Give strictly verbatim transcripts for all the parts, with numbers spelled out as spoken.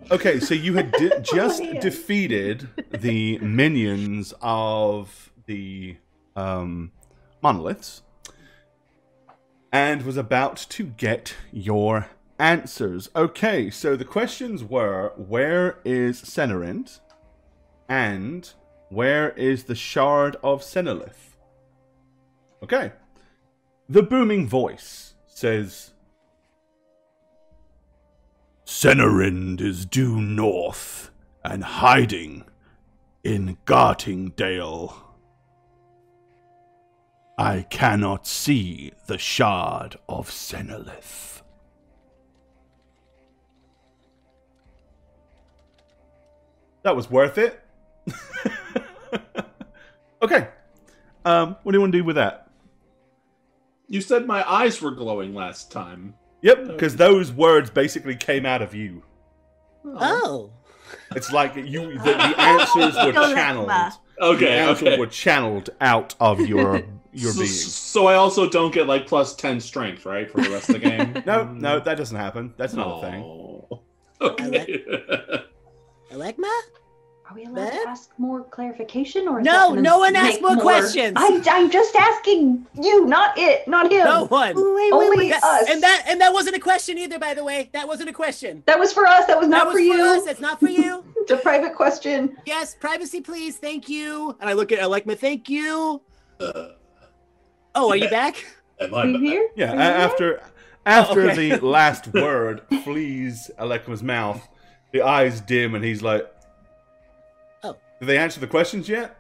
Okay, so you had de just Oh, man. defeated the minions of the um, monoliths and was about to get your answers. Okay, so the questions were, where is Senerind? And where is the Shard of Senelith? Okay. The booming voice says, Senerind is due north and hiding in Gartingdale. I cannot see the Shard of Senelith. That was worth it. Okay. Um, what do you want to do with that? You said my eyes were glowing last time. Yep, because those words basically came out of you. Oh. It's like you the, the answers were channeled. Okay, the answers okay. were channeled out of your your so, being. So I also don't get like plus ten strength, right, for the rest of the game? No, no, that doesn't happen. That's not oh. a thing. Okay. Elegma? Are we allowed Beth? to ask more clarification, or is No, that gonna no one asked make more questions. I, I'm just asking you, not it, not him. No one. Wait, Only wait, wait. us. And that and that wasn't a question either, by the way. That wasn't a question. That was for us. That was not that was for you. us. That's not for you. It's a private question. Yes, privacy, please. Thank you. And I look at Elegma. Thank you. Uh, oh, are you back? Am Are I you back? here? Yeah, Are you a- here? after after Oh, okay. the last word flees Alekma's mouth, the eyes dim, and he's like, Oh. Did they answer the questions yet?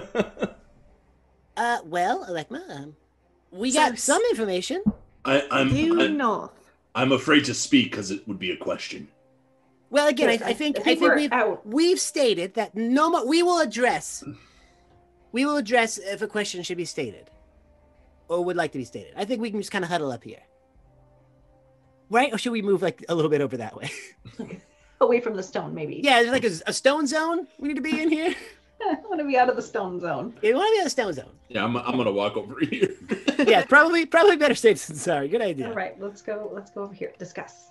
Uh, well, Elegma, um, we So got s- some information. I, I'm, Due I'm, north. I'm afraid to speak because it would be a question. Well, again, Yes, I, I think I I think think we're we've out. we've stated that no more. We will address. We will address if a question should be stated, or would like to be stated. I think we can just kind of huddle up here, right? Or should we move like a little bit over that way? Away from the stone, maybe. Yeah, there's like a, a stone zone we need to be in here. I want to be out of the stone zone. Yeah, we want to be in the stone zone. Yeah, I'm, I'm gonna walk over here. Yeah, probably probably better safe than sorry. Good idea. All right, let's go. Let's go over here. Discuss.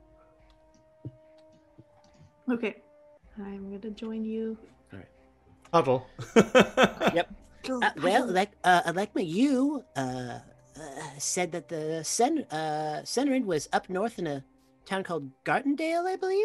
Okay. I'm going to join you. Huddle. Yep. Go- Uh, well, like uh, Elegma, you uh, uh, said that the Sen uh, Senerind was up north in a town called Gartendale, I believe.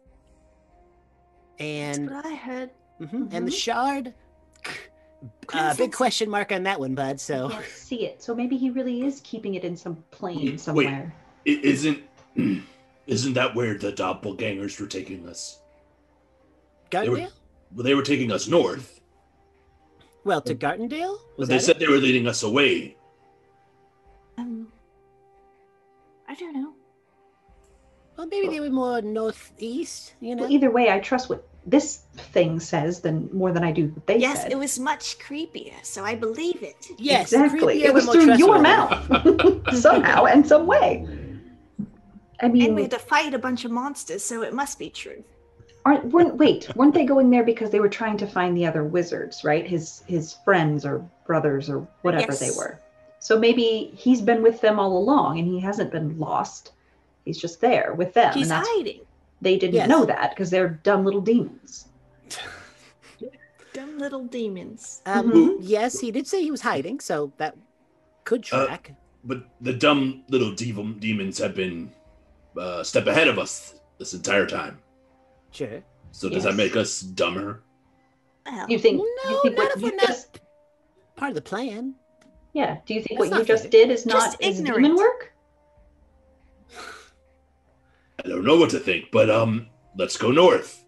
That's And what I heard. mhm, and the Mhm. Shard. Uh, Couldn't big sense- question mark on that one, bud. I So can't see it, so maybe he really is keeping it in some plane Wait, wait. somewhere. It isn't. Isn't that where the doppelgangers were taking us? They were, Gartendale. well, they were taking us north, Well, to Gartendale. but Was they that said it? they were leading us away. Um, I don't know. Well, maybe they were more northeast. You know. Well, either way, I trust what this thing says than more than I do what they Yes, said. it was much creepier, so I believe it. yes, exactly. creepier, It was but through more your trustworthy. mouth somehow and some way. I And we mean, had to fight a bunch of monsters, so it must be true. aren't weren't wait? Weren't they going there because they were trying to find the other wizards, right? His his friends or brothers or whatever they Yes. were. So maybe he's been with them all along, and he hasn't been lost. He's just there with them, He's and that's hiding. they didn't Yes. know that because they're dumb little demons. Dumb little demons. Um, Mhm. Yes, he did say he was hiding, so that could Uh, track. But the dumb little devil demons have been uh, a step ahead of us this entire time. Sure. So does Yes. that make us dumber? Well, You think? No, you think not what if you we're not just part of the plan. yeah? Do you think That's what you not just fair. did is Just not is ignorant. demon work? I don't know what to think, but um, let's go north.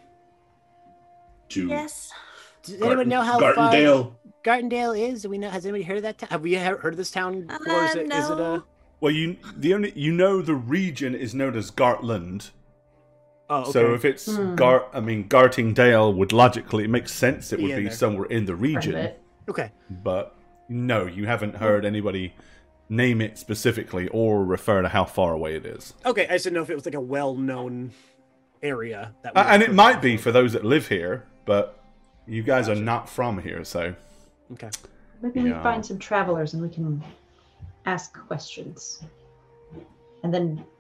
To yes. Does anyone know how far Gartendale. Gartendale is? Do we know? Has anybody heard of that town? Have we he- heard of this town before? Is Uh, it, is it no. a? Well, you the only you know the region is known as Gartland. Oh, okay. So if it's Hmm. Gar, I mean Gartingdale would logically it makes sense. It Be would in be there. somewhere in the Part of region, it. okay. but no, you haven't heard anybody name it specifically or refer to how far away it is. Okay, I just didn't know if it was like a well-known area. That Uh, we and were- it might be for those that live here, but you guys are not from here, so Okay. Maybe we Yeah. find some travelers and we can ask questions. And then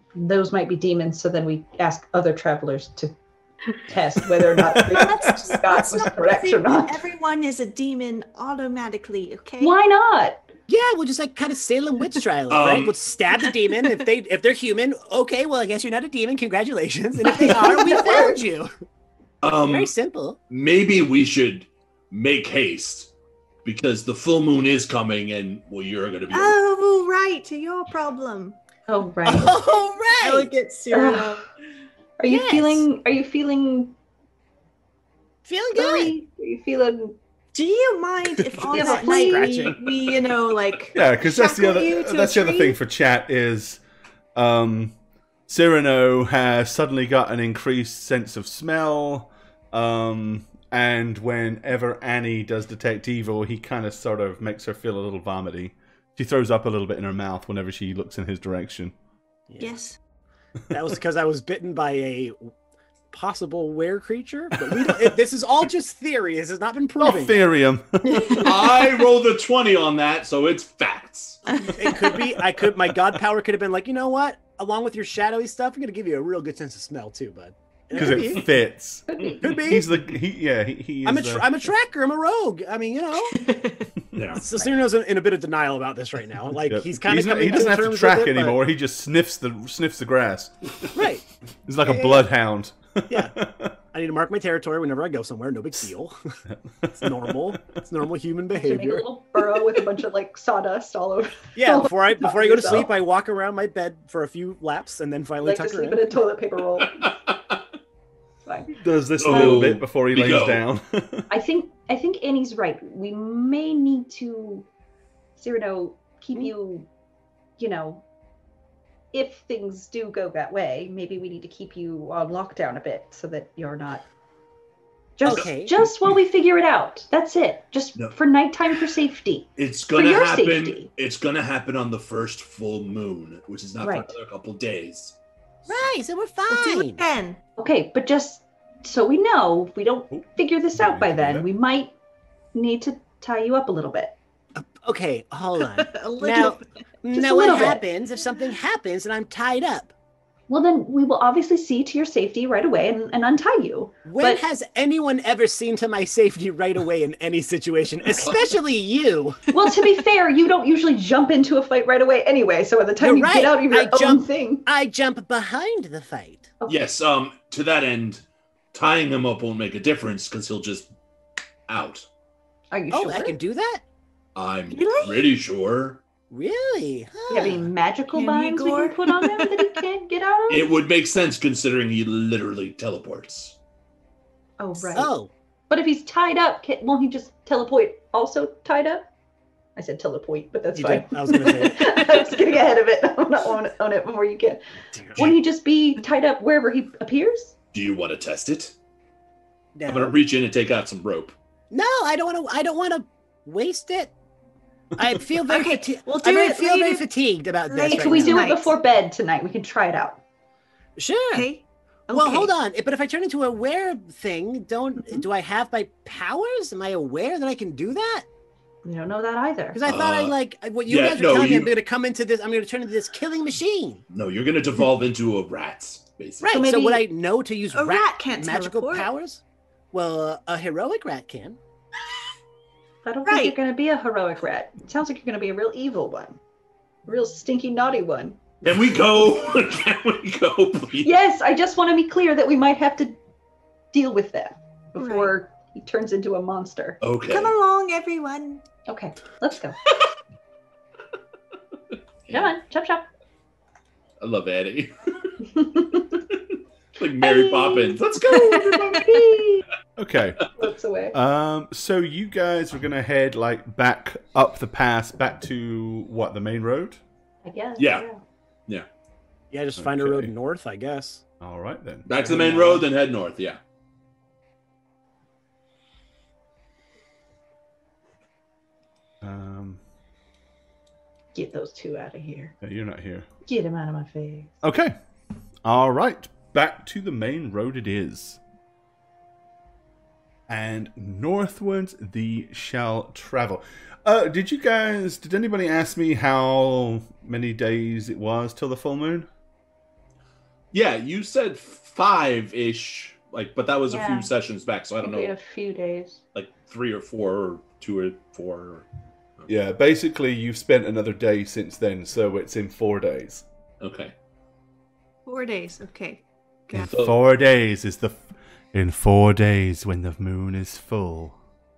those might be demons. So then we ask other travelers to test whether or not the Let's, Scott let's was not correct or think that not. everyone is a demon automatically, okay? Why not? Yeah, we'll just like kind of Salem witch trial, Um, right? We'll stab the demon. If they if they're human, okay, well I guess you're not a demon. Congratulations. And if they are, we found you. Um, Very simple. maybe we should make haste because the full moon is coming, and well, you're gonna be. Oh, right, to your problem. Oh right. All right. Elegant Cyrano. Are you Yes. feeling? Are you feeling? Feeling good. Furry? Are you feeling? Do you mind if on Yeah, that but night we, scratching. we, you know, like Yeah, because that's the shackle other you to that's a the other tree? thing for chat is um Cyrano has suddenly got an increased sense of smell. Um and whenever Annie does detect evil, he kind of sort of makes her feel a little vomity. She throws up a little bit in her mouth whenever she looks in his direction. Yes. That was because I was bitten by a possible were creature. But we don't, it, this is all just theory. This has not been proven. Ethereum. I rolled a twenty on that, so it's facts. It could be. I could. My god power could have been like, you know what? Along with your shadowy stuff, I'm gonna give you a real good sense of smell too, bud. Because Could it be. fits. Could be. Could be. He's the he yeah, he, he is I'm a the- tra- I'm a tracker. I'm a rogue. I mean, you know. Yeah. So Cyrano's in, in a bit of denial about this right now. Like Yep. he's kind He's of not- coming he doesn't to have to terms track with it, but- anymore. He just sniffs the sniffs the grass. Right. He's like Yeah, a yeah, bloodhound. Yeah. I need to mark my territory whenever I go somewhere. No big deal. It's normal. It's normal human To make a behavior. little burrow with a bunch of like sawdust all over. Yeah. all Before I over before I go to yourself. sleep, I walk around my bed for a few laps and then finally like to tuck her sleep in. in a toilet paper roll. Fine. Does this Oh, little bit before he we lays go. down. I think I think Annie's right. We may need to, Cyrano, keep you, you know, if things do go that way, maybe we need to keep you on lockdown a bit so that you're not. Just, Okay. just while we figure it out. That's it. Just No. for nighttime for safety. It's gonna your happen. safety. It's gonna happen on the first full moon, which is not Right. for another couple days. Right. So we're We'll do it fine. again. Okay, but just so we know, if we don't Oh, figure this yeah, out by we can do then, that. we might need to tie you up a little bit. Okay. Hold on. a little Now, bit. Just now a what little bit. happens if something happens and I'm tied up? Well, then we will obviously see to your safety right away and, and untie you. When But- has anyone ever seen to my safety right away in any situation, especially you? Well, to be fair, you don't usually jump into a fight right away anyway. So by the time You're you right. get out of your I own jump- thing, I jump behind the fight. Yes. Um. To that end, tying him up won't make a difference because he'll just out. are you Oh, sure? I can do that? I'm Really? pretty sure. Really? Do you have any Huh. magical Can you, binds we Gore? can put on him that he can't get out of? It would make sense considering he literally teleports. Oh, right. Oh, But if he's tied up, can, won't he just teleport also tied up? I said teleport, but that's You fine. did. I was gonna say it. I was getting ahead of it. I'm not on, on it before you can. Won't he just be tied up wherever he appears? Do you want to test it? No. I'm gonna reach in and take out some rope. No, I don't want to. I don't want to waste it. I feel very Okay, fatigued. we'll I do very- it feel very later- fatigued about this. later right Can we now. do tonight. it before bed tonight? We can try it out. Sure. Okay. Well, Okay. hold on. But if I turn into a aware thing, don't Mhm. do I have my powers? Am I aware that I can do that? You don't know that either. Because I thought I Uh, like what you yeah, guys were no, telling me. you- I'm going to come into this. I'm going to turn into this killing machine. No, you're gonna devolve into a rat, basically. Right. So, maybe- would I know to use A rat, rat can't magical teleport. powers? Well, uh, a heroic rat can. I don't Right. think you're going to be a heroic rat. It sounds like you're going to be a real evil one. A real stinky, naughty one. Can we go? Can we go, please? Yes, I just want to be clear that we might have to deal with that before he turns into a monster. Okay. Come along, everyone. Okay, let's go. Come on, chop chop. I love Annie. Like Mary Hey. Poppins. Let's go, everybody. Okay. Floats away. Um, so you guys are gonna head like back up the pass, back to what, the main road? I guess. Yeah. Yeah, just find a road Okay. north, I guess. All right then. Back to the main road, then head north. Yeah. Um, Get those two out of here. yeah, you're not here. Get him out of my face. Okay. All right. Back to the main road it is. And northwards thee shall travel. Uh, did you guys, did anybody ask me how many days it was till the full moon? Yeah, you said five-ish, like, but that was a Yeah. few sessions back, so I don't Maybe know, a few days. like three or four, or two or four. Or... Yeah, basically you've spent another day since then, so it's in four days. Okay. Four days. Okay. In Got So- four days is the... In four days when the moon is full.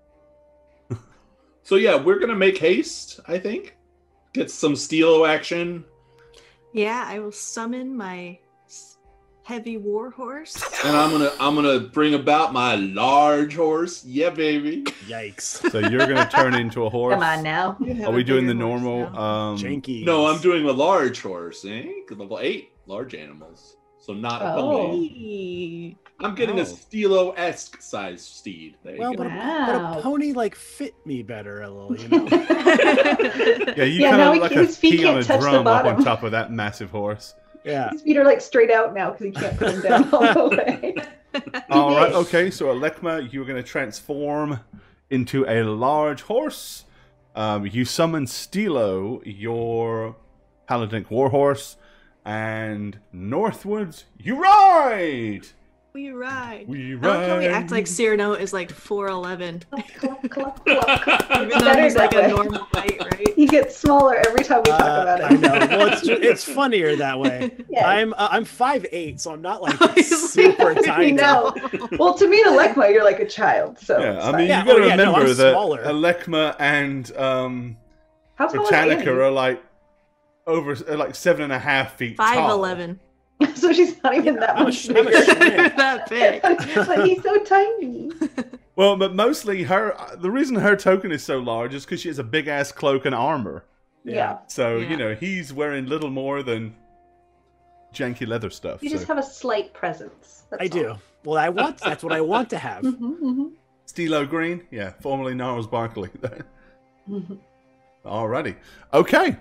So yeah, we're gonna make haste, I think. Get some Stilo action. Yeah, I will summon my s- heavy war horse. And I'm gonna I'm gonna bring about my large horse. Yeah, baby. Yikes. So you're going to turn into a horse. Come on now. You have Are a we doing the bigger horse normal... now. Um, Janky. No, I'm doing a large horse, eh? Level eight, large animals. So not a Oh. pony. Eee. I'm getting Oh. a Stilo-esque size steed. There you Well, go. but a, but a Wow. pony like fit me better a little, you know. Yeah, you Yeah, kind now of he- like his a feet pea on can't a touch the drum up on bottom. top of that massive horse. Yeah. His feet are like straight out now because he can't put them down all the way. All right, okay. So Alekma, you're going to transform into a large horse. Um, you summon Stilo, your paladin warhorse, and northwards you ride. We ride. We I like how we ride. act like Cyrano is like four eleven. Cluck, cluck, cluck, cluck. Even It's though better he's like that a way. normal height, right? He gets smaller every time we talk Uh, about I it. know. Well, it's ju- it's funnier that way. Yeah. I'm uh, I'm five eight, so I'm not like He's super like- tiny. No. Well, to me, Alekma, you're like a child. So Yeah, it's I fine. mean, Yeah, you got to oh, yeah, no, remember I'm that smaller. Alekma and um, how tall is Britannica Annie? are like over uh, like seven and a half feet Five tall. eleven. So she's not even that I'm a much sh- I'm a bigger. shrimp. That big. But he's so tiny. Well, but mostly her. The reason her token is so large is because she has a big ass cloak and armor. Yeah. So Yeah. you know he's wearing little more than janky leather stuff. You so. just have a slight presence. That's I do. Well, I want. That's what I want to have. Mm-hmm, Stilo Green, yeah, formerly Gnarls Barkley. mm-hmm. Alrighty, okay.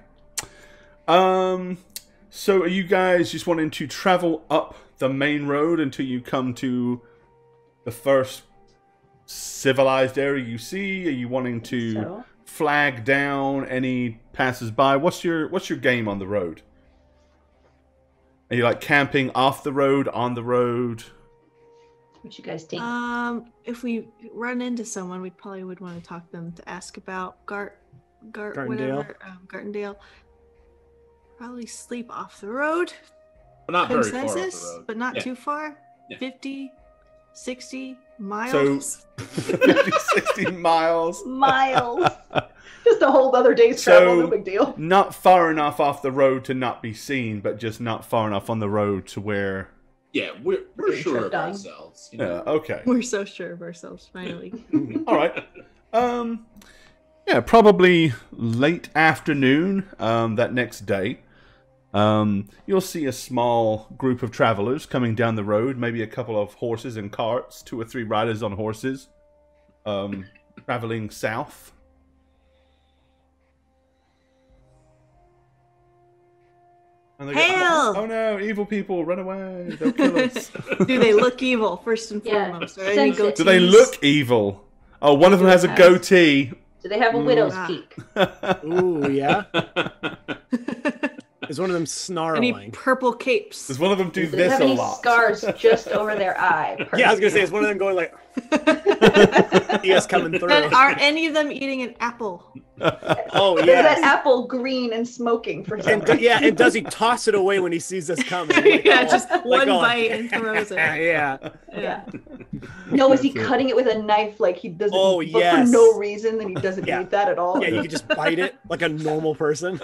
Um, so are you guys just wanting to travel up the main road until you come to the first civilized area you see? Are you wanting to So, flag down any passers-by? What's your What's your game on the road? Are you like camping off the road, on the road? what you guys think? Um, if we run into someone, we probably would want to talk to them to ask about Gart, Gart, Gartendale? whatever, um, Gartendale. Probably sleep off the road. But not very far off Consensus, the road. but not Yeah. too far. Yeah. fifty, sixty miles. So fifty, sixty miles. Miles. Just a whole other day's So- travel, no big deal. Not far enough off the road to not be seen, but just not far enough on the road to where. Yeah, we're we're Pretty sure sure of done. ourselves. You Yeah. know? Okay. We're so sure of ourselves, finally. All right. Um. Yeah, probably late afternoon. Um, that next day. Um, you'll see a small group of travelers coming down the road. Maybe a couple of horses and carts, two or three riders on horses, um, traveling south. And they go, Hail! oh, oh no, evil people, run away! They'll kill us. Do they look evil, first and Yeah, foremost? Or any sense it. goatees? Do they look evil? Oh, one of them has a goatee. Do they have a widow's Ah. peak? Ooh, yeah. Is one of them Any snarling? purple capes? Does one of them do Do they this have a any lot? scars just over their eye? Yeah, I was gonna say, is one of them going like, yes, coming through. And are any of them eating an apple? Oh Is that yeah. apple green and smoking for some And do- reason? yeah, and does he toss it away when he sees us coming? Like, Yeah, oh, just like, one oh, bite and throws it. Yeah. Yeah. No, is he That's it. cutting it with a knife like he doesn't? Oh, but yes. for no reason, then he doesn't Yeah. need that at all. Yeah, you could just bite it like a normal person.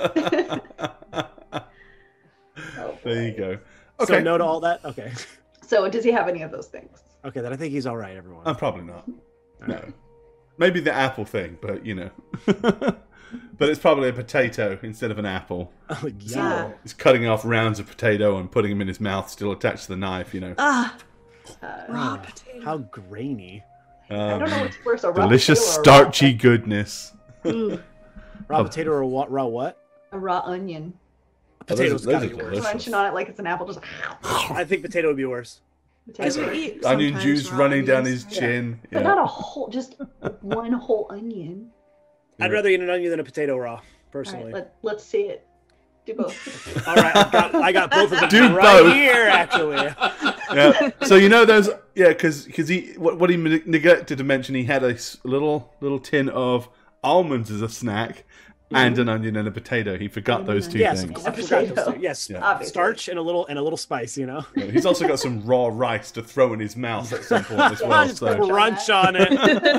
Oh, There you boy. go. So Okay. no to all that. Okay. So does he have any of those things? Okay, then I think he's all right, everyone. Uh, probably not. No. Maybe the apple thing, but you know. But it's probably a potato instead of an apple. Oh, Yeah. yeah. He's cutting off rounds of potato and putting them in his mouth, still attached to the knife, you know. Ah, Uh, raw Ah, potato. How grainy. I don't know Um, what's worse, a raw delicious, potato or a starchy raw, goodness. Ooh. Raw Oh. potato or what? Raw what? a raw onion. those- Potatoes those gotta are be worse. delicious. Crunching on it like it's an apple, just I think potato would be worse. potato. That's what we eat Onion sometimes, juice raw running down onions. his chin. But Yeah. not a whole, just one whole onion. I'd Yeah. rather eat an onion than a potato raw, All personally. right, let, let's see it. Do both. All right, I got, I got both of them Do right both. here, actually. Yeah. So you know those, yeah, because because he what, what he neglected to mention, he had a s- little little tin of almonds as a snack, and an onion and a potato. He forgot those two Yes, things. I forgot those two. Yes, Yeah. Obviously. starch and a little and a little spice. You know, Yeah, he's also got some raw rice to throw in his mouth at some point as well. just So. crunch on it.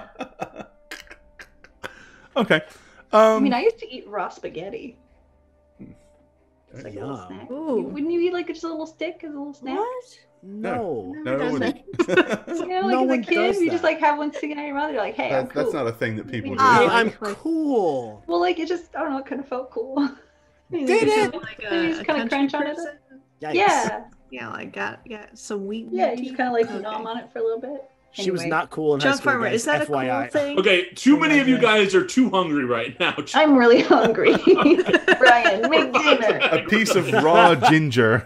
Okay. I Um, mean, I used to eat raw spaghetti. It's like a little Yum. snack. Ooh. Wouldn't you eat like just a little stick as a little snack? What? No, no, does it it? wouldn't. You know, No like one as a kid, does you just that. like have one sticking out your mouth. You're like, hey, I'm That- cool. That's not a thing that people do. Ah. hey, like- I'm like- cool. Well, like it just, I don't know, it kind of felt cool. Did it? Like Then you just kinda country crunch on it. person? Yikes. Yeah, Yeah, like got got some wheat. in yeah, your you just teeth. kind of like Okay. nom on it for a little bit. She was Anyway. not cool in high John school. Farmer, guys, is that a F Y I. cool thing? Okay, too Oh many my of you God. guys are too hungry right now. I'm really hungry. Brian, make dinner. A piece of raw ginger.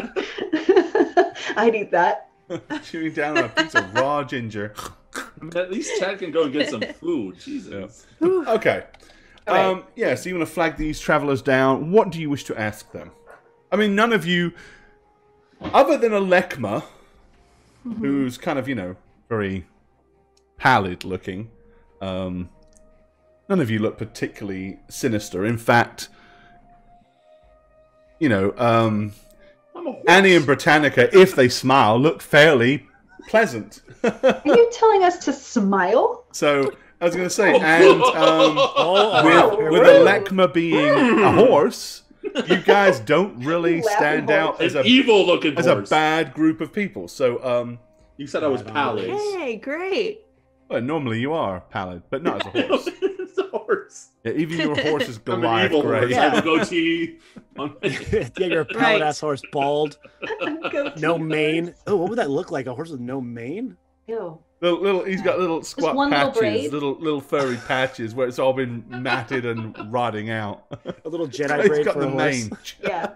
I'd eat that. Chewing down on a piece of raw ginger. At least Chad can go and get some food. Jesus. Okay. All right. Um, yeah, so you want to flag these travelers down. What do you wish to ask them? I mean, none of you, other than Alekma, who's kind of, you know, very pallid looking, um, none of you look particularly sinister. In fact, you know, um, I'm a horse. Annie and Britannica, if they smile, look fairly pleasant. Are you telling us to smile? So, I was going to say, and um, Oh, with, with Alekma being a horse, you guys don't really Laughing stand out horse. as An a evil looking as a horse. bad group of people. So, um, You said I was pallid. Hey, great. well, normally you are pallid, but not as a horse. It's a horse. Yeah, even your horse is I'm an Goliath evil grey. horse. I have a goatee. yeah, you're a pallid Right. ass horse, bald, Goatee no horse. mane. Oh, what would that look like? A horse with no mane? Ew. Little, little, he's got little squat one little patches, braid. little little furry patches where it's all been matted and rotting out. A little Jedi He's braid got for the a horse. mane. Yeah.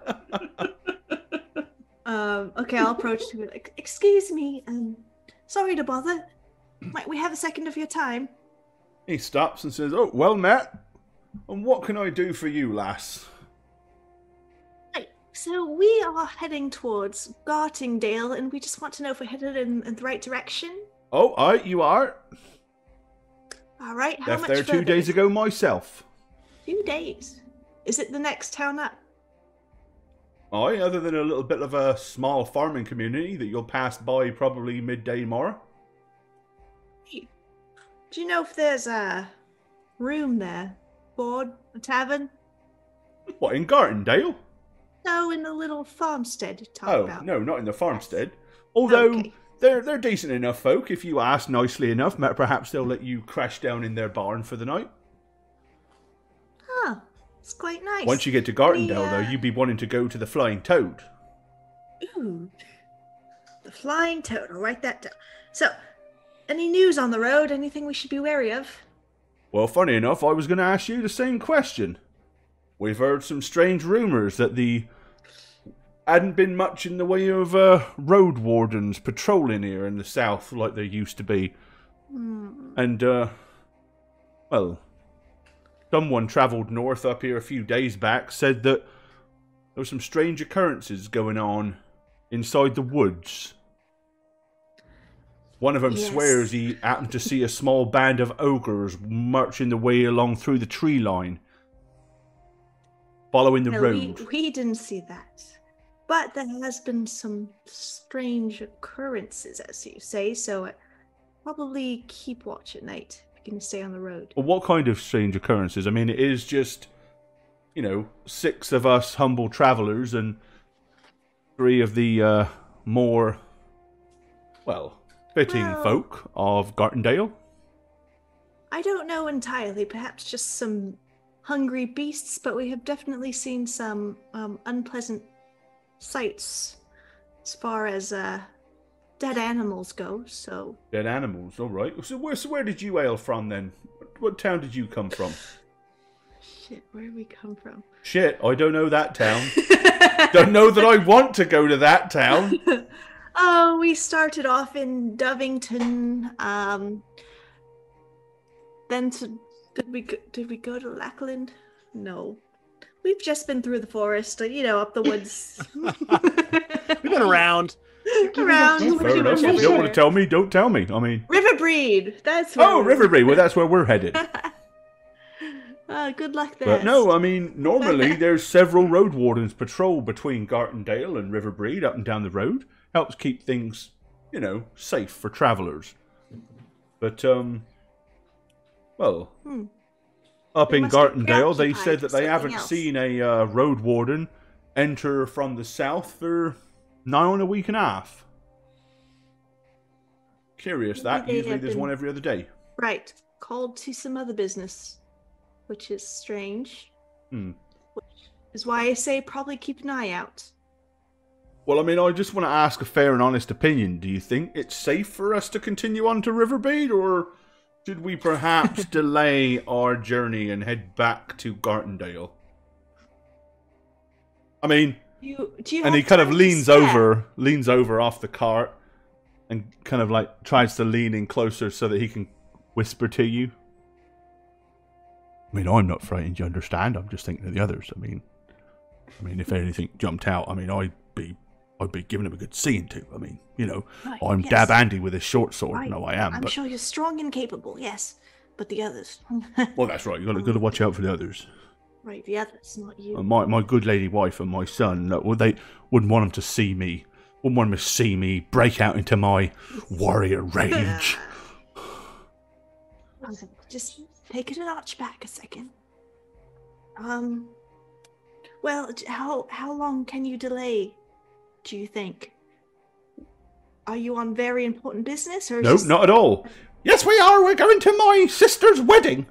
Um, okay, I'll approach to it. Like, excuse me, um, sorry to bother. Might we have a second of your time? He stops and says, "Oh, well met. And what can I do for you, lass?" Right. So we are heading towards Gartingdale, and we just want to know if we're headed in, in the right direction. Oh, aye, you are. All right. How Left much there two further days is- ago myself. Two days. Is it the next town up? Aye, other than a little bit of a small farming community that you'll pass by probably midday tomorrow. Do you know if there's a room there? Board? A tavern? What, in Gartendale? No, in the little farmstead you talk Oh, about. no, not in the farmstead. Although, Okay. they're they're decent enough folk. If you ask nicely enough, ma- perhaps they'll let you crash down in their barn for the night. Huh. It's quite nice. Once you get to Gartendale, The, uh, though, you'd be wanting to go to the Flying Toad. Ooh. The flying toad. I'll write that down. So, any news on the road? Anything we should be wary of? Well, funny enough, I was going to ask you the same question. We've heard some strange rumours that the hadn't been much in the way of uh, road wardens patrolling here in the south like there used to be. Hmm. And, uh, well, someone travelled north up here a few days back, said that there were some strange occurrences going on inside the woods. One of them Yes. swears he happened to see a small band of ogres marching their way along through the tree line, following the No, road. we, we didn't see that. But there has been some strange occurrences, as you say, so uh, probably keep watch at night if you're going to stay on the road. Well, what kind of strange occurrences? I mean, it is just, you know, six of us humble travellers and three of the uh, more, well, fitting Well- folk of Gartendale. I don't know entirely, perhaps just some hungry beasts, but we have definitely seen some um, unpleasant sights as far as uh, dead animals go, so... Dead animals, all right. So where, so where did you hail from then? What town did you come from? Shit, where did we come from? Shit, I don't know that town. Don't know that I want to go to that town. Oh, we started off in Dovington. Um, then to did we go, did we go to Lackland? No, we've just been through the forest, you know, up the woods. We've been around. Around. Fair Fair enough. If you don't want to tell me, don't tell me. I mean, Riverbreed. That's where oh, we're- Riverbreed. Well, that's where we're headed. Uh, good luck there. But no, I mean, normally there's several road wardens patrol between Gartendale and Riverbreed up and down the road. Helps keep things, you know, safe for travellers. But, um, well, Hmm. up They in must be Gartendale, they preoccupied said that with they something haven't else. seen a uh, road warden enter from the south for nigh on a week and a half. Curious that. Maybe they Usually have there's been- one every other day. Right. Called to some other business, which is strange. Hmm. Which is why I say probably keep an eye out. Well, I mean, I just want to ask a fair and honest opinion. Do you think it's safe for us to continue on to Riverbreed, or should we perhaps delay our journey and head back to Gartendale? I mean, You do you and have he kind of time to leans spare? over, leans over off the cart, and kind of like tries to lean in closer so that he can whisper to you. I mean, I'm not frightened, you understand? I'm just thinking of the others. I mean, I mean, if anything jumped out, I mean, I'd be, I'd be giving him a good seeing to. I mean, you know, Right, I'm yes. Dab Andy with his short sword. Right. No, I am. I'm but sure you're strong and capable, yes. But the others. well, that's right. You got to, got to watch out for the others. Right, the others, not you. Uh, my my good lady wife and my son. That well, they wouldn't want them to see me. Wouldn't want them to see me break out into my warrior rage. Um, Just take it a notch back a second. Um. Well, d- how how long can you delay? Do you think? Are you on very important business, or is No, this- not at all. Yes, we are. We're going to my sister's wedding.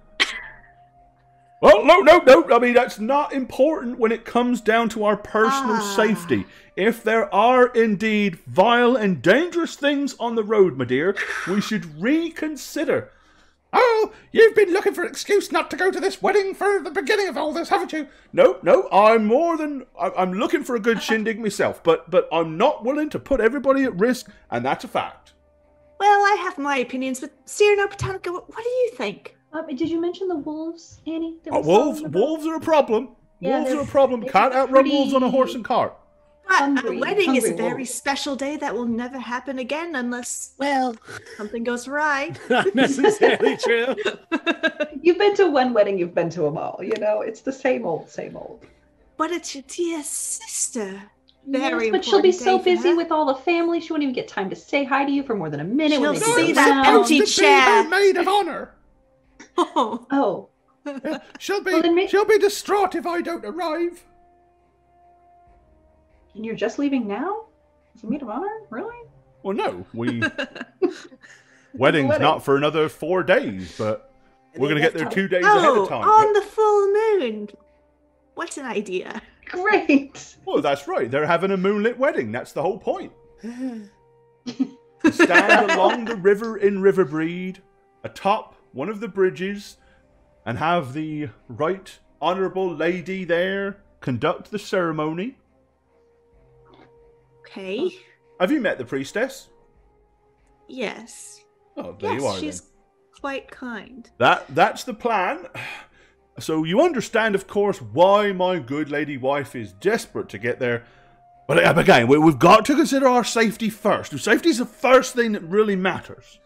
Well, no, no, no. I mean, that's not important when it comes down to our personal Ah. safety. If there are indeed vile and dangerous things on the road, my dear, we should reconsider. Oh, you've been looking for an excuse not to go to this wedding for the beginning of all this, haven't you? No, no, I'm more than... I- I'm looking for a good shindig myself, but but I'm not willing to put everybody at risk, and that's a fact. Well, I have my opinions, but Cyrano Britannica, what, what do you think? Um, did you mention the wolves, Annie? that Uh, we saw wolves, in the boat? wolves are a problem. Yeah, wolves are they're- a problem. they're Can't outrun pretty- wolves on a horse and cart. But Hungry- a wedding is a hungry very wolves. special day that will never happen again unless Well, something goes awry. not necessarily true. You've been to one wedding, you've been to them all. You know, it's the same old, same old. But it's your dear sister. Very Yes, but she'll be important so day for busy her. with all the family, she won't even get time to say hi to you for more than a minute. She'll when they see sit that down. empty chair. maid of honor. Oh, Oh, She'll be Well, then ma- she'll be distraught if I don't arrive. and you're just leaving now? As a maid of honor? Really? Well, no, we wedding's Wedding. not for another four days, but we're gonna get there two days oh ahead of time. on the full moon. What an idea. Great. Well, that's right. They're having a moonlit wedding. That's the whole point. To stand along the river in Riverbreed, atop one of the bridges, and have the right honourable lady there conduct the ceremony. Okay. Have you met the priestess? Yes. Oh, there yes, you are. she's Then. quite kind. That that's the plan. So you understand, of course, why my good lady wife is desperate to get there. But uh, again, we, we've got to consider our safety first. Safety is the first thing that really matters.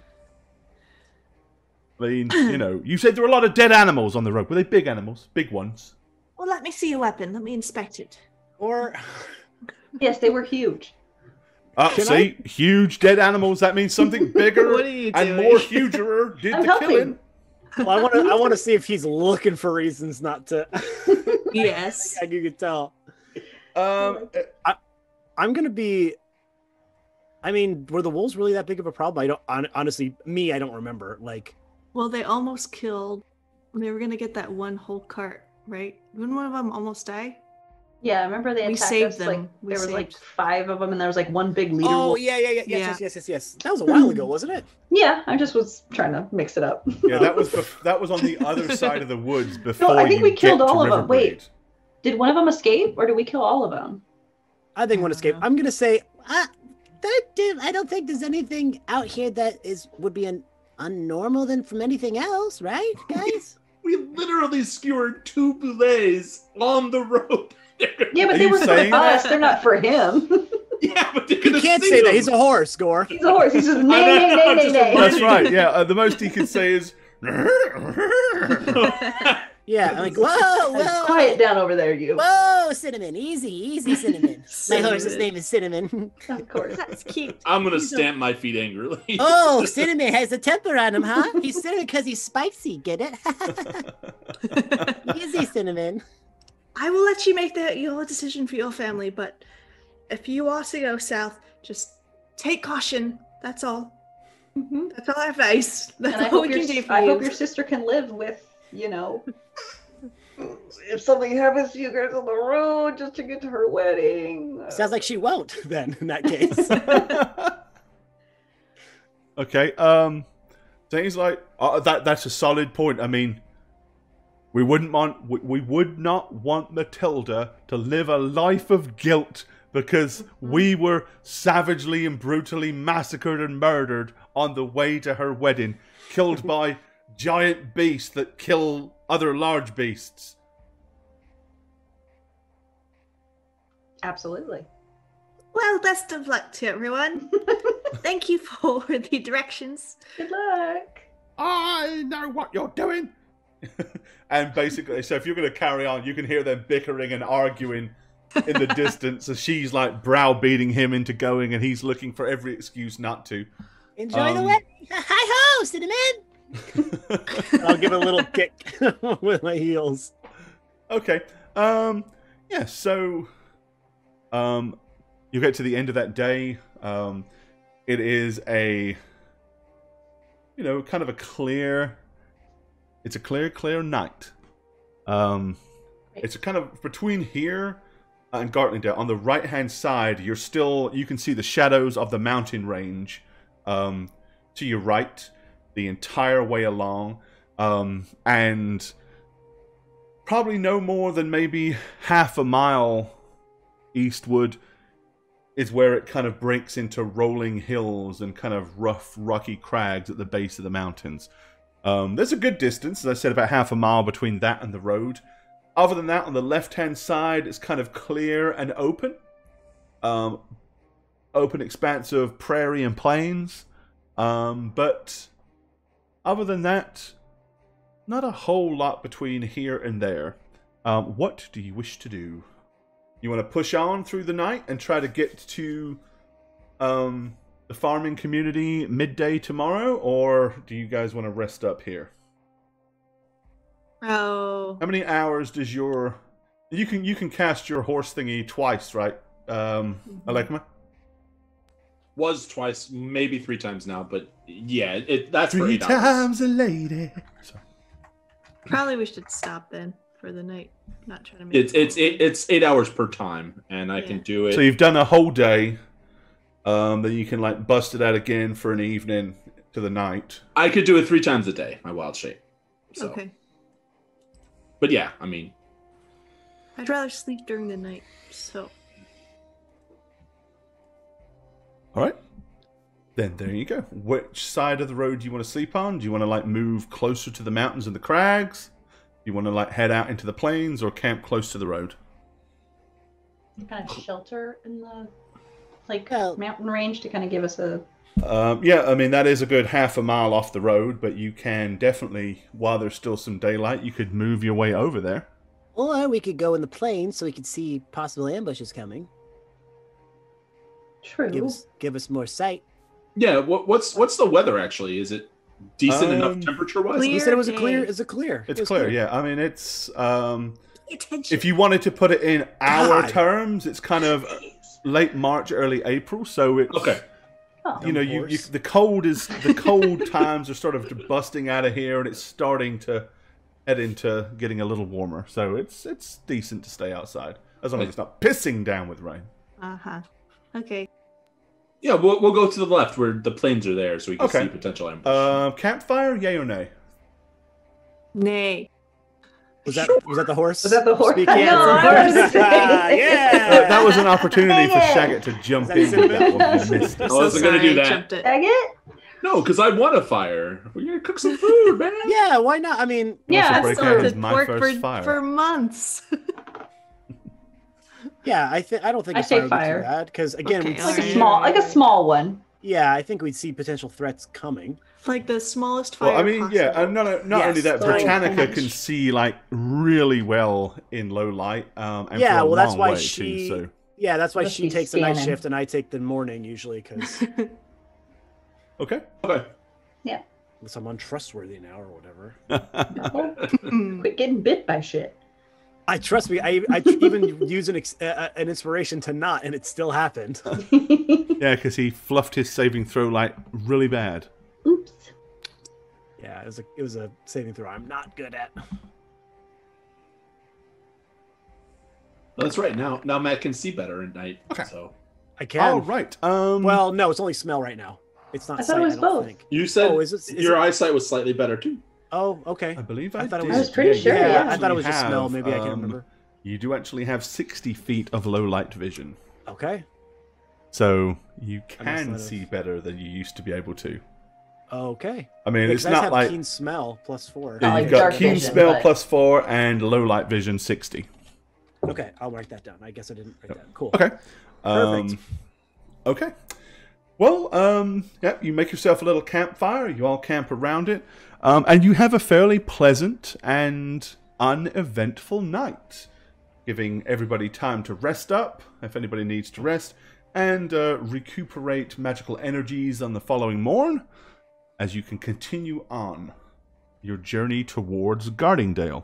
I mean, you know, you said there were a lot of dead animals on the road. Were they big animals? Big ones? Well, let me see your weapon. Let me inspect it. Or Yes, they were huge. Uh, Can see, huge dead animals. That means something bigger What are you and doing? more huger did I'm the helping. killing. well, I want to. I want to see if he's looking for reasons not to. Yes. Like you could tell. Um, I'm gonna be. I mean, were the wolves really that big of a problem? I don't. hon- Honestly, me, I don't remember. Like, Well, they almost killed. They were gonna get that one whole cart, right? Didn't one of them almost die? Yeah, I remember they We attacked saved us. them. Like We there was like saved- five of them, and there was like one big leader. oh wolf. yeah, yeah, yeah, yes, Yeah. yes, yes, yes, yes. That was a while ago, wasn't it? Yeah, I just was trying to mix it up. yeah, that was bef- that was on the other side of the woods before. I think you we killed get to all of them. Riverbreed. Wait. Did one of them escape, or did we kill all of them? I think one I escaped. don't know. I'm gonna say, uh, that dude. I don't think there's anything out here that is would be an unnormal than from anything else, right, guys? We literally skewered two boulets on the road. Yeah, but Are they you were for saying us. They're not for him. Yeah, but they're You gonna can't see say that. them. He's a horse, Gore. He's a horse. He says, nay, know, nay, nay, I'm nay, just nay. That's right. Yeah, uh, the most he could say is. Yeah, I'm like, whoa, whoa. Quiet down over there, you. Whoa, Cinnamon. Easy, easy, Cinnamon. My horse's Cinnamon. name is Cinnamon. Of course. That's cute. I'm gonna He's a- stamp my feet angrily. Oh, Cinnamon has a temper on him, huh? He's Cinnamon because he's spicy. Get it? Easy, Cinnamon. I will let you make the, your decision for your family, but if you are to go south, just take caution. That's all. Mhm. That's all I advise. That's And I all hope, we your, can do for I you. hope your sister can live with, you know, if something happens to you guys on the road just to get to her wedding. Sounds like she won't, then, in that case. Okay. Um, so he's like, uh, that. That's a solid point. I mean, we wouldn't want, we, we would not want Matilda to live a life of guilt because we were savagely and brutally massacred and murdered on the way to her wedding, killed by giant beasts that kill other large beasts. Absolutely. Well, best of luck to everyone. Thank you for the directions. Good luck. I know what you're doing. And basically, so if you're going to carry on, you can hear them bickering and arguing in the distance as she's like browbeating him into going, and he's looking for every excuse not to. Enjoy the Um, wedding. Hi ho, Cinnamon. I'll give it a little kick with my heels. Okay. Um. Yeah. So, um, you get to the end of that day. Um, it is a, you know, kind of a clear. It's a clear, clear night. Um, it's a kind of between here and Gartlandale. On the right-hand side, you're still you can see the shadows of the mountain range. Um, to your right, the entire way along, um, and probably no more than maybe half a mile eastward is where it kind of breaks into rolling hills and kind of rough, rocky crags at the base of the mountains. Um, there's a good distance, as I said, about half a mile between that and the road. Other than that, on the left-hand side, it's kind of clear and open. Um, open expanse of prairie and plains. Um, but other than that, not a whole lot between here and there. Um, what do you wish to do? You want to push on through the night and try to get to um, the farming community midday tomorrow, or do you guys want to rest up here? Oh. How many hours does your you can you can cast your horse thingy twice, right? Um, Mm-hmm. Alekma? Was twice, maybe three times now, but yeah, it that's for Three eight hours. times a lady. Sorry. Probably we should stop then for the night. Not trying to make It's it's it, it's eight hours per time, and I Yeah. can do it. So you've done a whole day. Um, then you can like bust it out again for an evening to the night. I could do it three times a day. My wild shape. So, Okay. but yeah, I mean, I'd rather sleep during the night, so All right. Then there you go. Which side of the road do you want to sleep on? Do you want to like move closer to the mountains and the crags? Do you want to like head out into the plains or camp close to the road? Kind of shelter in the like Well- mountain range to kind of give us a. Um, yeah, I mean, that is a good half a mile off the road, but you can definitely, while there's still some daylight, you could move your way over there. Or we could go in the plains so we could see possible ambushes coming. True. Give us give us more sight. yeah. What, what's what's the weather actually? Is it decent Um, enough temperature wise? Clear You said it was a clear. day. Is it clear? It's It was clear, yeah. I mean, it's, um, pay attention. if you wanted to put it in our God. terms, it's kind of late March, early April, so it's, Okay. Oh. you know, you, you Horse. the cold is, the cold times are sort of busting out of here, and it's starting to head into getting a little warmer, so it's, it's decent to stay outside, as long as it's not pissing down with rain. Uh huh. Okay. Yeah, we'll we'll go to the left where the plains are there, so we can Okay. see potential ambush. Uh, campfire, yay or nay? Nay. Was that was that the horse? Was that the horse? Speaking? I know, I was gonna say. Yeah. Uh, that was an opportunity for Dang it. Shagget to jump Is that in with that cinnamon? one. You missed it. I wasn't gonna do that. Jumped it. Dang it! No, because I want a fire. We're gonna cook some food, man. Yeah, why not? I mean, Yeah, Also break so out is Salted my pork first for, fire. for months. yeah, I think I don't think I a say fire would be fire. too bad because again, Okay, we'd Like a see, small, like a small one. yeah, I think we'd see potential threats coming. Like the smallest fire Well, I mean, yeah, possible. and not, not Yes, only that, tiny Britannica patch. can see, like, really well in low light. Um, and Yeah, for a well, that's long why way, she- Too, so. Yeah, that's why Must she be takes the night scanning. shift and I take the morning usually because Okay. Okay. I'm untrustworthy now or whatever. Mm. Quit getting bit by shit. I trust me. I I even use an ex, uh, an inspiration to not, and it still happened. Yeah, because he fluffed his saving throw, like, really bad. Oops. Yeah, it was a it was a saving throw I'm not good at. That's right. Now, now Matt can see better at night. Okay. So I can. All right. Um, Well, no, it's only smell right now. It's not I thought sight. it was I don't both. think. you said Oh, is it- is your it- eyesight was slightly better too. Oh, okay. I believe I, I thought it did. was- I was pretty you sure, yeah. I thought it was actually just smell. have, Maybe I can't um, remember. You do actually have sixty feet of low light vision. Okay. So you I must can not have- see better than you used to be able to. Okay. I mean, Because it's I just not have like keen smell plus four. yeah, Not you've like got dark keen vision, spell but- plus four and low light vision sixty. Okay, I'll write that down. I guess I didn't write that. Cool. Okay. Perfect. Um, okay. Well, um, yeah, you make yourself a little campfire. You all camp around it, um, and you have a fairly pleasant and uneventful night, giving everybody time to rest up if anybody needs to rest, and uh, recuperate magical energies on the following morn, as you can continue on your journey towards Gardingdale.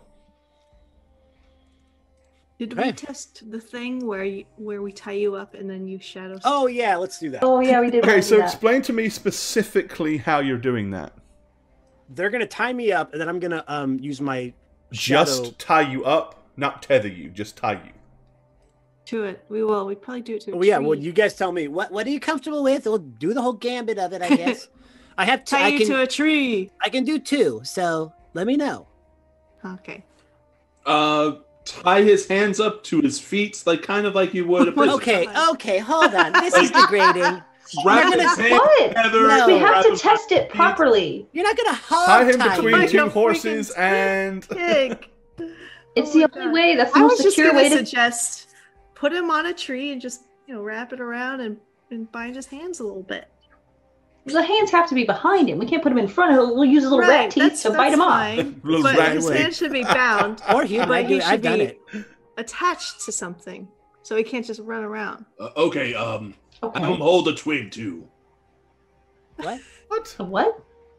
Did Okay. we test the thing where you, where we tie you up and then you shadow? Oh yeah, let's do that. Oh yeah, we did. Okay, wanna do so that. explain to me specifically how you're doing that. They're gonna tie me up, and then I'm gonna um use my shadow. Just tie you up, not tether you, just tie you. to it. We will. We probably do it to. A Oh yeah, well tree. you guys tell me what what are you comfortable with? We'll do the whole gambit of it, I guess. I have t- tie I you can to a tree. I can do two, so let me know. Okay. Uh, tie his hands up to his feet, like kind of like you would a prisoner. Okay, okay, hold on. This is degrading. Wrap You're his gonna- hands What? together. No. We have wrap to him- test it properly. You're not gonna hog Tie him tie between me. Like two a horses freaking and... Pig. It's Oh the my only God. way. That's the I was most just secure gonna way to. suggest put him on a tree and just you know wrap it around and and bind his hands a little bit. The hands have to be behind him. We can't put him in front. He'll we'll use his little rat teeth to bite him off. fine. Little But rat his teeth. hands should be bound, Or human. But I do, he I've should done be- it. attached to something, so he can't just run around. Uh, okay, um, Okay. have him hold a twig too. What? What? A what?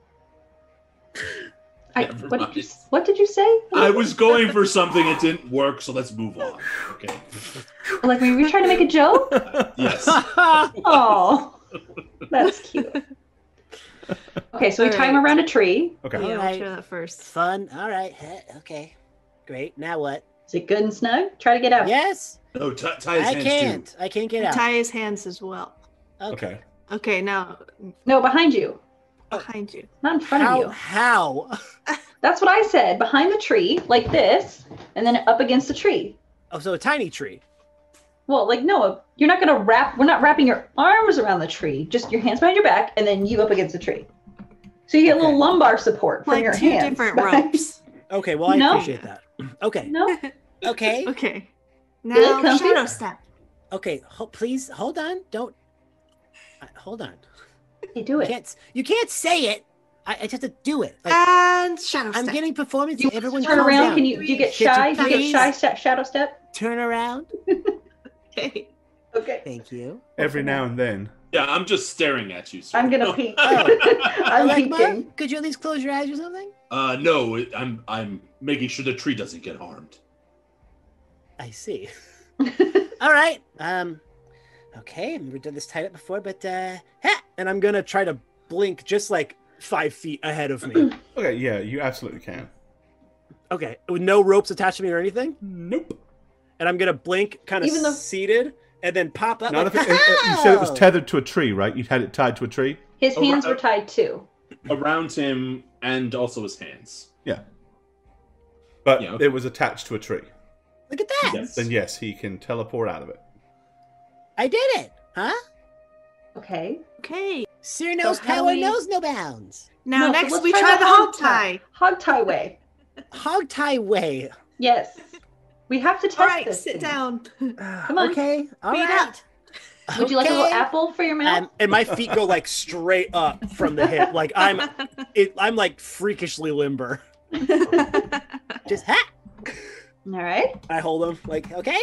I, Never what, did mind. you, what did you say? I was going for something, it didn't work, so let's move on. Okay. Like, were you trying to make a joke? Yes. Oh, that's cute. Okay, so we tie him Alright. around a tree. Okay. Yeah, we'll Alright. try that first. Fun. All right. Heh, okay. Great. Now what? Is it good and snug? Try to get out. Yes. No, t- tie his I hands can't. too. I can't get And out. tie his hands as well. Okay. Okay. Okay, now No, behind you, behind you. not in front How? of you. How? That's what I said. Behind the tree, like this, and then up against the tree. Oh, so a tiny tree. Well, like no, you're not gonna wrap. We're not wrapping your arms around the tree. Just your hands behind your back, and then you up against the tree. So you get a Okay. little lumbar support from Like your two hands. different behind- ropes. Okay. Well, I No. appreciate that. Okay. No, Okay. Okay. Really Now comfy? shadow step. Okay. Ho- please hold on. Don't. Uh, hold on. you do You it. can't. You can't say it. I, I just have to do it. Like, And shadow I'm step. getting performance. You Everyone turn calm around. down. Can you? Do you get Could you shy? Do you get please- shy? Step, shadow step. Turn around? Okay. Okay. Thank you. Every now and then. Yeah, I'm just staring at you. sir. I'm gonna peek. Oh. I'm Alekma, peeking. could you at least close your eyes or something? Uh, no, it- I'm I'm making sure the tree doesn't get harmed. I see. All right. Um. Okay, I've never done this tied up before, but uh, ha! And I'm gonna try to blink just like five feet ahead of me. Okay, yeah, you absolutely can. Okay, with no ropes attached to me or anything. Nope. And I'm gonna blink, kind of Even though- seated, and then pop up. Not like, if it, it- you said it was "Ha-ha!" tethered to a tree, right? You had it tied to a tree? His Oh, hands right. were tied too. Around him and also his hands. Yeah. But Yeah, okay. it was attached to a tree. Look at that! Yes. Then yes, he can teleport out of it. I did it, huh? Okay. Okay. Cyrano's So how do power we- knows no bounds. Now, No, so next let's we try try the the hog hog tie. Hog tie way. Hog tie way. Yes. We have to test All right, this. sit thing. down. Come on. Okay. All Beat right. up. Would you like a little Okay. apple for your mouth? And, and my feet go like straight up from the hip. Like I'm, it, I'm like freakishly limber. Just ha. All right. I hold them like okay.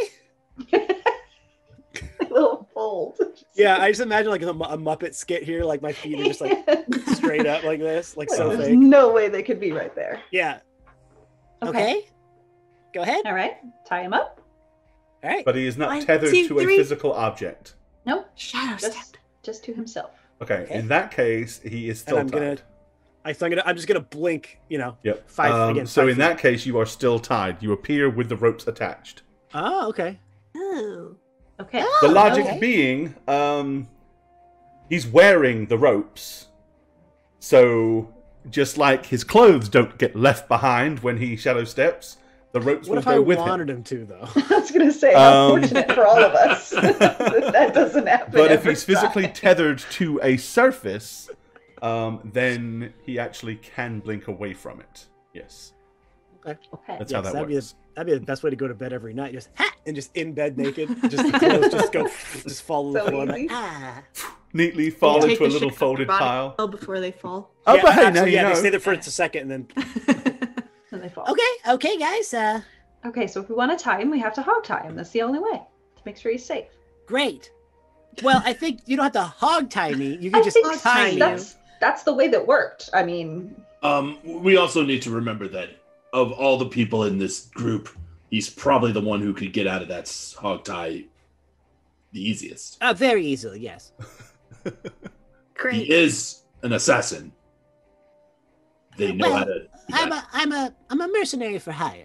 A little fold. Yeah, I just imagine like a, Mu- a Muppet skit here. Like my feet are just like straight up like this, like so There's fake. no way they could be right there. Yeah. Okay. Okay. Go ahead. All right. Tie him up. All right. But he is not One, tethered two, to a three. physical object. Nope. Shadow step. Just, just to himself. Okay, Okay. in that case, he is still And I'm tied. gonna, I think I'm, gonna, I'm just gonna blink. You know. Yep. Five- Um, again, so five in feet. that case, you are still tied. You appear with the ropes attached. Oh, okay. Oh. Okay. The Oh, logic okay. being, um, he's wearing the ropes, so just like his clothes don't get left behind when he shadow steps, the ropes What will if go I with wanted him. him to though? I was gonna say, how Um, fortunate for all of us that, that doesn't happen. But if every he's physically time. tethered to a surface, um, then he actually can blink away from it. Yes, okay. that's Yes, how that that'd be works. the, that'd be the best way to go to bed every night. Just ha, and just in bed naked. Just the clothes just go, just fall to the So floor. easy. Like, ah. Neatly fall Take into a the little shit off folded your body pile. well before they fall. Oh, yeah, but hey, now absolutely, you yeah, know. they stay there for just a second and then. And they fall. Okay, okay, guys. Uh, Okay, so if we want to tie him, we have to hog tie him. That's the only way to make sure he's safe. great. Well, I think you don't have to hog tie me. You I can just think hog tie tie me. you. that's that's the way that worked. I mean, Um, we also need to remember that of all the people in this group, he's probably the one who could get out of that s- hog tie the easiest. Uh, very easily, yes. Great. He is an assassin. They know Well, how to. do I'm that. a, I'm a, I'm a mercenary for hire.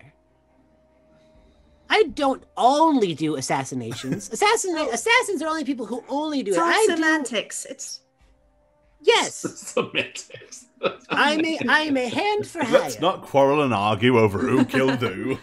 I don't only do assassinations. Assassin, assassins are only people who only do It's it. all I do, semantics. It's yes. Semantics. I'm a, I'm a hand for hire. Let's not quarrel and argue over who killed who.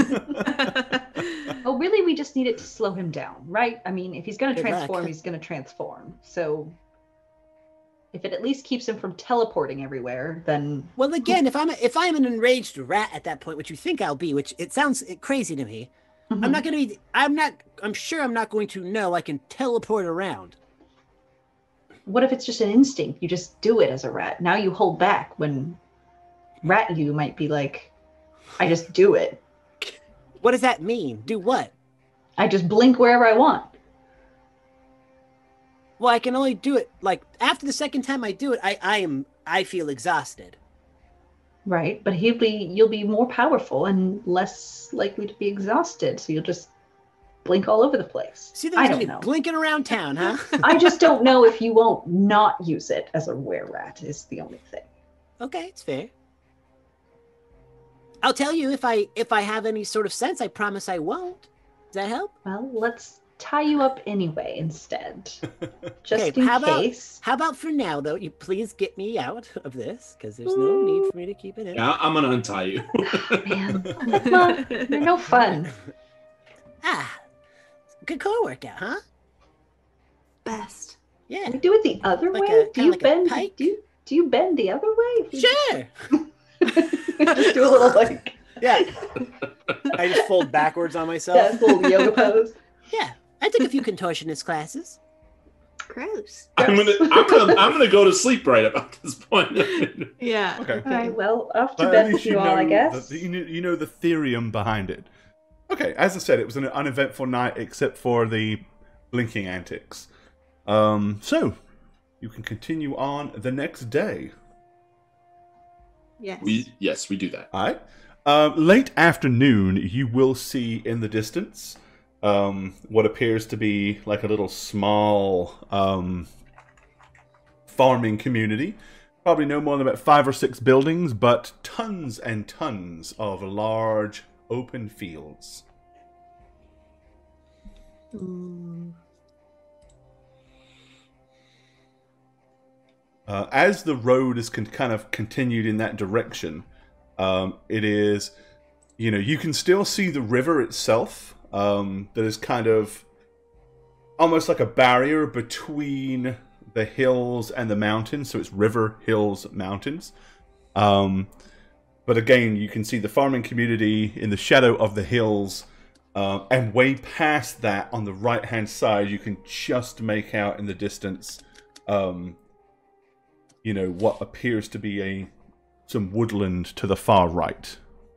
oh, really, we just need it to slow him down, right? I mean, if he's going to Good luck. transform, he's going to transform. So if it at least keeps him from teleporting everywhere, then Well, again, if I'm a, if I'm an enraged rat at that point, which you think I'll be, which it sounds crazy to me, Mhm. I'm not going to be. I'm not. I'm sure I'm not going to know I can teleport around. What if it's just an instinct? You just do it as a rat. Now you hold back when rat you might be like, I just do it. What does that mean? Do what? I just blink wherever I want. Well, I can only do it like after the second time I do it. I I am. I feel exhausted. Right. But he'll be you'll be more powerful and less likely to be exhausted. So you'll just blink all over the place. See, I there's don't me know. blinking around town, huh? I just don't know if you won't not use it as a were rat is the only thing. Okay, it's fair. I'll tell you if I if I have any sort of sense. I promise I won't. Does that help? Well, let's tie you up anyway instead. Just Okay, in how about- case. How about for now, though? You please get me out of this because there's no need for me to keep it in. Yeah, I'm gonna untie you. Man, that's not, they're no fun. Ah, good core workout, huh? best. Yeah, We do it the other Like way? a- do kinda you like a bend pike? do you, do you bend the other way? sure. Just do a little like Yeah, I just fold backwards on myself. that little yoga pose. Yeah, I took a few contortionist classes. Gross. I'm gonna, I'm gonna, I'm gonna go to sleep right about this point. Yeah. Okay. All right, well, off to But bed at with least you all, I know guess. the- you, know, you know the theorem behind it. Okay, as I said, it was an uneventful night except for the blinking antics. Um, so, you can continue on the next day. Yes. we, yes, we do that. Alright. Um, late afternoon, you will see in the distance um, what appears to be like a little small um, farming community. Probably no more than about five or six buildings, but tons and tons of large open fields. Mm. Uh, as the road is con- kind of continued in that direction, um, it is, you know, you can still see the river itself. Um, that is kind of almost like a barrier between the hills and the mountains. So it's river, hills, mountains. Um, but again, you can see the farming community in the shadow of the hills. Uh, and way past that, on the right-hand side, you can just make out in the distance, um, you know, what appears to be a some woodland to the far right.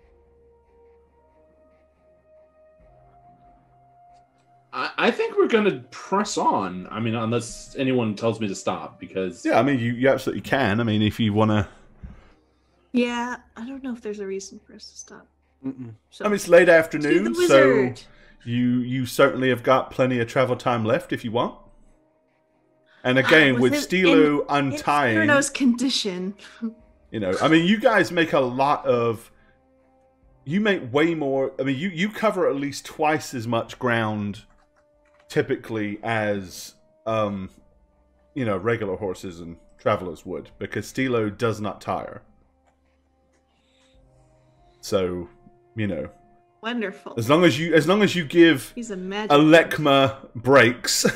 I, I think we're going to press on. I mean, unless anyone tells me to stop, because... Yeah, I mean, you, you absolutely can. I mean, if you want to... Yeah, I don't know if there's a reason for us to stop. Mm-mm. So, I mean, it's late to afternoon, the so wizard. you you certainly have got plenty of travel time left if you want. And again, Uh, with with Stilo In untying, Cyrano's condition. you know, I mean, you guys make a lot of. You make way more. I mean, you you cover at least twice as much ground, typically, as um, you know, regular horses and travelers would, because Stilo does not tire. So, you know, Wonderful. as long as you as long as you give He's a magic. Alekma breaks,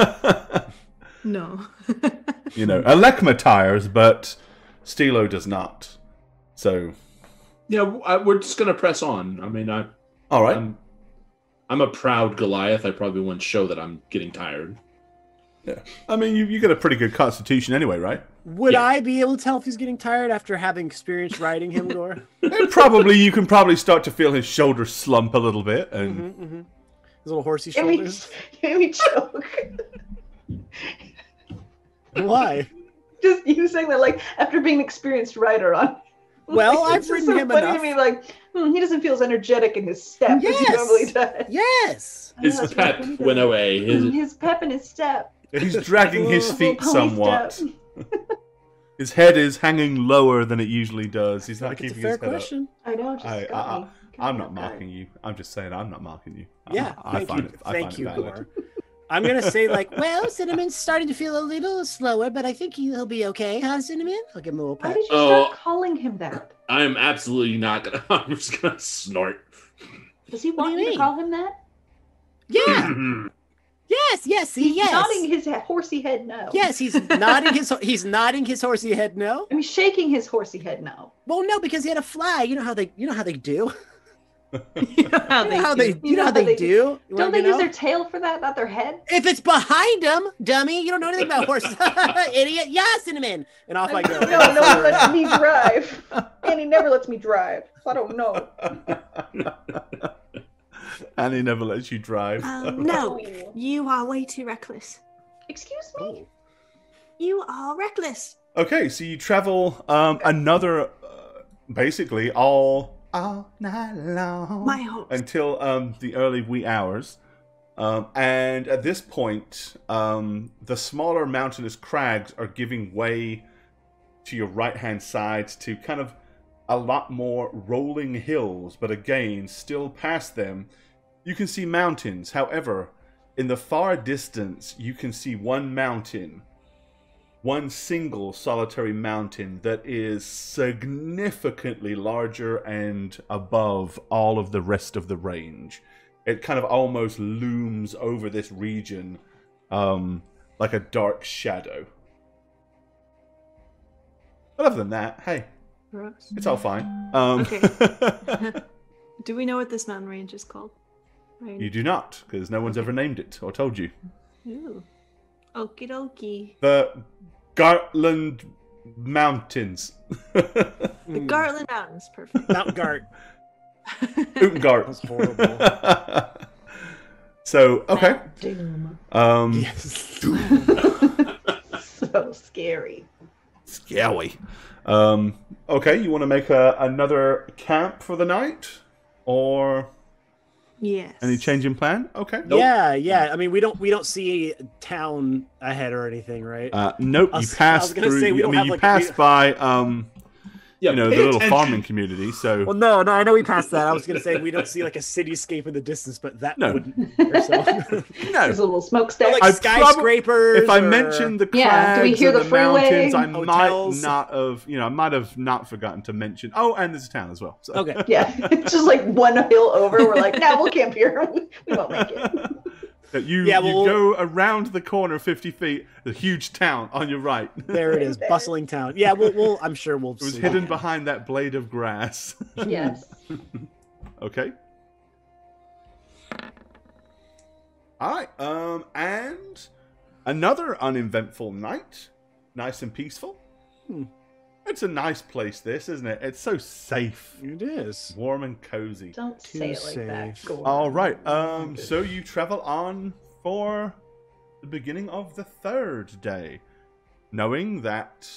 No. you know, Alekma tires, but Stilo does not. So, Yeah, I, we're just going to press on. I mean, I, all right. I'm, I'm a proud Goliath. I probably wouldn't show that I'm getting tired. Yeah. I mean, you you got a pretty good constitution anyway, right? Would Yeah. I be able to tell if he's getting tired after having experienced riding him, Gore? And probably you can probably start to feel his shoulders slump a little bit, and Mm-hmm, mm-hmm. His little horsey Let me, shoulders. let me choke. Why? Just you saying that, like, after being an experienced rider on. Well, Like, I've it's just ridden so him funny enough. to me, like, hmm, he doesn't feel as energetic in his step as he Yes. normally does. Yes. I know, His it's pep really funny went to me. away. His, His pep in his step. he's dragging his Little feet pony somewhat. step. His head is hanging lower than it usually does. He's not Like, it's a keeping fair his head question. I know, just I- got I- me. Got up. I'm me not off guard. mocking you. I'm just saying I'm not mocking you. I- Yeah, I, thank find you, it. I thank find you, it valid. Gore. I'm gonna say like, well, Cinnamon's starting to feel a little slower, but I think he'll be okay, huh, Cinnamon? I'll give him a little Why pat. did you Oh. start calling him that? I am absolutely not going to... I'm just going to snort. Does he What do want you you to mean? call him that? Yeah. Yes. Yes. See. He's Yes. nodding his he- horsey head no. Yes. He's nodding his. He's nodding his horsey head. No. I mean, shaking his horsey head no. Well, no, because he had a fly. You know how they. You know how they do. You know how You know how they. do. You know how they do. You Don't wanna they use know? their tail for that, not their head? If it's behind them, dummy, you don't know anything about horses, idiot. Yeah, Cinnamon. And off I go. No, no one lets me drive. And he never lets me drive. So I don't know. And he never lets you drive. Um, no, you are way too reckless. Excuse me? You are reckless. Okay, so you travel um, another, uh, basically all all night long My horse. until um, the early wee hours. Um, and at this point, um, the smaller mountainous crags are giving way to your right-hand side to kind of a lot more rolling hills. But again, still past them, you can see mountains. However, in the far distance, you can see one mountain, one single solitary mountain that is significantly larger and above all of the rest of the range. It kind of almost looms over this region um, like a dark shadow. But other than that, hey, Gross. it's all fine. Um, Do we know what this mountain range is called? Right. You do not, because no one's ever named it or told you. Ooh. Okie dokie. The Gartland Mountains. The Mm, Gartland Mountains. Perfect. Mount Gart. Utengart. That's horrible. So, okay. Doom. Um, Yes. So scary. Scary. Um, okay, you want to make a, another camp for the night? Or Yes. any change in plan? Okay. Nope. Yeah, yeah. I mean, we don't we don't see a town ahead or anything, right? Uh, nope, I you was- I pass was gonna through. say, we I don't mean, have, you like, pass we- by, um, Yeah, you know, pay the little attention. farming community. So, Well, no, no, I know we passed that. I was gonna say we don't see like a cityscape in the distance, but that No. wouldn't. Or so. no. There's a little smokestack. like I skyscrapers. If I or- mentioned the crags Yeah, do we hear and the the freeway? mountains, I Hotels? might not have, you know, I might have not forgotten to mention. Oh, and there's a town as well. So. Okay. Yeah, it's just like one hill over. We're like, nah, we'll camp here. We won't make it. That you Yeah, you well- go around the corner fifty feet, the huge town on your right. There it is, bustling town. Yeah, we'll, we'll I'm sure we'll. It was see hidden it. behind that blade of grass. Yes. Okay. All right. Um, and another uneventful night, nice and peaceful. Hmm. It's a nice place, this, isn't it? It's so safe, It is. warm and cozy. Don't Too say it like that. safe. Gordon. All right. Um, so you travel on for the beginning of the third day, knowing that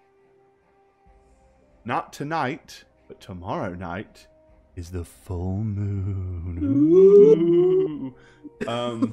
not tonight, but tomorrow night is the full moon. Ooh. Um,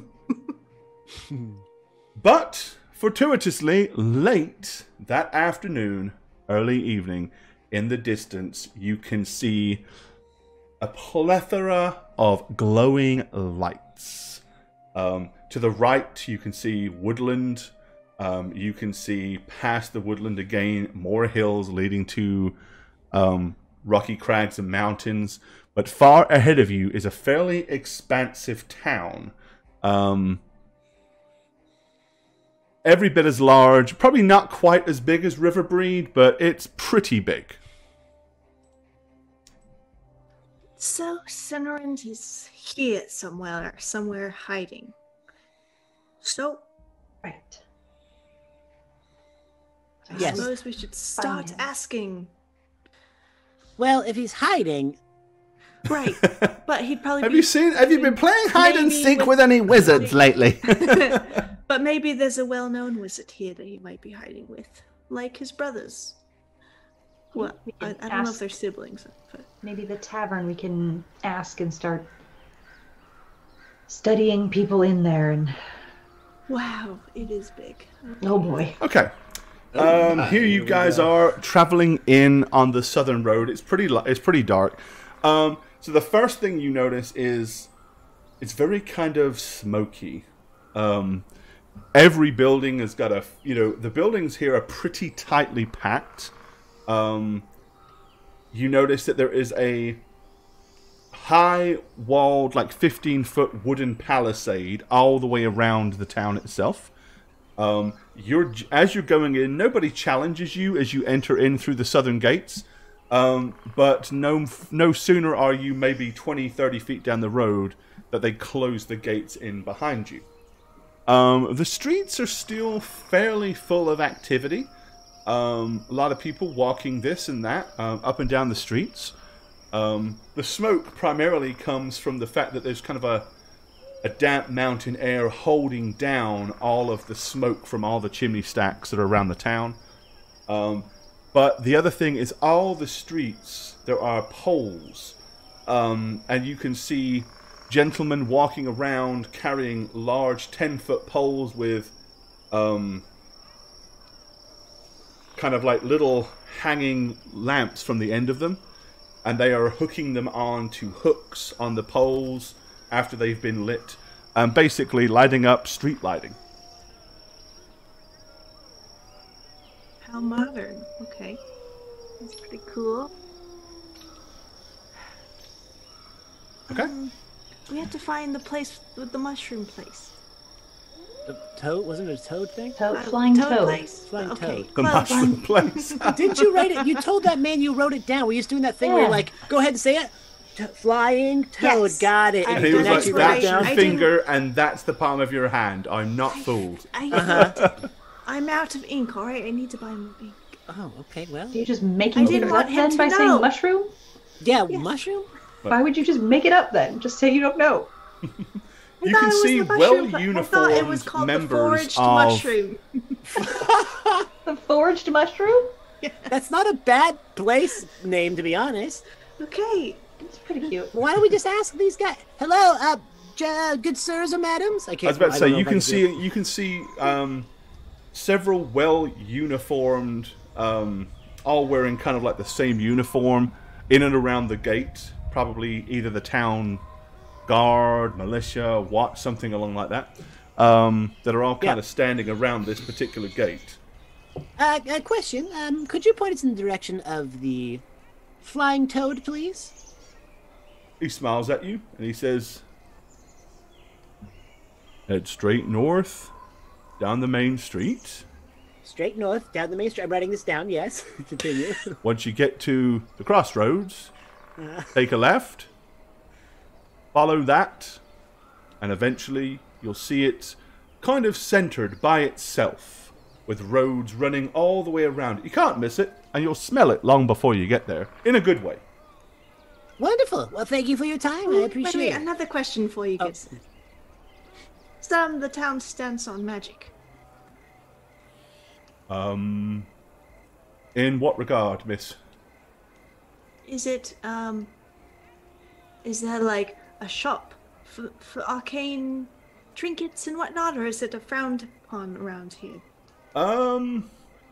but fortuitously late that afternoon, early evening, in the distance, you can see a plethora of glowing lights. Um, to the right, you can see woodland. Um, you can see past the woodland again, more hills leading to um, rocky crags and mountains. But far ahead of you is a fairly expansive town. Um, every bit as large, probably not quite as big as Riverbreed, but it's pretty big. So Cinnarand is here somewhere, somewhere hiding. So Right. I Yes. suppose we should start him. asking. Well, if he's hiding, Right, but he'd probably Have be. you seen? Have you been playing hide and Maybe seek with- with any wizards lately? But maybe there's a well-known wizard here that he might be hiding with, like his brothers. Well, We I, I can don't know if ask- they're siblings, but Maybe the tavern we can ask and start studying people in there and wow, it is big. oh boy. Okay. Um, here you guys are traveling in on the southern road. It's pretty. li- It's pretty dark. Um, so the first thing you notice is it's very kind of smoky. Um, every building has got a. You know, the buildings here are pretty tightly packed. Um, you notice that there is a high walled, like fifteen foot wooden palisade all the way around the town itself. Um, you're as you're going in, nobody challenges you as you enter in through the southern gates. Um, but no, no sooner are you maybe twenty, thirty feet down the road that they close the gates in behind you. Um, the streets are still fairly full of activity. Um, a lot of people walking this and that um, up and down the streets. Um, the smoke primarily comes from the fact that there's kind of a a damp mountain air holding down all of the smoke from all the chimney stacks that are around the town. Um, but the other thing is all the streets, there are poles. Um, and you can see gentlemen walking around carrying large ten-foot poles with um, kind of like little hanging lamps from the end of them. And they are hooking them on to hooks on the poles after they've been lit, and basically lighting up street lighting. How modern. Okay. That's pretty cool. Okay. Um, we have to find the place with the mushroom place. the toad wasn't it a toad thing? Toad, Uh, closing toad. place? Flying okay. toad. The close. mushroom place. Didn't you write it? You told that man you wrote it down. Were you just doing that thing where you're Yeah. like, go ahead and say it? T- flying toad, Yes. got it. I And And he did was then like, you actually wrote that's it write- your down. I didn't- finger, and that's the palm of your hand. I'm not fooled. I, Uh-huh. I'm out of ink, alright? I need to buy more ink. Oh, okay, well. You're just making I didn't things want up him then to by know. saying mushroom? Yeah, Yeah. mushroom? Why would you just make it up then? Just say you don't know. You thought can it was see the mushroom, but I thought it was well-uniformed called the members foraged of... mushroom. The foraged mushroom? That's not a bad place name, to be honest. Okay. It's pretty cute. Why don't we just ask these guys? Hello, uh, j- good sirs or madams? I I can't. was about to I say, don't know you if I can do see it. you can see um, several well-uniformed, um, all wearing kind of like the same uniform, in and around the gate. Probably either the town guard, militia, watch, something along like that. Um, that are all kind Yeah. of standing around this particular gate. Uh, a question. Um, could you point us in the direction of the flying toad, please? He smiles at you and he says, Head straight north, down the main street. Straight north, down the main street. I'm writing this down, yes. Continue. Once you get to the crossroads, take a left, follow that, and eventually you'll see it kind of centered by itself, with roads running all the way around it. You can't miss it, and you'll smell it long before you get there, in a good way. Wonderful. Well, thank you for your time. I Wait, appreciate wait, it. another question for you, Oh. kids. Some the town stands on magic. Um, in what regard, miss? Is it um? Is there like a shop for, for arcane trinkets and whatnot, or is it a frowned upon around here? Um,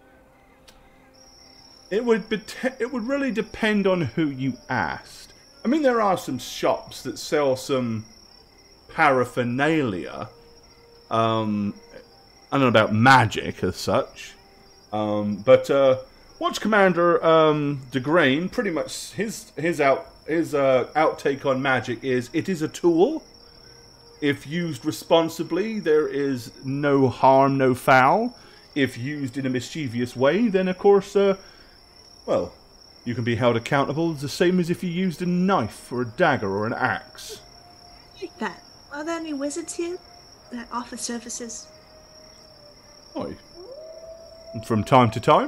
it would be it would really depend on who you asked. I mean, there are some shops that sell some paraphernalia. Um, I don't know about magic as such. Um, but uh, Watch Commander um, DeGrain, pretty much his his out his uh, outtake on magic is it is a tool. If used responsibly, there is no harm, no foul. If used in a mischievous way, then of course, uh, well, you can be held accountable the same as if you used a knife or a dagger or an axe. Like that. Are there any wizards here that offer services? Oh, from time to time.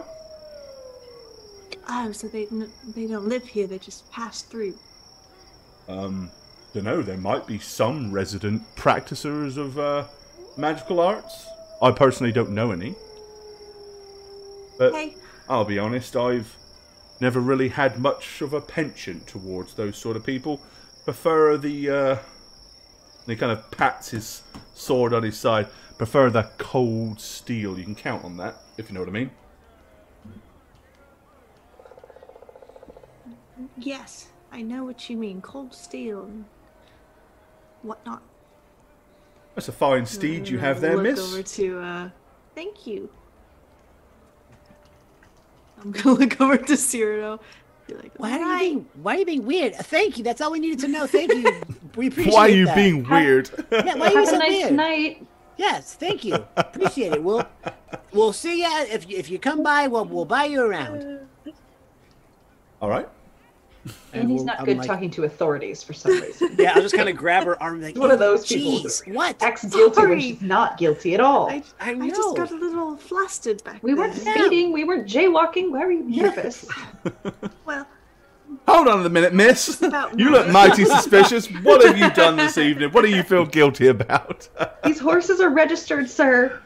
Oh, so they n- they don't live here; they just pass through. Um, don't know. There might be some resident practicers of uh, magical arts. I personally don't know any. But Hey, I'll be honest, I've never really had much of a penchant towards those sort of people. Prefer the, uh... and he kind of pats his sword on his side. Prefer the cold steel. You can count on that, if you know what I mean. yes, I know what you mean. Cold steel and whatnot. That's a fine steed you have there, Look miss. over to. Uh, thank you. I'm gonna look over to Cyrano. Be like, Why are you "Alright." being Why are you being weird? Uh, Thank you. That's all we needed to know. Thank you. We appreciate Why are you that. being weird? Yeah, why are you Have so a nice weird? night. Yes, thank you. Appreciate it. We'll we'll see ya if you, if you come by. We'll we'll buy you around. All right. And he's we'll- not I'm good like- talking to authorities for some reason. Yeah, I'll just kind of grab her arm. Like, One of those people Jeez, who what? acts guilty when Sorry. she's not guilty at all. I, I I just know. got a little flustered back We there. weren't speeding, we weren't jaywalking. Why were you nervous? Well, Hold on a minute, miss. about You look mine. mighty suspicious. What have you done this evening? What do you feel guilty about? These horses are registered, sir.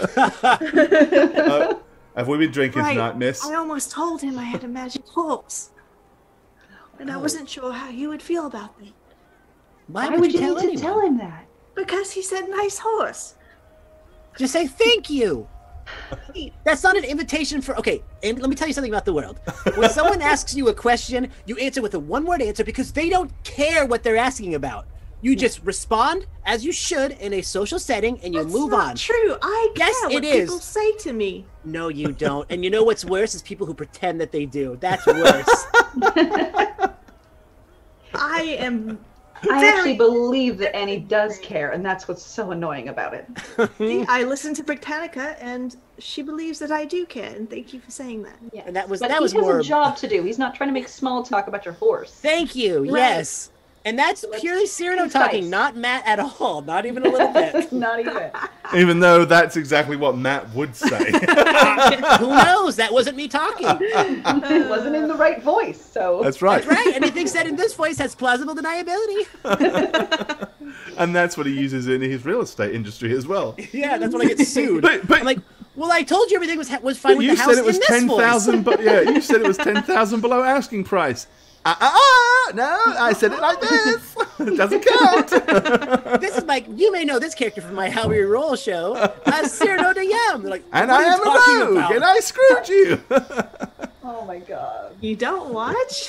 Uh, have we been drinking Right. tonight, miss? I almost told him I had a magic horse. And I Oh. wasn't sure how he would feel about that. Why, Why would you tell need to anyone? tell him that? Because he said nice horse. Just say thank you. That's not an invitation for. Okay, and let me tell you something about the world. When someone asks you a question, you answer with a one-word answer because they don't care what they're asking about. You just respond as you should in a social setting, and you That's move not on. true. I care Yes, what it is. people say to me. No, you don't. And you know what's worse is people who pretend that they do. That's worse. I am. I very- actually believe that Annie does care, and that's what's so annoying about it. I listened to Britannica, and she believes that I do care. And thank you for saying that. Yeah. And that was But that he was has more. a job to do. He's not trying to make small talk about your horse. Thank you. Right. Yes. And that's Let's purely Cyrano concise. talking, not Matt at all. Not even a little bit. Not even. Even though that's exactly what Matt would say. Who knows? That wasn't me talking. It wasn't in the right voice, so. That's right. Right? Anything said in this voice has plausible deniability. And that's what he uses in his real estate industry as well. Yeah, that's when I get sued. But, but I'm like, well, I told you everything was ha- was fine with you the house said it was in this ten voice. thousand. But yeah, you said it was ten thousand below asking price. Ah, uh, uh, uh, no, I said it like this. It doesn't count. This is like, you may know this character from my How We Roll show, uh, Cyrano de Yam. They're like, And what I are you am a talking rogue, about? and I screwed you. Oh my god. You don't watch?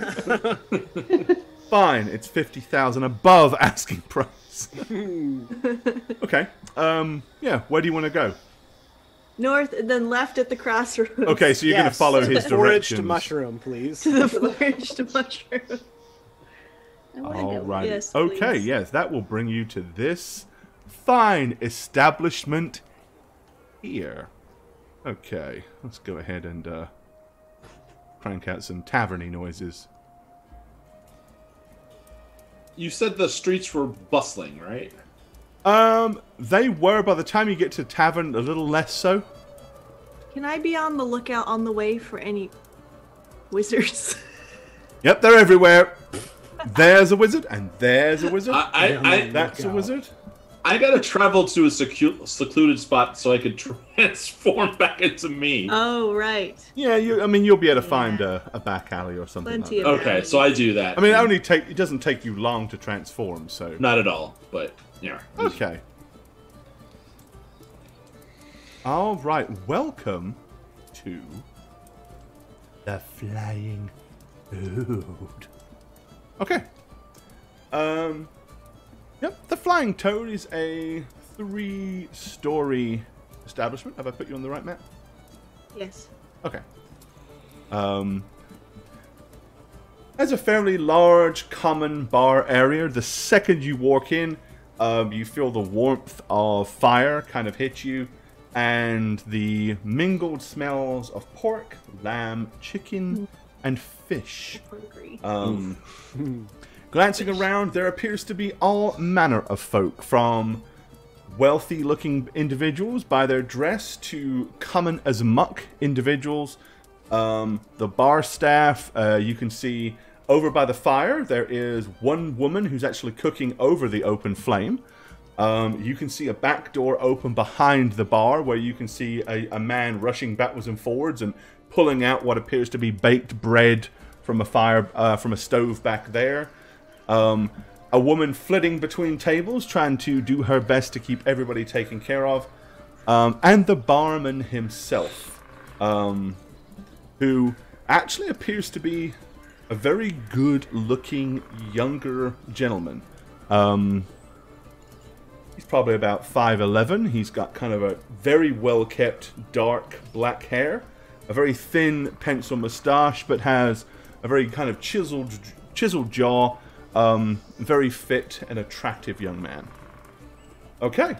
Fine, it's fifty thousand above asking price. Okay. Um. Yeah. Where do you want to go? North and then left at the crossroads. Okay, so you're going to Yes. follow his Foraged directions. mushroom, please. To the foraged mushroom. I wanna All go. right. Yes, okay. please. Yes, that will bring you to this fine establishment here. Okay, let's go ahead and uh, crank out some taverny noises. You said the streets were bustling, right? Um, they were, by the time you get to tavern, a little less so. Can I be on the lookout on the way for any wizards? Yep, they're everywhere. There's a wizard, and there's a wizard. I, I, I, That's a wizard. I gotta travel to a secu- secluded spot so I could transform back into me. Oh, right. Yeah, you. I mean, you'll be able to find Yeah. a, a back alley or something Plenty like of that. Okay, so I do that. I mean, it only take it doesn't take you long to transform, so. Not at all, but yeah. Okay. All right. Welcome to the Flying Toad. Okay. Um. Yep. The Flying Toad is a three-story establishment. Have I put you on the right map? Yes. Okay. Um. Has a fairly large common bar area. The second you walk in, um, you feel the warmth of fire kind of hit you, and the mingled smells of pork, lamb, chicken, and fish. Hungry. Um, glancing around, there appears to be all manner of folk, from wealthy-looking individuals by their dress to common as muck individuals. Um, the bar staff, uh, you can see over by the fire, there is one woman who's actually cooking over the open flame. Um, you can see a back door open behind the bar where you can see a, a man rushing backwards and forwards and pulling out what appears to be baked bread from a fire, uh, from a stove back there. Um, a woman flitting between tables, trying to do her best to keep everybody taken care of. Um, and the barman himself, um, who actually appears to be a very good-looking younger gentleman. Um, he's probably about five eleven. He's got kind of a very well-kept dark black hair, a very thin pencil mustache, but has a very kind of chiseled chiseled jaw. Um, very fit and attractive young man. Okay.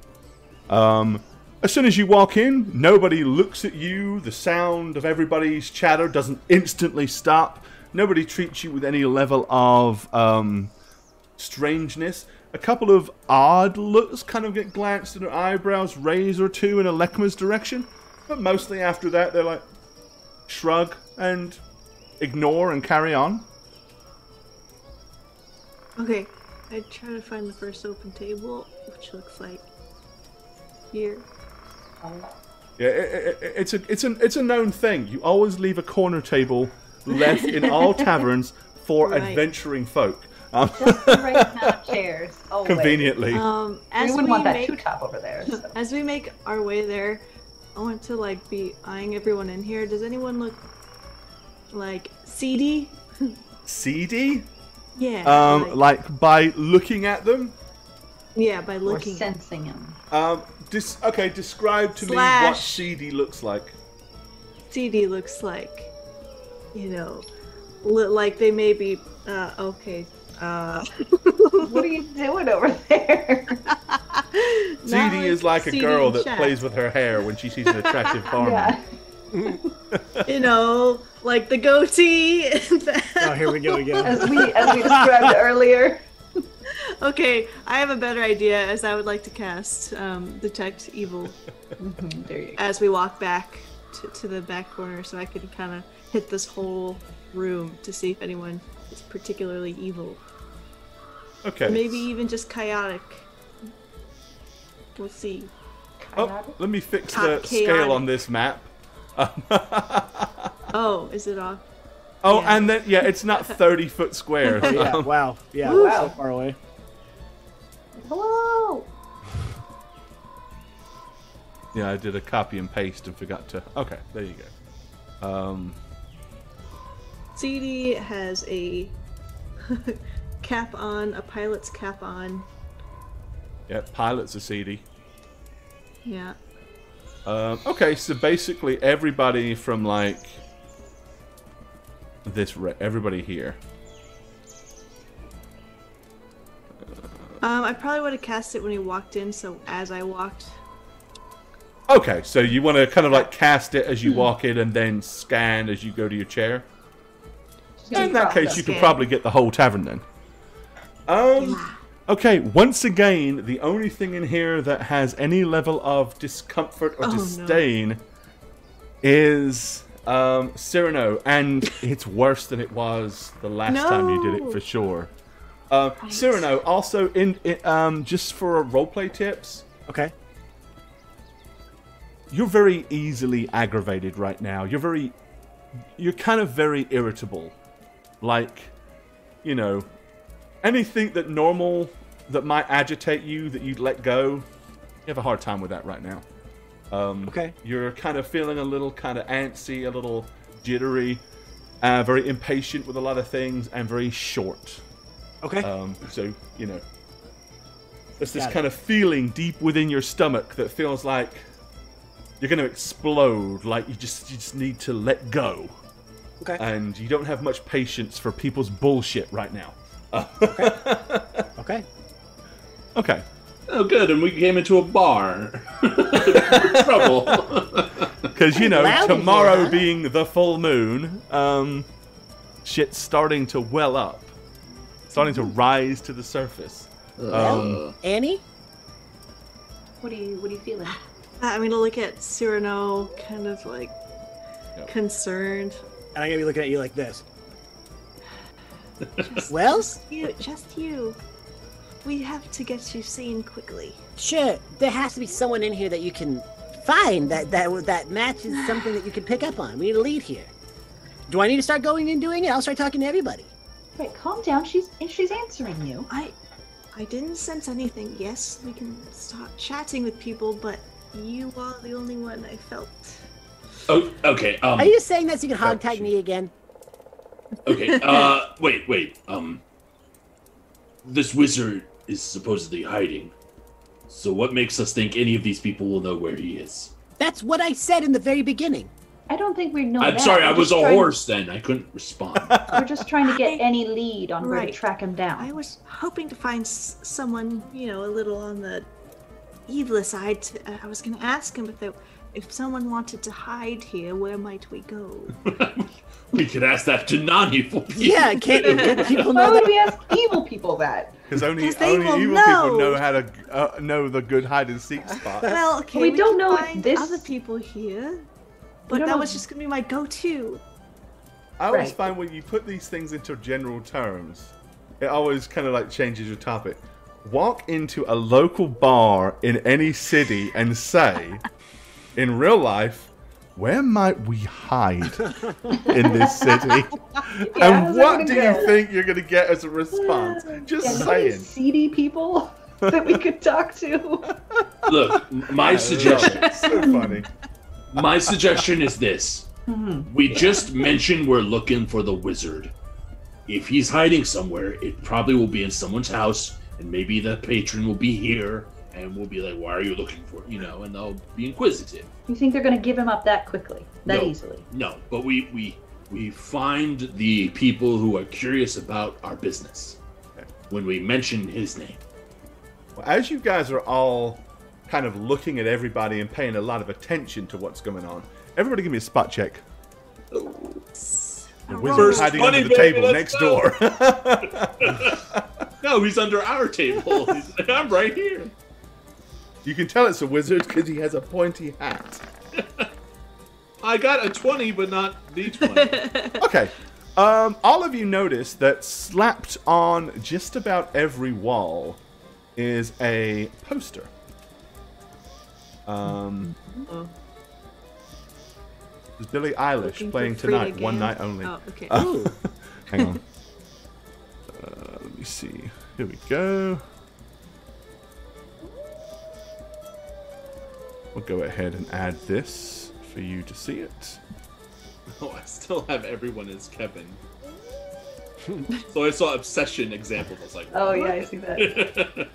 Um, as soon as you walk in, nobody looks at you. The sound of everybody's chatter doesn't instantly stop. Nobody treats you with any level of um, strangeness. A couple of odd looks kind of get glanced at their eyebrows, raise or two in Alekma's direction. But mostly after that, they're like, shrug and ignore and carry on. Okay, I try to find the first open table, which looks like here. Yeah, it, it, it's a it's an it's a known thing. You always leave a corner table left in all taverns for Right. adventuring folk. Um, Just the right amount of chairs. Always. conveniently. Um, as We we, wouldn't want that make, two top over there. So. as we make our way there, I want to like be eyeing everyone in here. Does anyone look like seedy? Seedy? Yeah. Um, like, like by looking at them. yeah, by Or looking. sensing him. Um, dis- okay, describe to me what Slash. seedy looks like. seedy looks like, you know, li- like they may be. Uh, okay. Uh, What are you doing over there? not Seedy is like a seedy girl in that chat. plays with her hair when she sees an attractive barman. Yeah. You know, like the goatee. and the- Oh, here we go again. As we as we described earlier. Okay, I have a better idea as I would like to cast um, Detect Evil Mhm, there you go. as we walk back to, to the back corner so I can kind of hit this whole room to see if anyone is particularly evil. Okay. Maybe even just chaotic. We'll see. Oh, let me fix Top the scale chaotic. on this map. Oh, is it off? Oh, Yeah. and then yeah, it's not thirty foot squares. Oh, yeah, Um, wow. Yeah, Woo. so far away. Hello. yeah, I did a copy and paste and forgot to. Okay, there you go. Um, C D has a cap on, a pilot's cap on. yeah, pilots are seedy. Yeah. Um, okay, so basically everybody from like this, re- everybody here. Uh, Um, I probably would have cast it when he walked in, so as I walked. Okay, so you want to kind of like cast it as you walk in and then scan as you go to your chair? In that case, you can probably get the whole tavern then. Um, okay, once again, the only thing in here that has any level of discomfort or Oh, no. disdain is um, Cyrano, and it's worse than it was the last time you did it No. for sure. Uh, Cyrano, also, in, in um, just for roleplay tips, Okay. you're very easily aggravated right now. You're very, you're kind of very irritable. Like, you know, anything that normal, that might agitate you, that you'd let go, you have a hard time with that right now. Um, Okay. You're kind of feeling a little kind of antsy, a little jittery, uh, very impatient with a lot of things, and very short. Okay. Um, so, you know, there's this Got it. kind of feeling deep within your stomach that feels like you're going to explode, like you just you just need to let go. okay. And you don't have much patience for people's bullshit right now. okay. Okay. Oh, good, and we came into a bar. Trouble. Because, you know, Loud in tomorrow here, huh? being the full moon, um, shit's starting to well up. Starting to rise to the surface. Um, Annie? What are you What are you feeling? I'm gonna look at Cyrano, kind of like Yep. concerned. And I'm gonna be looking at you like this. Well, You, just you. We have to get you seen quickly. sure. There has to be someone in here that you can find that that that matches something that you can pick up on. We need a lead here. Do I need to start going and doing it? I'll start talking to everybody. Right, calm down. She's she's answering you. I, I didn't sense anything. Yes, we can start chatting with people, but you are the only one I felt. Oh, okay. Um, Are you just saying that so you can hog Gotcha. tag me again? okay. Uh, wait, wait. Um, this wizard is supposedly hiding. So what makes us think any of these people will know where he is? That's what I said in the very beginning. I don't think we know I'm that. sorry, I We're was just a trying- horse then. I couldn't respond. We're just trying to get I- any lead on where to Right. track him down. I was hoping to find s- someone, you know, a little on the evil side. To, uh, I was going to ask him if, they, if someone wanted to hide here, where might we go? We could ask that to non-evil people. Yeah, can't the good people Why know would that? we ask evil people that? Because only, Because they only will evil know. people know how to uh, know the good hide and seek spot. Well, okay, we we, don't can know find this- other people here, but don't that know- was just going to be my go-to. I always Right. find when you put these things into general terms, it always kind of like changes your topic. Walk into a local bar in any city and say, in real life, where might we hide in this city? how's and that what gonna do go? you think you're going to get as a response? Just Yeah, know any saying. seedy people that we could talk to. Look, my suggestion. It's so funny. My suggestion is this. We just mentioned we're looking for the wizard. If he's hiding somewhere, it probably will be in someone's house, and maybe the patron will be here, and we'll be like, why are you looking for it? You know, and they'll be inquisitive. You think they're going to give him up that quickly, that No. easily? No, but we, we, we find the people who are curious about our business when we mention his name. Well, as you guys are all kind of looking at everybody and paying a lot of attention to what's going on, everybody give me a spot check. The wizard's First hiding twenty, under the baby, table let's next go. door. No, he's under our table. He's, I'm right here. You can tell it's a wizard because he has a pointy hat. I got a twenty, but not the twenty. Okay. Um, all of you notice that slapped on just about every wall is a poster. Um, there's Billie Eilish Looking playing for Frida tonight, one Gale. night only. Oh, okay. Uh, Ooh. Hang on. Uh, let me see. Here we go. We'll go ahead and add this for you to see it. Oh, I still have everyone as Kevin. So I saw obsession examples. I was like, Oh, what? yeah, I see that.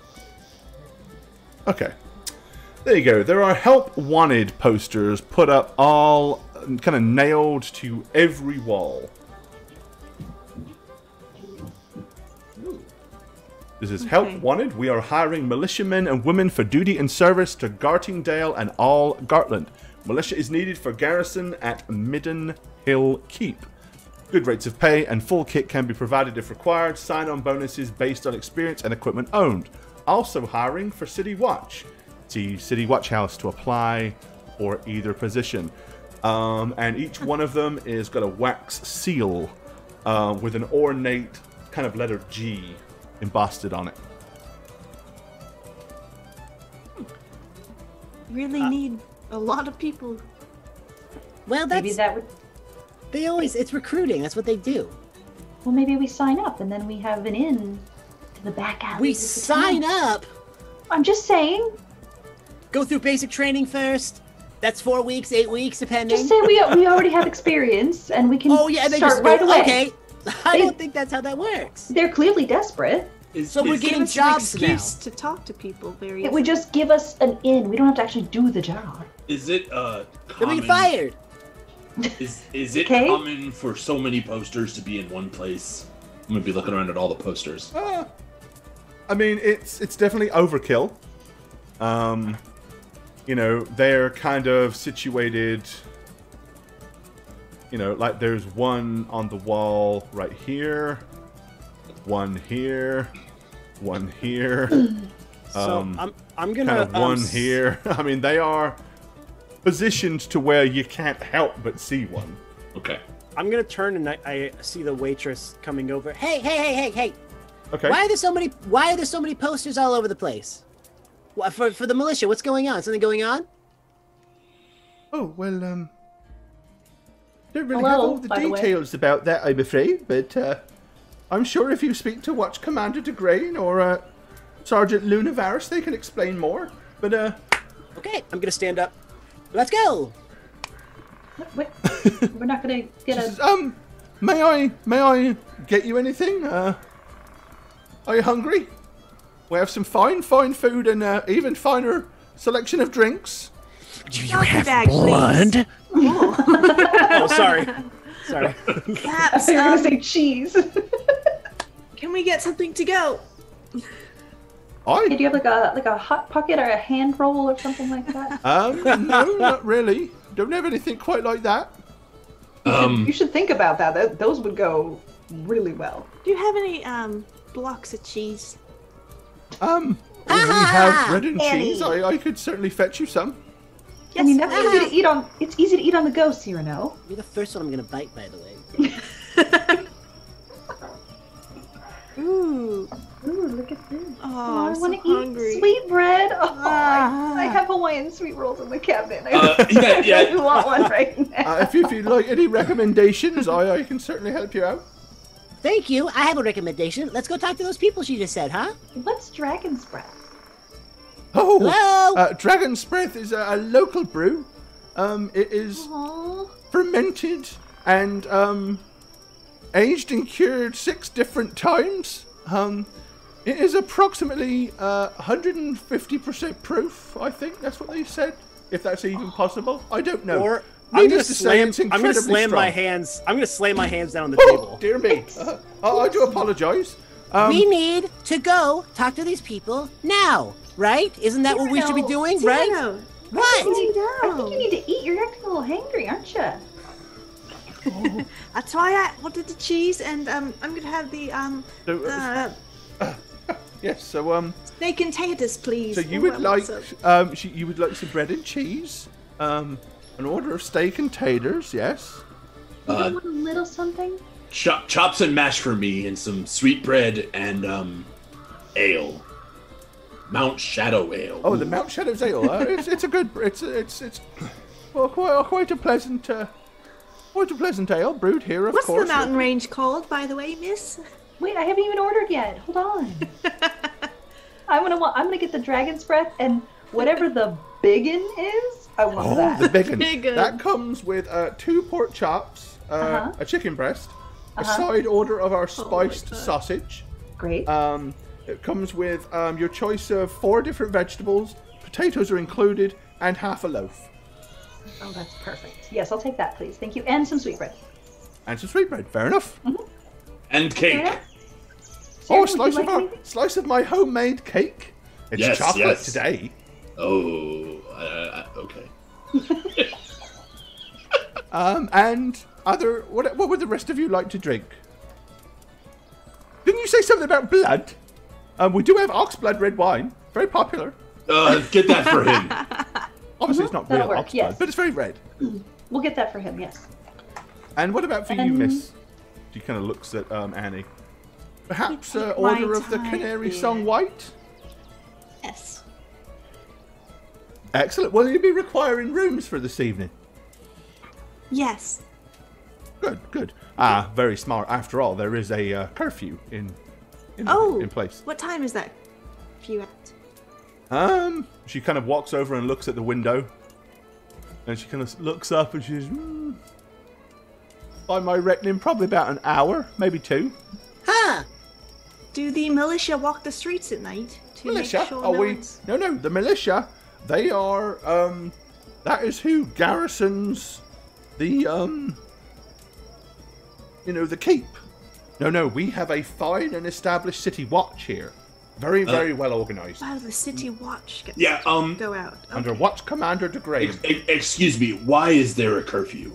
Okay. There you go. There are help wanted posters put up all kind of nailed to every wall. This is Okay. help wanted. We are hiring militiamen and women for duty and service to Gartingdale and all Gartland. Militia is needed for garrison at Midden Hill Keep. Good rates of pay and full kit can be provided if required. Sign-on bonuses based on experience and equipment owned. Also hiring for City Watch. See City Watch House to apply for either position. Um, and each one of them is got a wax seal uh, with an ornate kind of letter G embossed on it. Really Uh, need a lot of people. Well, that's Maybe that would. they always. It's recruiting. That's what they do. Well, maybe we sign up and then we have an in to the back alley. We sign up. I'm just saying. Go through basic training first. That's four weeks, eight weeks, depending. Just say we we already have experience and we can oh yeah, they start just right go, away. Okay. I They- don't think that's how that works. They're clearly desperate. Is, So we're is- getting Give us jobs an now. excuse to talk to people very It would just give us an in. We don't have to actually do the job. Is it uh Then we common? get fired. Is is it Okay. common for so many posters to be in one place? I'm gonna be looking around at all the posters. Uh, I mean, it's it's definitely overkill. Um, you know, they're kind of situated. You know, like there's one on the wall right here, one here, one here, So Um, I'm I'm gonna kind of um, one s- here. I mean, they are positioned to where you can't help but see one. Okay. I'm gonna turn and I, I see the waitress coming over. Hey, hey, hey, hey, hey! Okay. Why are there so many? Why are there so many posters all over the place? What, for for the militia? What's going on? Something going on? Oh, well, um... don't really Hello, have all the by the way. details about that, I'm afraid, but uh, I'm sure if you speak to Watch Commander DeGrain or uh, Sergeant Lunavaris, they can explain more. But, uh, Okay, I'm gonna stand up. Let's go. Wait, we're not gonna get says, a. um, may I, may I get you anything? Uh, are you hungry? We have some fine, fine food and uh, even finer selection of drinks. Do you Doggy bag, please. Oh, sorry. Sorry. I Perhaps was gonna um, say cheese. can we get something to go? I, Do you have like a like a hot pocket or a hand roll or something like that? um, no, not really. Don't have anything quite like that. Um, You should think about that. That those would go really well. Do you have any um blocks of cheese? Um, we have bread and cheese. I, I could certainly fetch you some. I mean, that's easy to eat on. It's easy to eat on the go, Cyrano. You're the first one I'm gonna bite, by the way. Ooh. Ooh, look at this. Oh, Oh, I I'm so want to hungry. eat sweetbread. Oh, Ah. I, I have Hawaiian sweet rolls in the cabinet. I Uh, yeah, yeah. really want one right now. Uh, if, you, if you'd like any recommendations, I, I can certainly help you out. Thank you. I have a recommendation. Let's go talk to those people she just said, huh? What's dragon's breath? Oh, Hello. uh, Dragon's Breath is a, a local brew. Um, it is Aww. fermented and um, aged and cured six different times. Um, it is approximately uh, one hundred fifty percent proof. I think that's what they said. If that's even possible, I don't know. Or I'm gonna Needless to say, slam. it's I'm gonna incredibly slam my strong. hands. I'm gonna slam my hands down on the Oh, table. dear me. Uh, I, I do apologize. Um, we need to go talk to these people now, right? Isn't that what we should be Cyrano, doing, right? Cyrano, What? I think you need to eat. You're acting a little hangry, aren't you? That's why I wanted the cheese, and um, I'm gonna have the um so, uh, uh, yes. So um. steak and taters, please. So you Oh, would I like want some. um sh- you would like some bread and cheese, um an order of steak and taters, yes. You Uh, want a little something? chop, chops and mash for me, and some sweet bread and um, ale. Mount Shadow Ale. Oh, the Mount Shadows Ale. Uh, it's it's a good it's it's it's well quite quite a pleasant uh, quite a pleasant ale brewed here, of What's course. the mountain range called, by the way, Miss? Wait, I haven't even ordered yet. Hold on. I'm gonna want. I'm gonna get the dragon's breath and whatever the biggin is. I want Oh, that. the bacon. Bacon. That comes with uh, two pork chops, uh, Uh-huh. a chicken breast, a Uh-huh. side order of our Oh my spiced God. sausage. Great. Um, it comes with um, your choice of four different vegetables. Potatoes are included, and half a loaf, Oh, that's perfect. Yes, I'll take that, please. Thank you, and some sweetbread. and some sweetbread. Fair enough. And cake. Yeah. Oh, a would you slice like of our, anything? slice of my homemade cake. It's Yes, chocolate yes. today. Oh, uh, okay. Um, and other what? What would the rest of you like to drink? Didn't you say something about blood? Um, we do have ox blood red wine, very popular. Uh, get that for him. Obviously, it's not That'll real work, ox yes. blood, but it's very red. We'll get that for him. Yes. And what about for you, Um, Miss? She kind of looks at um, Annie. Perhaps uh, take my order of the time Canary here. Song White. Yes. Excellent. Will you be requiring rooms for this evening? Yes. Good, good. Ah, very smart. After all, there is a uh, curfew in in, Oh. in place. What time is that? Few at. Um, she kind of walks over and looks at the window, and she kind of looks up and she's, mm, by my reckoning, probably about an hour, maybe two. Huh? Do the militia walk the streets at night to Militia? make sure Are no we? one's... No, no. The militia. They are. Um, that is who garrisons the um. You know, the keep. No, no. We have a fine and established city watch here. Very, very well organized. Wow, the city watch gets Yeah, to um, go out. Under Okay. Watch Commander de Graham. Ex- ex- excuse me, why is there a curfew?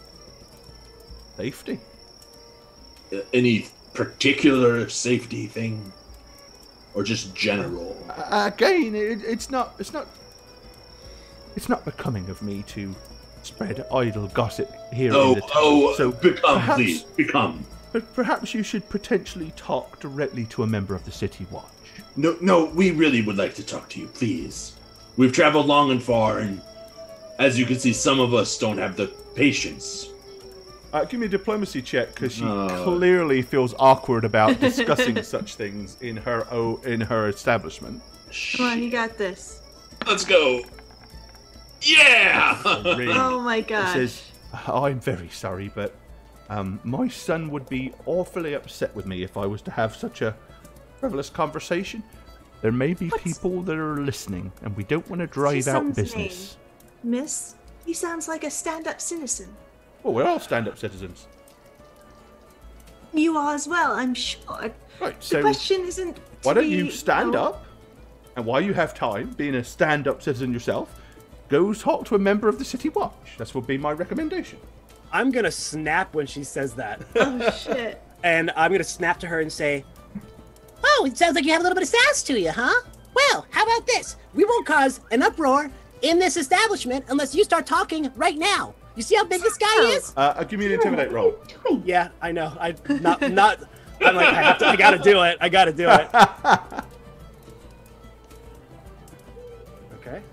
Safety. Uh, Any particular safety thing? Or just general? Uh, again, it, it's not. It's not. It's not becoming of me to spread idle gossip here Oh, in the town. oh, so become, perhaps, please, become. But perhaps you should potentially talk directly to a member of the City Watch. No, no, we really would like to talk to you, please. We've traveled long and far, and as you can see, some of us don't have the patience. Uh, give me a diplomacy check, because she Uh. clearly feels awkward about discussing such things in her o- in her establishment. Come on, you got this. Let's go. Yeah! Really. Oh my He gosh. says, "I'm very sorry, but um, my son would be awfully upset with me if I was to have such a frivolous conversation. There may be What's- people that are listening, and we don't want to drive your out son's business." Miss, he sounds like a stand-up citizen. Well, we're all stand-up citizens. You are as well, I'm sure. Right, The so question isn't. to why don't be, you stand know, up, and while you have time, being a stand-up citizen yourself, go talk to a member of the City Watch. That would be my recommendation. I'm gonna snap when she says that. Oh shit. And I'm gonna snap to her and say, "Oh, it sounds like you have a little bit of sass to you, huh? Well, how about this? We won't cause an uproar in this establishment unless you start talking right now. You see how big this guy is?" Uh, uh, give me an intimidate roll. What are you doing? Yeah, I know. I not not. I'm like, I have to. I gotta do it. I gotta do it. Okay.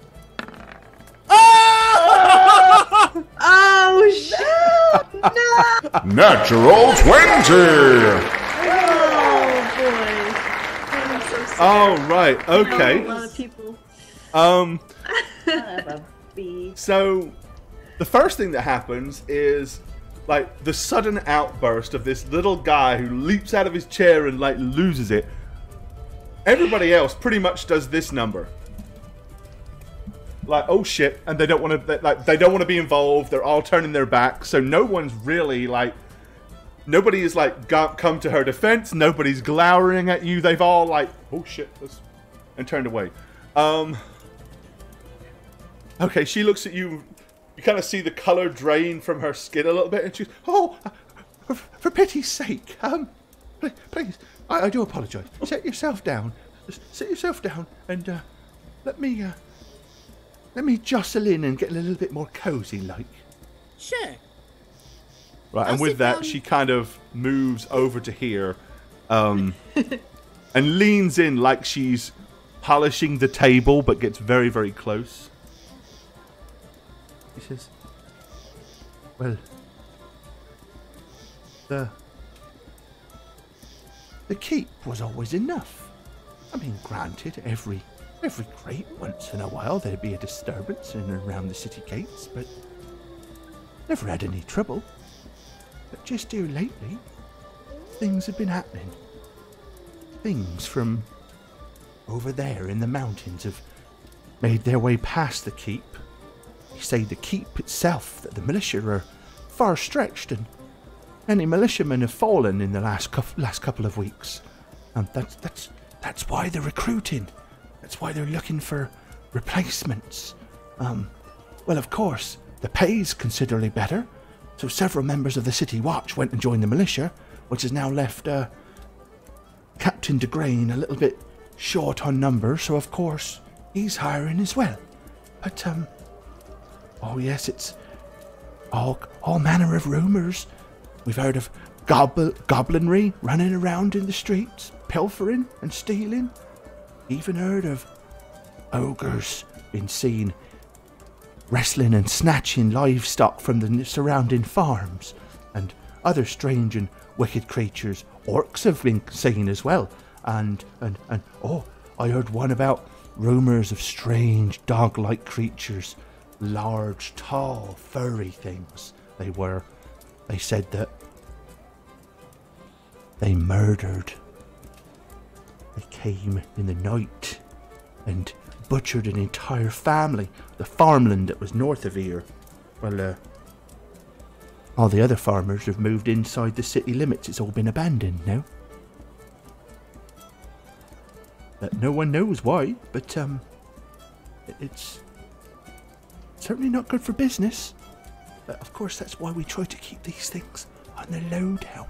Oh! Oh shit! No! Natural twenty! Oh boy. I'm so sad. Oh, right, okay. A lot of people. Um, Son of a bee. so the first thing that happens is like the sudden outburst of this little guy who leaps out of his chair and like loses it. Everybody else pretty much does this number. Like, oh shit, and they don't want to like they don't want to be involved. They're all turning their back, so no one's really like nobody is like got, come to her defense. Nobody's glowering at you. They've all like, oh shit, let's, and turned away. Um. Okay, she looks at you. You kind of see the color drain from her skin a little bit, and she's, oh, for, for pity's sake, um, please, please I, I do apologise. Set yourself down. Just sit yourself down, and uh, let me, uh, let me jostle in and get a little bit more cosy, like. Sure. Right, I'll and with sit that, down. she kind of moves over to here, um, and leans in like she's polishing the table, but gets very, very close. He says, well, the, the keep was always enough. I mean, granted, every, every great once in a while there'd be a disturbance in and around the city gates, but never had any trouble. But just here lately, things have been happening. Things from over there in the mountains have made their way past the keep. They say the keep itself, that the militia are far stretched, and many militiamen have fallen in the last cou- last couple of weeks. Um, that's that's that's why they're recruiting. That's why they're looking for replacements. Um, well, of course, the pay's considerably better. So several members of the City Watch went and joined the militia, which has now left uh, Captain de Grain a little bit short on numbers. So of course he's hiring as well. But um, oh yes, it's all all manner of rumours. We've heard of gobl- goblinry running around in the streets, pilfering and stealing. Even heard of ogres being seen wrestling and snatching livestock from the surrounding farms, and other strange and wicked creatures. Orcs have been seen as well, and and and oh, I heard one about rumours of strange dog-like creatures, large, tall, furry things. They were. They said that they murdered. They came in the night and butchered an entire family. The farmland that was north of here. Well, uh, all the other farmers have moved inside the city limits. It's all been abandoned now. But no one knows why, but um, it's certainly not good for business. But of course, that's why we try to keep these things on the lowdown.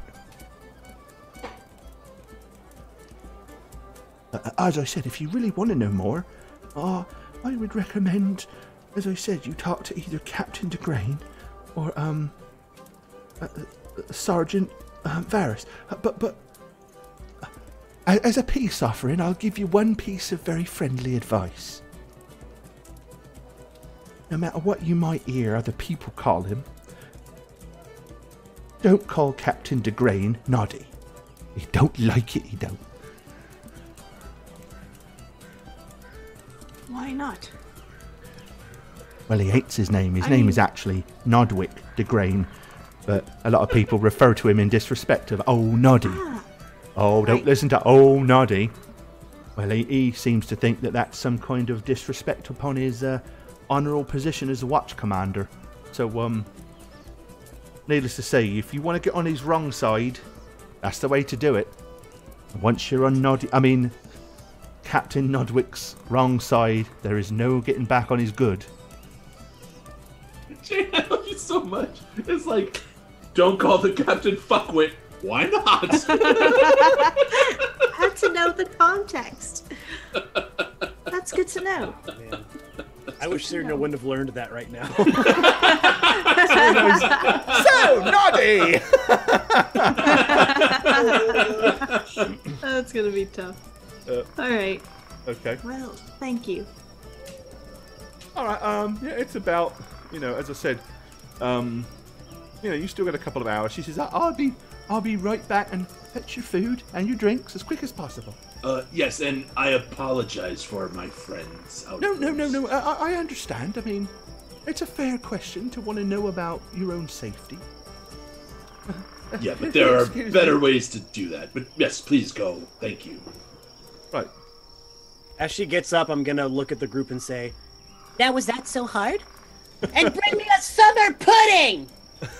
Uh, as I said, if you really want to know more, uh, I would recommend, as I said, you talk to either Captain de Grain or um, uh, uh, Sergeant uh, Varys. Uh, but but uh, as a peace offering, I'll give you one piece of very friendly advice. No matter what you might hear other people call him, don't call Captain de Grain Noddy. He don't like it, he don't. Why not? Well, he hates his name. His I name mean- is actually Nodwick de Grain, but a lot of people refer to him in disrespect of Oh Noddy. Ah, Oh, don't Right. listen to Oh Noddy. Well, he, he seems to think that that's some kind of disrespect upon his uh, honourable position as a watch commander. So, um, needless to say, if you want to get on his wrong side, that's the way to do it. Once you're on Noddy, I mean, Captain Nodwick's wrong side, there is no getting back on his good. Jay, I love you so much. It's like, don't call the captain fuckwit. Why not? had to know the context. That's good to know. Man. I wish Cyrano wouldn't have learned that right now. So Noddy! That's gonna be tough. Uh, All right. Okay. Well, thank you. All right. Um. Yeah. It's about. You know. As I said. Um. You know. You still got a couple of hours. She says, "I'll be. I'll be right back and fetch your food and your drinks as quick as possible." uh, yes, and I apologize for my friends. No, no, no, no. I, I understand. I mean, it's a fair question to want to know about your own safety. Yeah, but there are Excuse better me. ways to do that. But yes, please go. Thank you. Right. As she gets up, I'm gonna look at the group and say, Now, was that so hard? And bring me a summer pudding!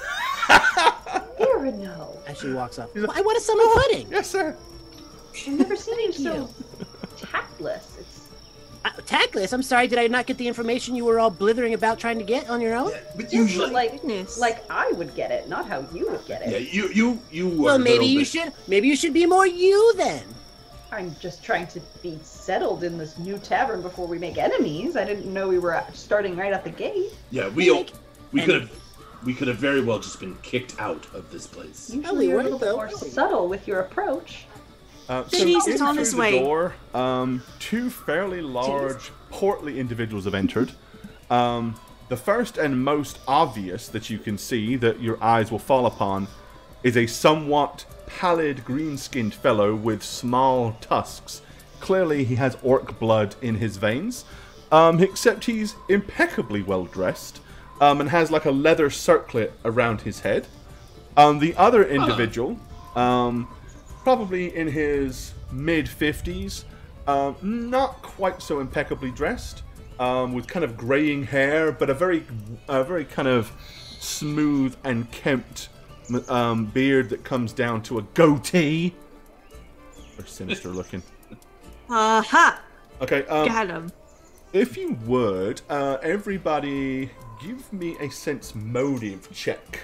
Cyrano. as she walks up, I want a summer pudding! Yes, sir. I've never seen you Thank so tactless. It's Uh, tactless, I'm sorry, did I not get the information you were all blithering about trying to get on your own? But usually usually, like Goodness. like I would get it, not how you would get it. yeah, you, you, you. were Well, a maybe little you bit- should, maybe you should be more you then. I'm just trying to be settled in this new tavern before we make enemies. I didn't know we were starting right at the gate. Yeah, we, all- we and- could have, we could have very well just been kicked out of this place. Usually you're a were, little bit though. more subtle with your approach. Uh, so She's in on through his the way. door, um, two fairly large, portly individuals have entered. Um, the first and most obvious that you can see that your eyes will fall upon is a somewhat pallid, green-skinned fellow with small tusks. Clearly, he has orc blood in his veins, um, except he's impeccably well dressed um, and has like a leather circlet around his head. Um, the other individual, um, probably in his mid fifties, um, not quite so impeccably dressed, um, with kind of graying hair, but a very, a very kind of smooth and kempt um, beard that comes down to a goatee. They're sinister looking. Aha! Okay, um, Got him. if you would, uh, everybody give me a sense motive check.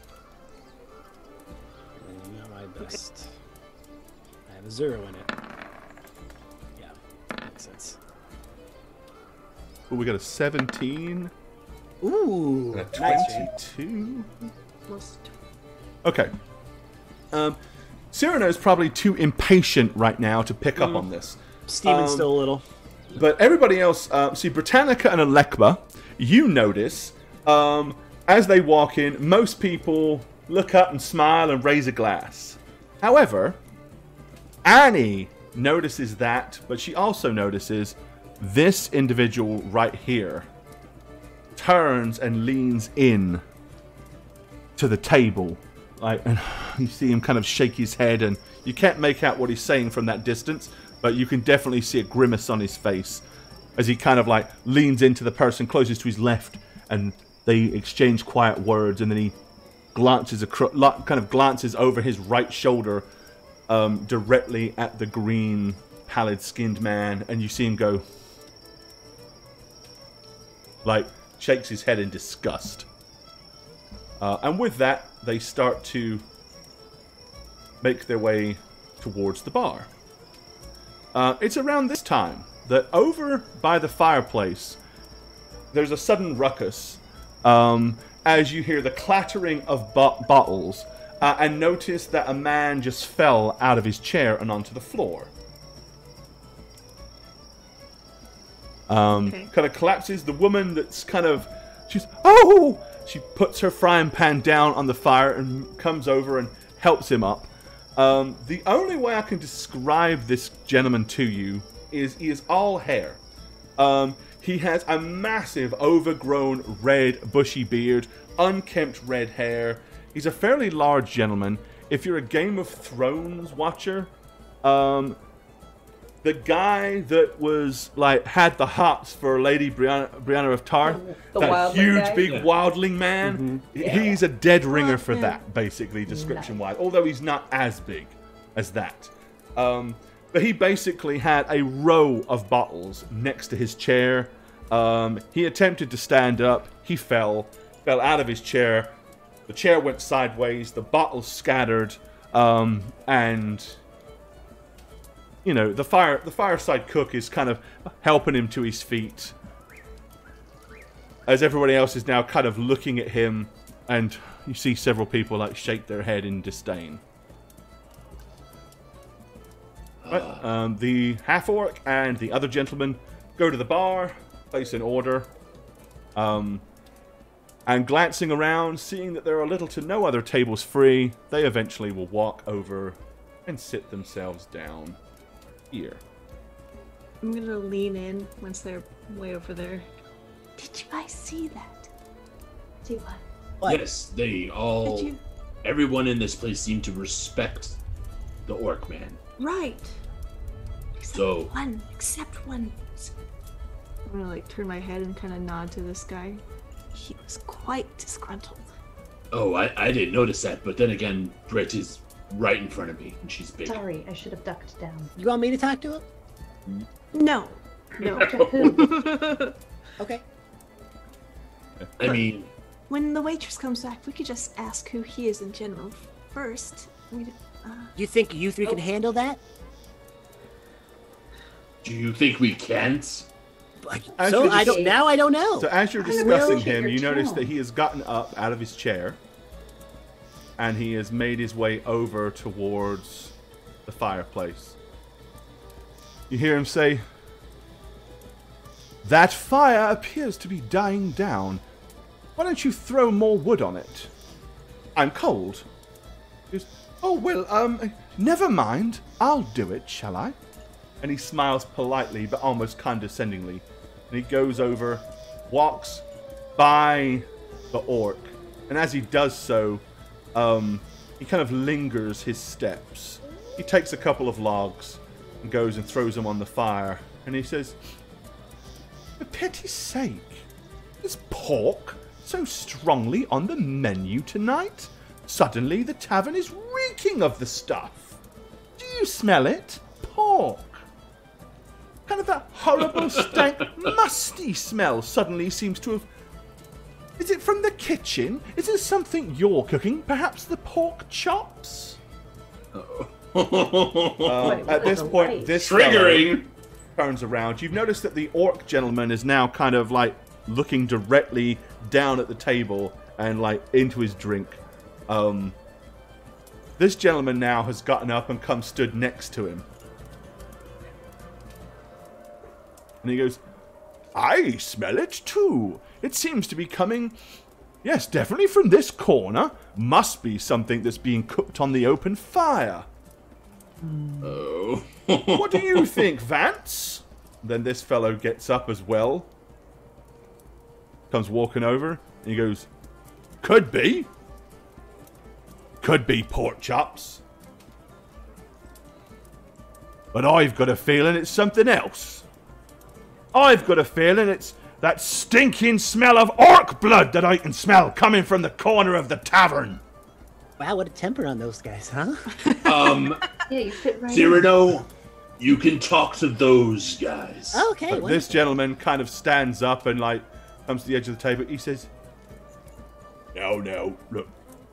Not my best. I have a zero in it. Yeah, makes sense. Well, we got a seventeen Ooh, and a nice. twenty-two. Most. Okay. Um, Cyrano's probably too impatient right now to pick up on this. Steven's Um, still a little. But everybody else, uh, see, Britannica and Alekba, you notice, um, as they walk in, most people look up and smile and raise a glass. However, Annie notices that, but she also notices this individual right here turns and leans in to the table. Like, and you see him kind of shake his head, and you can't make out what he's saying from that distance, but you can definitely see a grimace on his face as he kind of like leans into the person closest to his left, and they exchange quiet words, and then he glances across, kind of glances over his right shoulder, um, directly at the green, pallid-skinned man, and you see him go, like, shakes his head in disgust. Uh, and with that, they start to make their way towards the bar. Uh, it's around this time that over by the fireplace, there's a sudden ruckus um, as you hear the clattering of bo- bottles uh, and notice that a man just fell out of his chair and onto the floor. Um, Okay. Kind of collapses. The woman that's kind of, she's, oh! She puts her frying pan down on the fire and comes over and helps him up. Um, the only way I can describe this gentleman to you is he is all hair. Um, he has a massive, overgrown, red, bushy beard, unkempt red hair. He's a fairly large gentleman. If you're a Game of Thrones watcher, um, the guy that was like had the hots for Lady Brianna, Brianna of Tarth, The that wildling huge, guy? big Yeah. wildling man, Yeah. he's a dead ringer for Yeah. that, basically, description-wise. Although he's not as big as that. Um, but he basically had a row of bottles next to his chair. Um, he attempted to stand up. He fell, fell out of his chair. The chair went sideways. The bottles scattered, um, and you know the fire. The fireside cook is kind of helping him to his feet, as everybody else is now kind of looking at him, and you see several people like shake their head in disdain. Right, um, the half-orc and the other gentleman go to the bar, place an order, um, and glancing around, seeing that there are little to no other tables free, they eventually will walk over and sit themselves down here. I'm gonna lean in once they're way over there. Did you guys see that? See what? What? Yes, they all. Did you? Everyone in this place seemed to respect the orc man. Right. Except So- one, except one. I'm gonna like turn my head and kind of nod to this guy. He was quite disgruntled. Oh, I, I didn't notice that, but then again, Britt is right in front of me, and she's big. Sorry, I should have ducked down. You want me to talk to him? No. No. To who? Okay. I mean, When the waitress comes back, we could just ask who he is in general first. We, uh, You think you three can handle that? do you think we can't? As So you're I dis- don't. Now I don't know. So as you're I don't discussing know. him, Your you notice tone. that he has gotten up out of his chair, and he has made his way over towards the fireplace. You hear him say, "That fire appears to be dying down. Why don't you throw more wood on it? I'm cold." He goes, "Oh, well, um, never mind. I'll do it, shall I?" And he smiles politely, but almost condescendingly. And he goes over, walks by the orc. And as he does so, um, he kind of lingers his steps. He takes a couple of logs and goes and throws them on the fire. And he says, "For pity's sake, is pork so strongly on the menu tonight? Suddenly the tavern is reeking of the stuff. Do you smell it? Pork. Kind of that horrible, stank, musty smell suddenly seems to have... Is it from the kitchen? Is it something you're cooking? Perhaps the pork chops? Uh, Wait, at this the point, light? this Triggering. fellow turns around. You've noticed that the orc gentleman is now kind of like looking directly down at the table and like into his drink. Um, this gentleman now has gotten up and come stood next to him. And he goes, I smell it too. It seems to be coming, yes, definitely from this corner. Must be something that's being cooked on the open fire. Oh. What do you think, Vance? Then this fellow gets up as well. Comes walking over, and he goes, could be. Could be pork chops. But I've got a feeling it's something else. I've got a feeling it's that stinking smell of orc blood that I can smell coming from the corner of the tavern. Wow, what a temper on those guys, huh? Um, Yeah, you fit right in. Cyrano, you can talk to those guys. Okay. But this gentleman kind of stands up and like comes to the edge of the table. He says, now, now, look.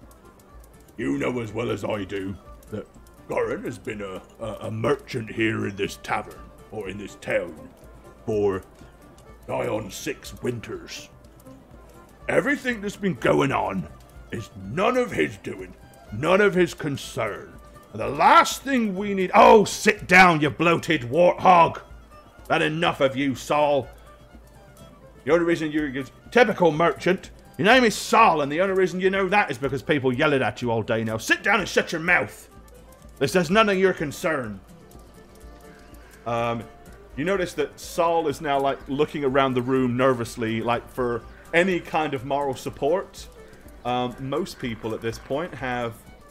You know as well as I do that Goran has been a, a, a merchant here in this tavern, or in this town, for nigh on six winters. Everything that's been going on is none of his doing, none of his concern. And the last thing we need... Oh, sit down, you bloated warthog! That enough of you, Saul. The only reason you're a typical merchant... Your name is Saul, and the only reason you know that is because people yell it at you all day now. Sit down and shut your mouth. This is none of your concern. Um, you notice that Saul is now, like, looking around the room nervously, like, for any kind of moral support. Um, most people at this point have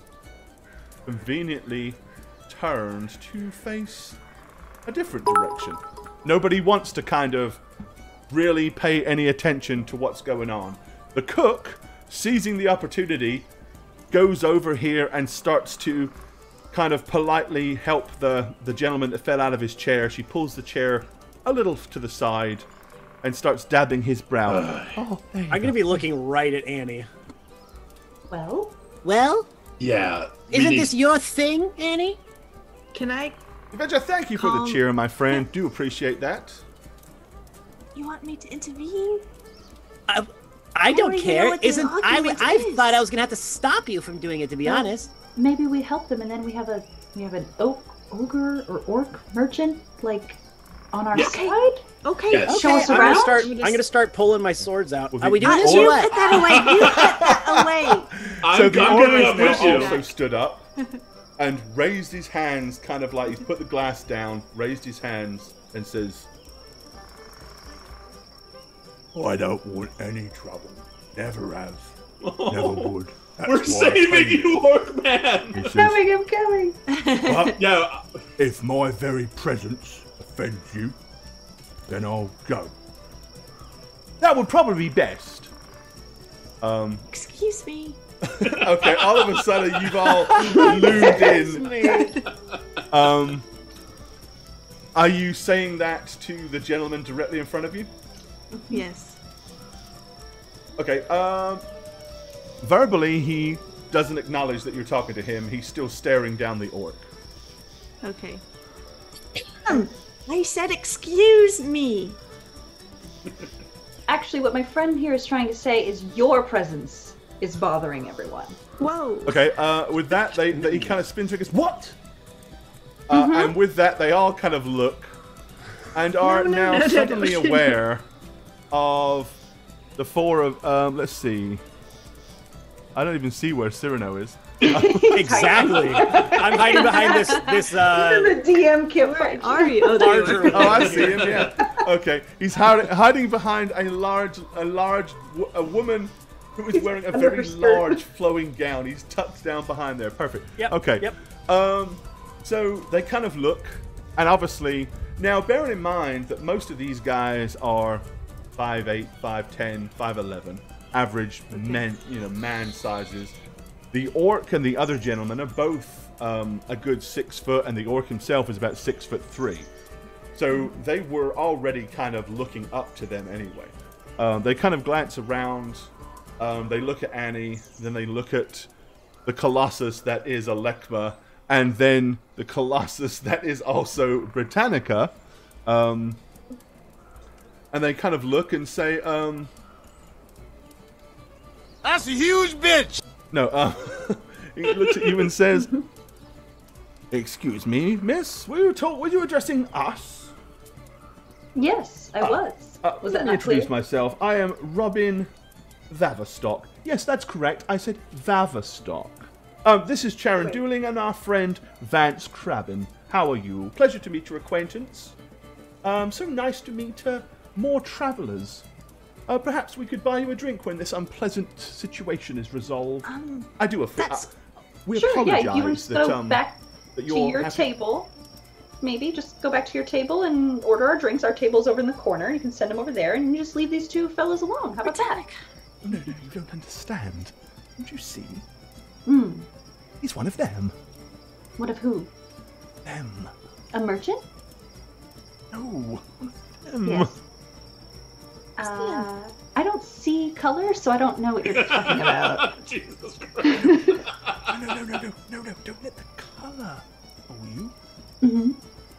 conveniently turned to face a different direction. Nobody wants to kind of really pay any attention to what's going on. The cook, seizing the opportunity, goes over here and starts to kind of politely help the, the gentleman that fell out of his chair. She pulls the chair a little to the side and starts dabbing his brow. Oh, there you I'm go. gonna be looking right at Annie. Well, Well, Yeah. we isn't need- this your thing, Annie? Can I? Adventure, thank you for the Calm. cheer, my friend. Do appreciate that. You want me to intervene? I, I don't don't even know care. what the Isn't I? argument I is. thought I was gonna have to stop you from doing it. To be Well, honest. maybe we help them, and then we have a we have an oak ogre or orc merchant like on our Yes. side. Okay. Yes. Show us I'm around. gonna start. I'm gonna start pulling my swords out. Well, Are we the- doing the this orc- or You what? put that away. You put that away. I'm, So I'm the coming orc up is with now you. also stood up and raised his hands, kind of like he's put the glass down, raised his hands, and says, I don't want any trouble. Never have. Never would. That's We're why I saving came you, Orc Man. He says, Coming, I'm coming. but Yeah. if my very presence offends you, then I'll go. That would probably be best. Um, Excuse me. okay, all of a sudden you've all loomed in. Um, are you saying that to the gentleman directly in front of you? Yes. Okay, um, verbally he doesn't acknowledge that you're talking to him. He's still staring down the orc. Okay. Um, I said, excuse me. Actually, what my friend here is trying to say is your presence is bothering everyone. Whoa. Okay, uh, with that, they, they he kind of spins and goes, what? Uh, and with that, they all kind of look and are No, no, now no, no, suddenly no. aware of the four of, um, let's see. I don't even see where Cyrano is. Exactly. I'm hiding behind this this uh the D M can't find you. Are you? Oh, there you are. larger. Oh, I see him. Yeah. Okay. He's hiding, hiding behind a large, a large, wo- a woman who is wearing a under very her skirt. large flowing gown. He's tucked down behind there. Perfect. Yep, Okay. yep. Um. So they kind of look, and obviously now bearing in mind that most of these guys are five eight, five ten, five eleven, average men, you know, man sizes. the orc and the other gentleman are both um, a good six foot, and the orc himself is about six foot three. So they were already kind of looking up to them anyway. Um, they kind of glance around. Um, they look at Annie, then they look at the Colossus that is Alekma, and then the Colossus that is also Britannica. Um, and they kind of look and say, um... That's a huge bitch! No, uh, he looks at you and says, excuse me, miss, were you, told, were you addressing us? Yes, I was. Uh, was let that me not introduce clear? myself. I am Robin Vaverstock. Yes, that's correct. I said Vaverstock. Um, this is Charon Dueling and our friend Vance Crabbin. How are you? Pleasure to meet your acquaintance. Um, so nice to meet uh, more travellers. Uh, perhaps we could buy you a drink when this unpleasant situation is resolved. Um, I do a fi- that's- uh, we Sure, apologise yeah, you would just that, go um, back that to you're your happy- table. Maybe just go back to your table and order our drinks. Our table's over in the corner. You can send them over there, and you just leave these two fellas alone. How about that? No, no, you don't understand. Don't you see? Hmm. He's one of them. What of who? Them. A merchant? No. One of them. Yes. Uh, I don't see color, so I don't know what you're talking about. Jesus Christ. No, no, no, no, no, no, no, don't let the colour fool you. Mm-hmm.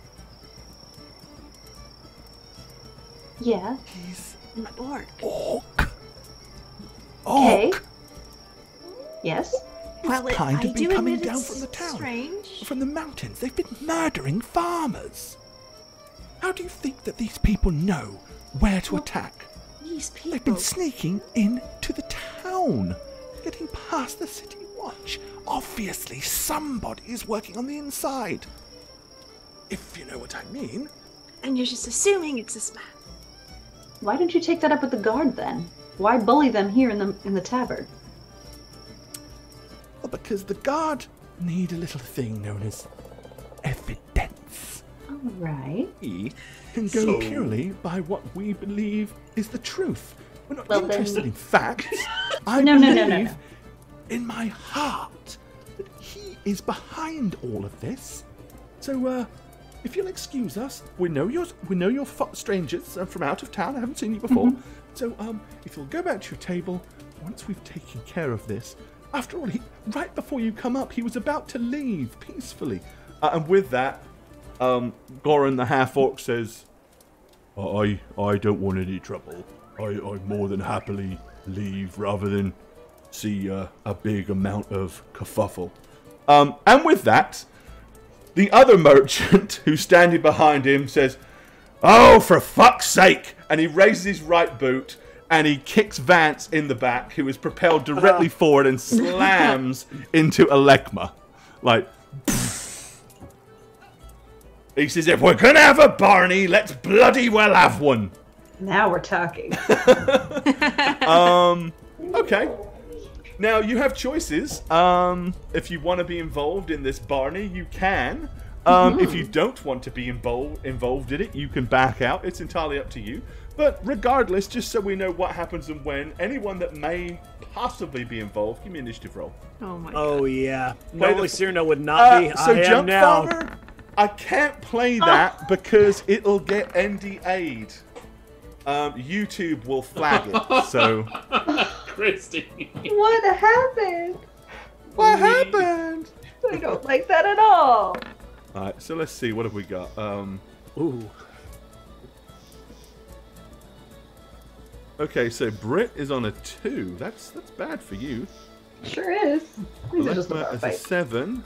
Yeah. He's an orc. Orc. Okay. Orc. Yes. Well, it, kind I of been do coming admit down it's from the town. Strange. From the mountains. They've been murdering farmers. How do you think that these people know where to attack? These people. They've been sneaking into the town, getting past the city watch. Obviously, somebody is working on the inside. If you know what I mean. And you're just assuming it's this man. Why don't you take that up with the guard then? Why bully them here in the in the tavern? Well, because the guard need a little thing known as evidence. All right. We can go So- purely by what we believe is the truth. We're not Well, then- interested in facts. I No, no, believe no, no, no. in my heart that he is behind all of this. So, uh, if you'll excuse us, we know you're we know you're fo- strangers uh, from out of town. I haven't seen you before. Mm-hmm. So, um, if you'll go back to your table, once we've taken care of this. After all, he, right before you come up, he was about to leave peacefully. Uh, and with that, um, Goran the half-orc says, I I don't want any trouble. I I more than happily leave rather than see uh, a big amount of kerfuffle. Um, and with that, the other merchant who's standing behind him says, "Oh, for fuck's sake!" And he raises his right boot and he kicks Vance in the back, who is propelled directly forward and slams into Alekma. Like, pfft. He says, "If we're gonna have a Barney, let's bloody well have one." Now we're talking. Um, okay. Now, you have choices. Um, if you want to be involved in this Barney, you can. Um, Mm-hmm. If you don't want to be invol- involved in it, you can back out. It's entirely up to you. But regardless, just so we know what happens and when, anyone that may possibly be involved, give me an initiative roll. Oh my Oh god. yeah. Play Normally the- Cyrano would not Uh, be. so I am Jump now. Farmer, I can't play that because it'll get N D A'd. Um, YouTube will flag it, so... Christy. What happened? What happened? I don't like that at all. Alright, so let's see, what have we got? Um, Ooh. okay, so Brit is on a two. That's that's bad for you. Sure is. These are just a Alekma bar is a fight. seven.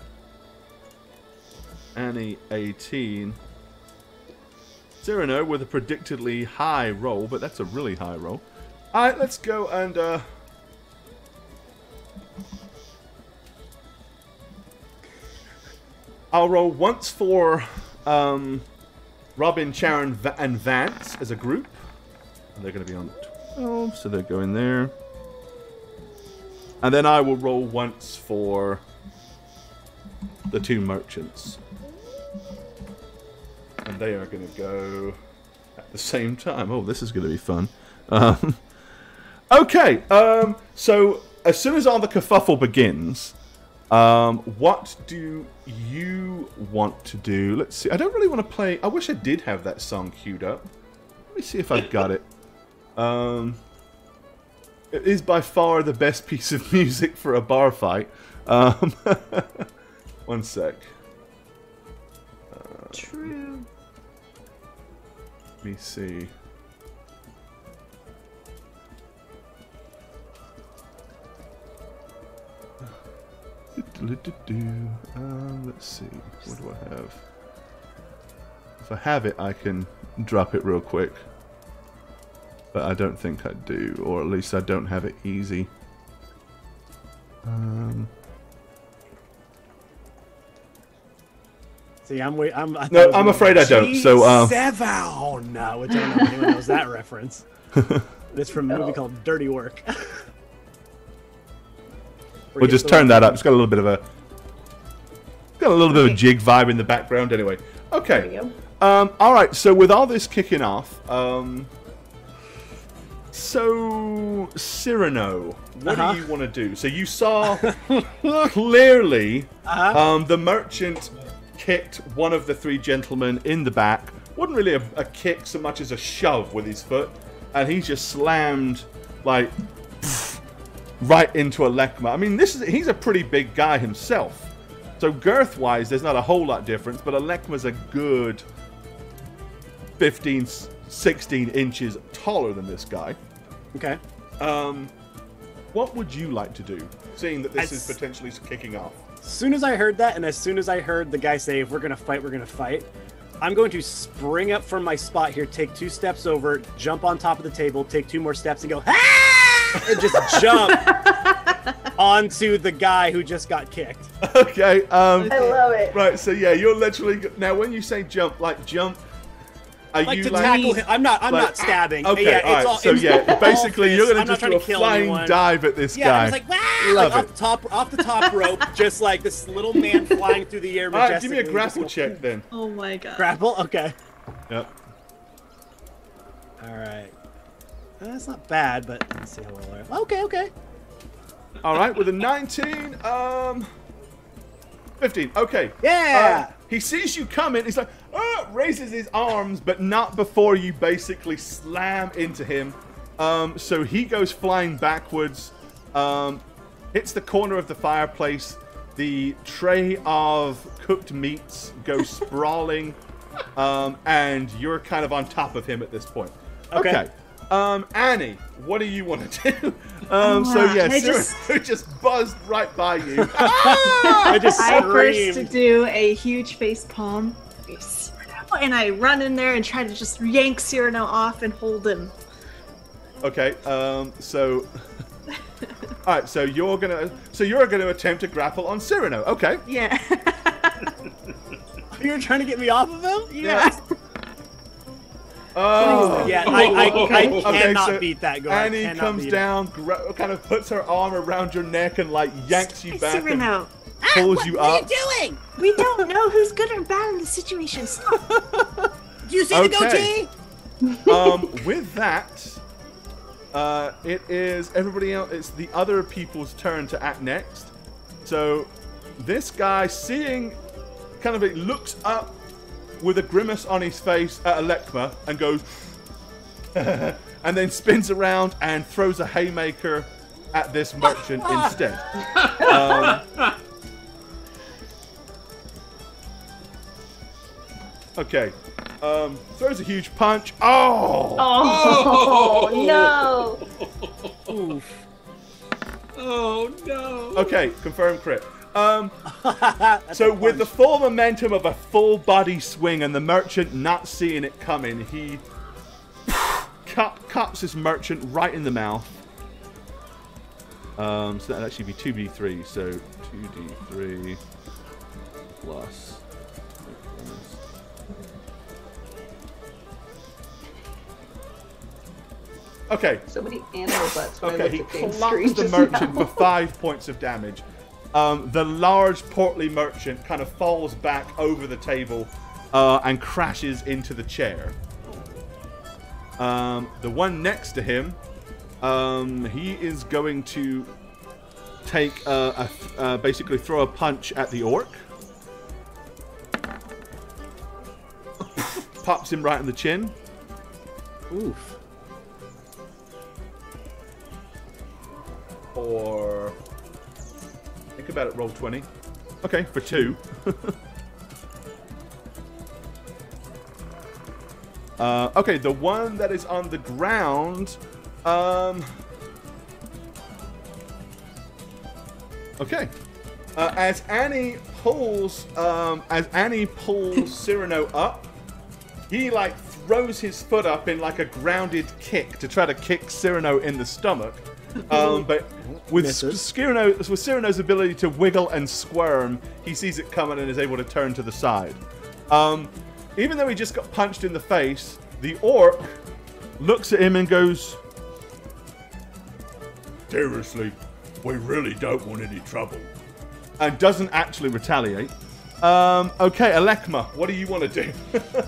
Annie, eighteen. Cyrano with a predictably high roll, but that's a really high roll. Alright, let's go and uh I'll roll once for um Robin, Charon, Va- and Vance as a group. And they're going to be on twelve, so they're going there. And then I will roll once for the two merchants. And they are going to go at the same time. Oh, this is going to be fun. Um, okay, um, so as soon as all the kerfuffle begins, Um, what do you want to do? Let's see. I don't really want to play. I wish I did have that song queued up. Let me see if I've got it. Um, it is by far the best piece of music for a bar fight. Um, one sec. Uh, True. Let me see. Um, let's see. What do I have? If I have it, I can drop it real quick. But I don't think I do, or at least I don't have it easy. Um. See, I'm wait. I'm. I No, was I'm gonna- afraid I don't. So, um. Sevan, no, which I don't know if anyone knows that reference. It's from a movie called Dirty Work. We'll just turn that up. It's got a little bit of a got a little bit of a jig vibe in the background. Anyway, okay. There you Um, all right. So with all this kicking off, um, so Cyrano, what Uh-huh. do you want to do? So you saw clearly Uh-huh. um, the merchant kicked one of the three gentlemen in the back. Wasn't really a, a kick so much as a shove with his foot, and he just slammed like. Right into Alekma. I mean, this is he's a pretty big guy himself. So girth-wise, there's not a whole lot difference, but Alekma's a good fifteen, sixteen inches taller than this guy. Okay. Um, what would you like to do, seeing that this As- is potentially kicking off? As soon as I heard that, and as soon as I heard the guy say, "If we're gonna fight, we're gonna fight," I'm going to spring up from my spot here, take two steps over, jump on top of the table, take two more steps, and go, "Ah!" and just jump onto the guy who just got kicked. Okay. Um, I love it. right. So yeah, you're literally now. When you say jump, like jump, are Like you to like? tackle him. I'm not. I'm like- not stabbing. Okay. Yeah, all it's right. all, so it's yeah, all basically, you're fist. gonna I'm not just trying do a to kill flying anyone. dive at this Yeah, guy. I was like, "Wow!" Love like off it. the top, off the top rope, just like this little man flying through the air. All right, give me a majestically, grapple just- check then. Oh my god. Grapple. Okay. Yep. All right. That's not bad, but let's see how well I. Okay. Okay. All right, with a nineteen, um, fifteen. Okay. Yeah. Uh, he sees you coming. He's like, ah, raises his arms, but not before you basically slam into him. Um, so he goes flying backwards, um, hits the corner of the fireplace. The tray of cooked meats goes sprawling, um, and you're kind of on top of him at this point. Okay. Okay. Um, Annie, what do you want to do? Um, so yeah, I Cyrano just- just... buzzed right by you. I just I first screamed. do a huge face palm, and I run in there and try to just yank Cyrano off and hold him. Okay, um, so, all right, so you're gonna, so you're gonna attempt to grapple on Cyrano. Okay. Yeah. You're trying to get me off of him? Yeah. Oh. Yeah, I, I, I Okay, cannot so beat that guy. I Annie cannot comes beat him. down, gra- kind of puts her arm around your neck and like yanks you back and Cyrano, pulls you up. What are you doing? we don't know who's good or bad in this situation. Stop. Do you see Okay. the goatee? um, with that, uh, it is everybody else. It's the other people's turn to act next. So this guy, seeing, kind of, it looks up with a grimace on his face at Alekma and goes, and then spins around and throws a haymaker at this merchant instead. Um, okay. Um, throws a huge punch. Oh! Oh, no! Oof. Oh no. Okay, confirmed crit. Um, That's so a with the punch. full momentum of a full body swing and the merchant not seeing it coming, he cut, cuts his merchant right in the mouth. Um, so that'd actually be two d three. So two d three plus. Okay, So many animal butts when I Okay, looked he at Dane's clocks screen the just merchant now. for five points of damage. Um, the large, portly merchant kind of falls back over the table uh, and crashes into the chair. Um, the one next to him, um, he is going to take uh, a, uh, basically throw a punch at the orc. Pops him right in the chin. Oof. Or think about it. Roll twenty. Okay, for two. uh, okay, the one that is on the ground. Um. Okay. Uh, as Annie pulls, um, as Annie pulls Cyrano up, he like throws his foot up in like a grounded kick to try to kick Cyrano in the stomach. Um, but with Cyrano, with Cyrano's ability to wiggle and squirm, he sees it coming and is able to turn to the side. Um, even though he just got punched in the face, the orc looks at him and goes, Seriously, we really don't want any trouble. And doesn't actually retaliate. Um, okay, Alekma, what do you want to do?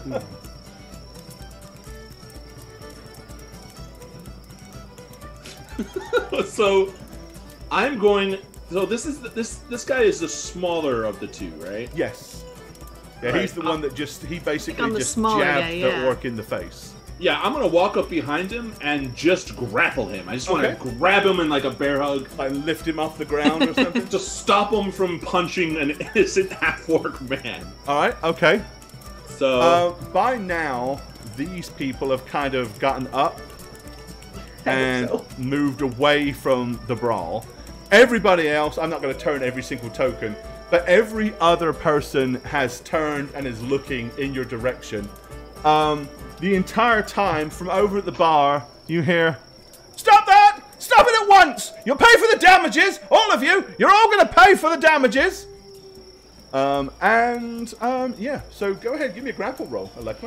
So, I'm going. So this is the, this this guy is the smaller of the two, right? Yes. Yeah, Right. he's the one that just he basically I'm the just smaller jabbed guy, the yeah. orc in the face. Yeah, I'm gonna walk up behind him and just grapple him. I just want Okay. to grab him in like a bear hug, Like lift him off the ground or something. to stop him from punching an innocent half-orc man. All right. Okay. So Uh, by now, these people have kind of gotten up and so. moved away from the brawl. Everybody else, I'm not going to turn every single token, but every other person has turned and is looking in your direction. Um, the entire time, from over at the bar, you hear, "Stop that! Stop it at once! You'll pay for the damages! All of you! You're all going to pay for the damages!" Um, and, um, yeah, so go ahead, give me a grapple roll, Alekma.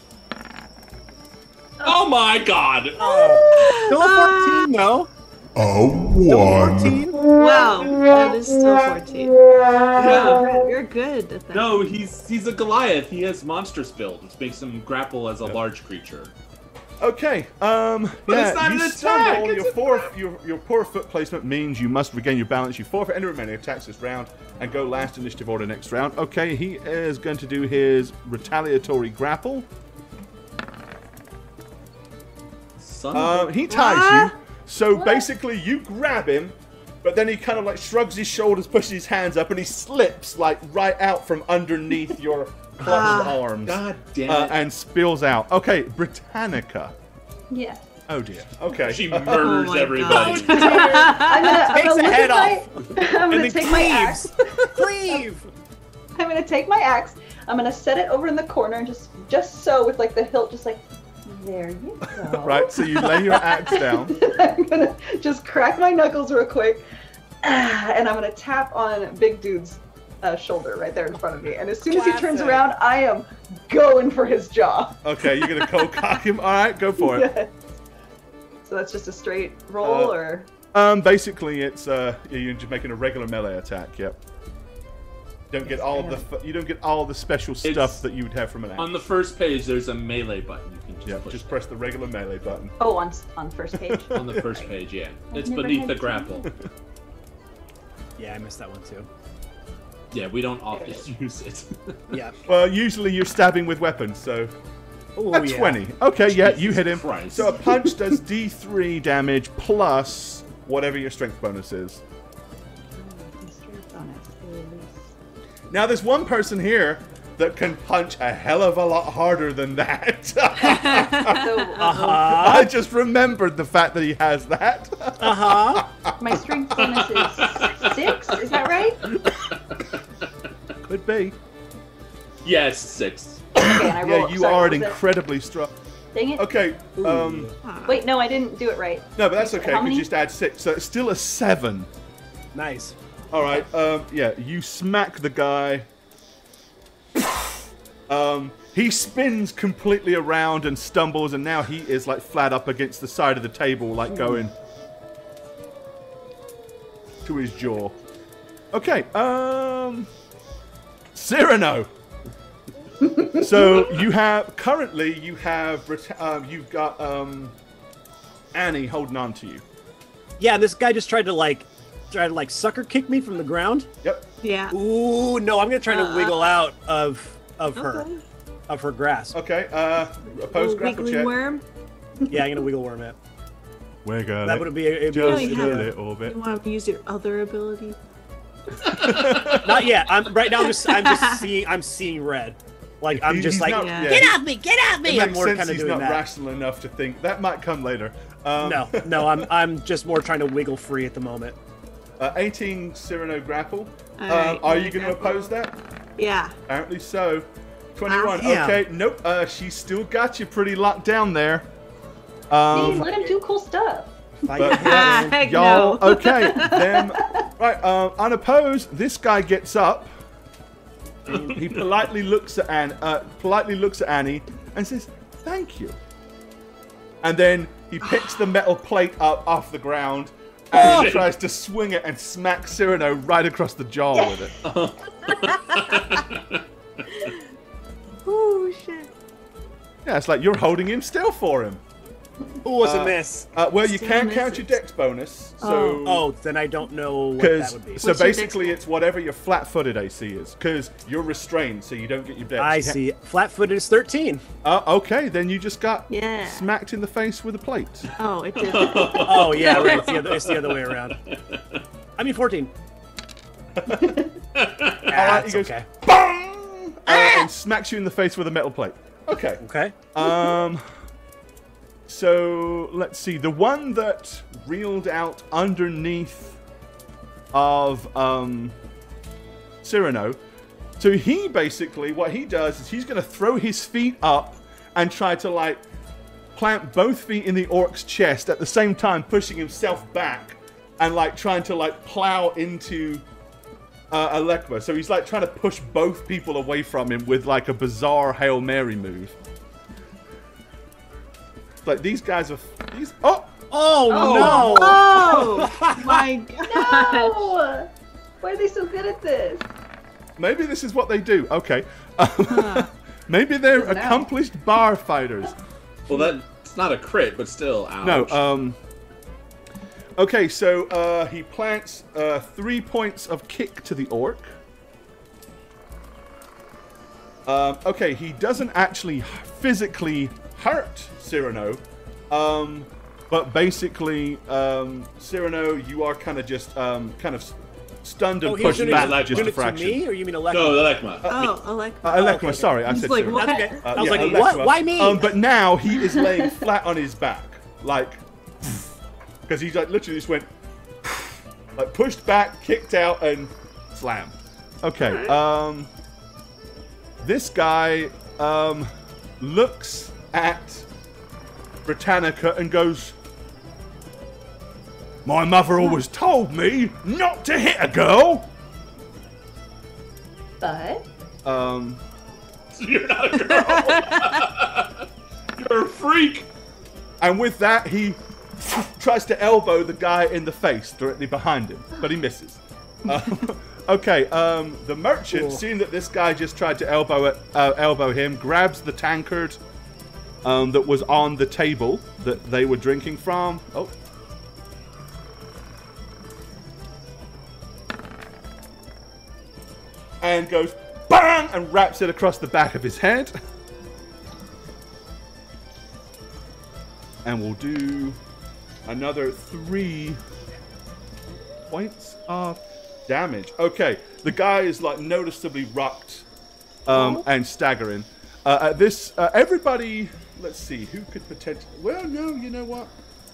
oh my god! Still a fourteen, though. A one. fourteen? Wow, that is still fourteen. Wow, you're good at that. No, he's he's a Goliath. He has monstrous build, which makes him grapple as a large creature. Okay, um, But yeah, it's not you an attack, stumble. it's Your, a four, your, your poor foot placement means you must regain your balance. You forfeit any remaining attacks this round and go last initiative order next round. Okay, he is going to do his retaliatory grapple. Son Uh, of he ties you. So basically, you grab him, but then he kind of like shrugs his shoulders, pushes his hands up, and he slips like right out from underneath your clutched arms. God damn uh, it. and spills out. Okay, Britannica. Yeah. Oh dear. Okay. She murders my everybody. God. I'm gonna, I'm Takes gonna the look head at my, I'm gonna then take my axe. Cleave! I'm gonna take my axe. I'm gonna set it over in the corner, and just just so with like the hilt, just like there you go. Right, so you lay your axe down. I'm gonna just crack my knuckles real quick, ah, and I'm gonna tap on Big Dude's uh, shoulder right there in front of me. And as soon as he turns Classic. around, I am going for his jaw. Okay, you're gonna cold cock him. All right, go for it. Yes. So that's just a straight roll, Uh, or Um, basically, it's uh, you're just making a regular melee attack. Yep. Don't get all the f- you don't get all the special stuff It's- that you would have from an axe. On the first page, there's a melee button. You can just Yeah, push just press the regular melee button. oh, on on first page. on the first page. Yeah, it's never beneath had the to. grapple. Yeah, I missed that one too. Yeah, we don't often use it. Yeah. Well, usually you're stabbing with weapons, so Oh, a yeah. twenty. Okay, yeah, you Jesus hit him. Christ. So a punch does D three damage plus whatever your strength bonus is. Now, there's one person here that can punch a hell of a lot harder than that. So, Uh-huh. I just remembered the fact that he has that. Uh-huh. my strength bonus is six. Is that right? Could be. Yes, six. Okay, and I roll, Yeah, you sorry, are what an was it? incredibly strong. Dang it. Okay, um, Wait, no, I didn't do it right. no, but that's okay. How We many? just add six, so it's still a seven. Nice. All right. Um, yeah, you smack the guy. Um, he spins completely around and stumbles, and now he is like flat up against the side of the table, like going to his jaw. Okay. Um, Cyrano. So you have currently you have Brit- um, you've got um, Annie holding on to you. Yeah, this guy just tried to like try to like sucker kick me from the ground? Yep. Yeah. Ooh, no, I'm gonna try to Uh, wiggle out of of her Okay. of her grasp. Okay. Uh, opposed Little grapple wiggly check. worm. Yeah, I'm gonna wiggle worm it. Wiggle That it would be a, a just you a have- little bit. You want to use your other ability? Not yet. I'm right now. I'm just I'm just seeing I'm seeing red. Like I'm He- just he's like not- Yeah. yeah, get he- off me, get off It me. I'm makes more sense kind of he's doing not that. rational enough to think that might come later. Um, No, no, I'm I'm just more trying to wiggle free at the moment. uh, eighteen Cyrano grapple. All um, right, are yeah, you going to grapple. oppose that? Yeah. Apparently so. twenty-one. Ah, damn. Okay. Nope. Uh, she's still got you pretty locked down there. Hey, Um, let him do cool stuff. Fight but him. yeah, Heck y'all. no. Okay. Them. Right. Um, unopposed. This guy gets up. He politely looks at Anne. Uh, politely looks at Annie and says, "Thank you." And then he picks the metal plate up off the ground and tries to swing it and smack Cyrano right across the jaw with it. Oh shit. Yeah, it's like you're holding him still for him. Who was Uh, a miss? Uh, well, you Still can count your misses. dex bonus. So, Oh, then I don't know what that because would be. so What's your dex basically bonus? it's whatever your flat-footed A C is. Because you're restrained, so you don't get your dex. I see. Flat-footed is thirteen. Uh, okay, then you just got Yeah. smacked in the face with a plate. Oh, it did. Oh yeah, right. It's the other, it's the other way around. I mean fourteen. ah, he it's goes, okay. Bang! Uh, and smacks you in the face with a metal plate. Okay. Okay. Um. So let's see. The one that reeled out underneath of um, Cyrano. So he basically, what he does is he's going to throw his feet up and try to like plant both feet in the orc's chest at the same time, pushing himself back and like trying to like plow into uh, Alekma. So he's like trying to push both people away from him with like a bizarre Hail Mary move. Like these guys are these. Oh, Oh, no! Oh my god. No! Why are they so good at this? maybe this is what they do. Okay, maybe they're Doesn't know. accomplished bar fighters. Well, that's not a crit, but still, ouch. No. Um. Okay, so uh, he plants uh, three points of kick to the orc. Um, okay, he doesn't actually physically hurt Cyrano, um, but basically, um, Cyrano, you are kind of just um, kind of stunned and Oh, he was pushed doing back like just doing a it to fraction. me, or you mean Alexa? No, Lekma. Oh, Alec. Uh, Alekma, okay. sorry, I He's said like, Cyrano. what? That's okay. Uh, I was yeah, like, Alekma. what? Why me? Um, but now he is laying flat on his back, like, because he like literally just went, like pushed back, kicked out, and slam. Okay. Um, this guy um looks at Britannica and goes, "My mother always told me not to hit a girl." But Um. You're not a girl. You're a freak. And with that, he tries to elbow the guy in the face directly behind him, but he misses. Um, okay, um, the merchant, Cool. seeing that this guy just tried to elbow it, uh, elbow him, grabs the tankard um, that was on the table that they were drinking from. Oh. And goes bang and wraps it across the back of his head. And we'll do another three points of damage. Okay, the guy is like noticeably rocked um, and staggering. Uh, at this, uh, everybody, let's see, who could potentially. Well, no, you know what?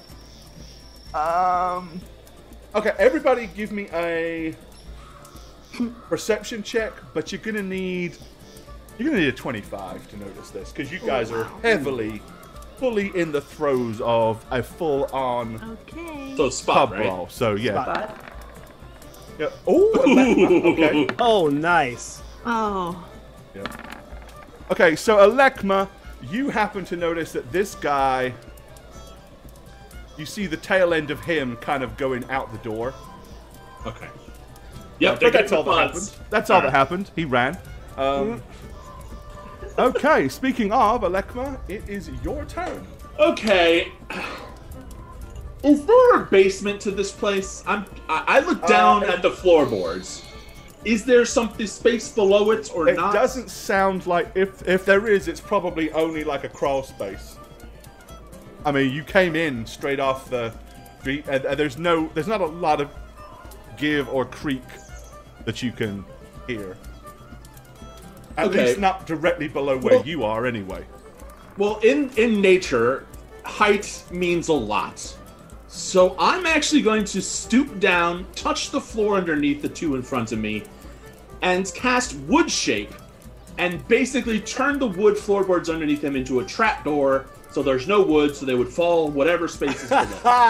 Um. Okay, everybody, give me a perception check, but you're gonna need you're gonna need a twenty-five to notice this because you guys are heavily, fully in the throes of a full-on Okay. So pub spot, right? brawl. So yeah, but yeah. Oh, okay. Oh, nice. Oh. Yeah. Okay, so Alekma, you happen to notice that this guy, you see the tail end of him kind of going out the door. Okay. Uh, Yep, but they're that's getting all the that funds. happened. That's all that Alright. happened. He ran. Um, okay, speaking of Alekma, it is your turn. Okay. Is there a basement to this place? I'm. I, I look down Uh, at the floorboards. Is there something space below it or It not? doesn't sound like if if there is, it's probably only like a crawl space. I mean, you came in straight off the street, and, and there's no, there's not a lot of give or creak that you can hear. At Okay. least not directly below where Well- you are, anyway. Well, in in nature, height means a lot. So I'm actually going to stoop down, touch the floor underneath the two in front of me, and cast wood shape, and basically turn the wood floorboards underneath them into a trapdoor, so there's no wood, so they would fall whatever space is below.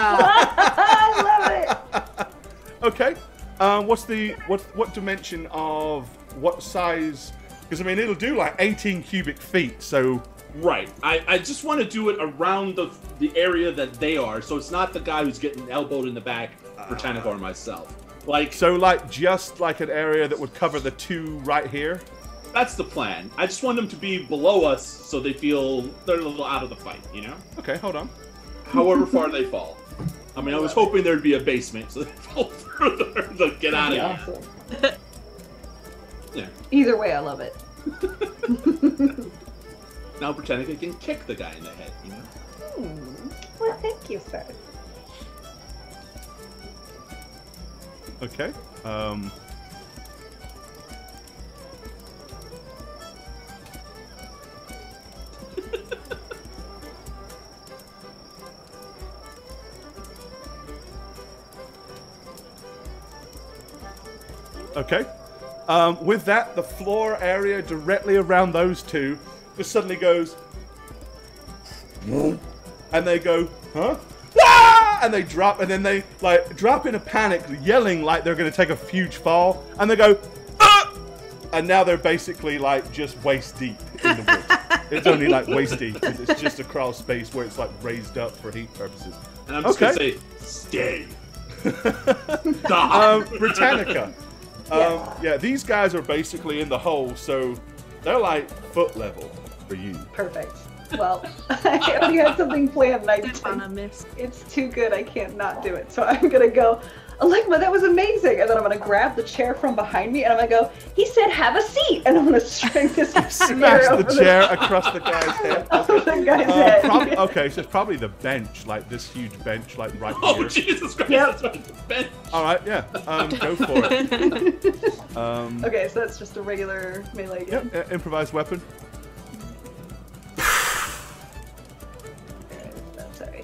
I love it. Okay. Um, what's the what what dimension of what size? Because I mean, it'll do like eighteen cubic feet. So Right. I, I just want to do it around the the area that they are, so it's not the guy who's getting elbowed in the back for Tanik or myself. Like, so like just like an area that would cover the two right here. that's the plan. I just want them to be below us so they feel they're a little out of the fight, you know? Okay, hold on. However far they fall. I mean, I was hoping there'd be a basement so they fall further to get out of Yeah. here. Yeah. Either way, I love it. Now pretending I can kick the guy in the head, you know? Hmm. Well, thank you, sir. Okay. Um. Okay. Um, with that, the floor area directly around those two just suddenly goes, and they go, huh? Ah! And they drop, and then they like drop in a panic, yelling like they're going to take a huge fall, and they go, ah! And now they're basically like just waist deep in the wood. It's only like waist deep because it's just a crawl space where it's like raised up for heat purposes. And I'm just Okay. gonna say, stay. um, Britannica. Um, yeah, these guys are basically in the hole, so they're like foot level for you. Perfect. Well, I already had something planned, and I On a miss. it's too good. I can't not do it. So I'm gonna go, Aligma, that was amazing. And then I'm gonna grab the chair from behind me, and I'm gonna go. He said, "Have a seat," and I'm gonna string this Smash the chair across the guy's head. over the guy's Uh, head. prob- okay, so it's probably the bench, like this huge bench, like right Oh, here. Jesus Christ, Yep. that's right, the bench. All right, yeah, um, go for it. Um, Okay, so that's just a regular melee yep, again. uh, improvised weapon. Sorry.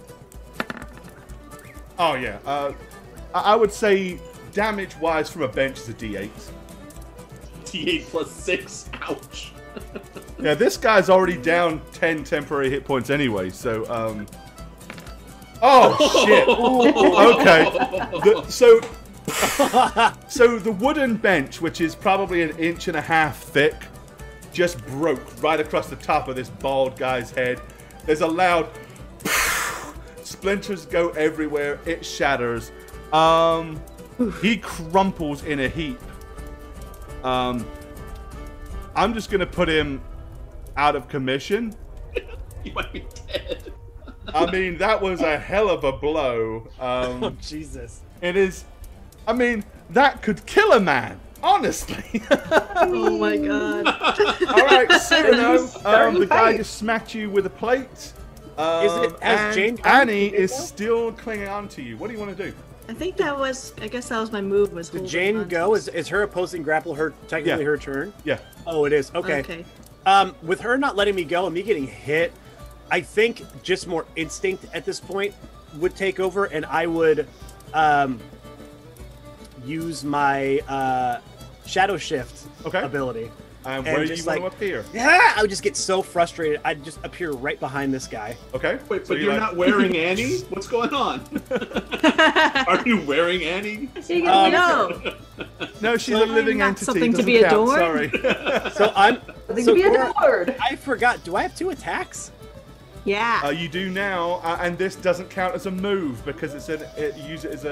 Oh yeah, uh, I I would say damage-wise from a bench is a D eight. T eight plus six, ouch. Yeah, this guy's already down ten temporary hit points anyway, so, um... Oh, shit! Okay, the, so... so the wooden bench, which is probably an inch and a half thick, just broke right across the top of this bald guy's head. There's a loud... Splinters go everywhere, it shatters. Um, he crumples in a heap. Um... I'm just gonna put him out of commission. He might be dead. I mean, that was a hell of a blow. Um, Oh, Jesus. it is. I mean, that could kill a man. Honestly. Oh my god. All right, Cyrano. Starting Um, the guy fight. just smacked you with a plate. Um, Is it- has and Jane gotten Annie to is go? still clinging on to you. What do you want to do? I think that was. I guess that was my move. Was Did holding Jane on go? to- Is, is her opposing grapple her technically Yeah. her turn? Yeah. Oh, it is. Okay. Okay. Um, with her not letting me go and me getting hit, I think just more instinct at this point would take over, and I would um, use my uh, shadow shift Okay. ability. And And where do you just want like- to appear? Yeah, I would just get so frustrated. I'd just appear right behind this guy. Okay. Wait, so but you're like- not wearing Annie? What's going on? Are you wearing Annie? You get Um, No. No, she's So a living not entity. something to doesn't be count, adored? Sorry. So I'm. Something so to be Cora, adored. I forgot. Do I have two attacks? Yeah. Uh, you do now, uh, and this doesn't count as a move because it's an, it, you use it as a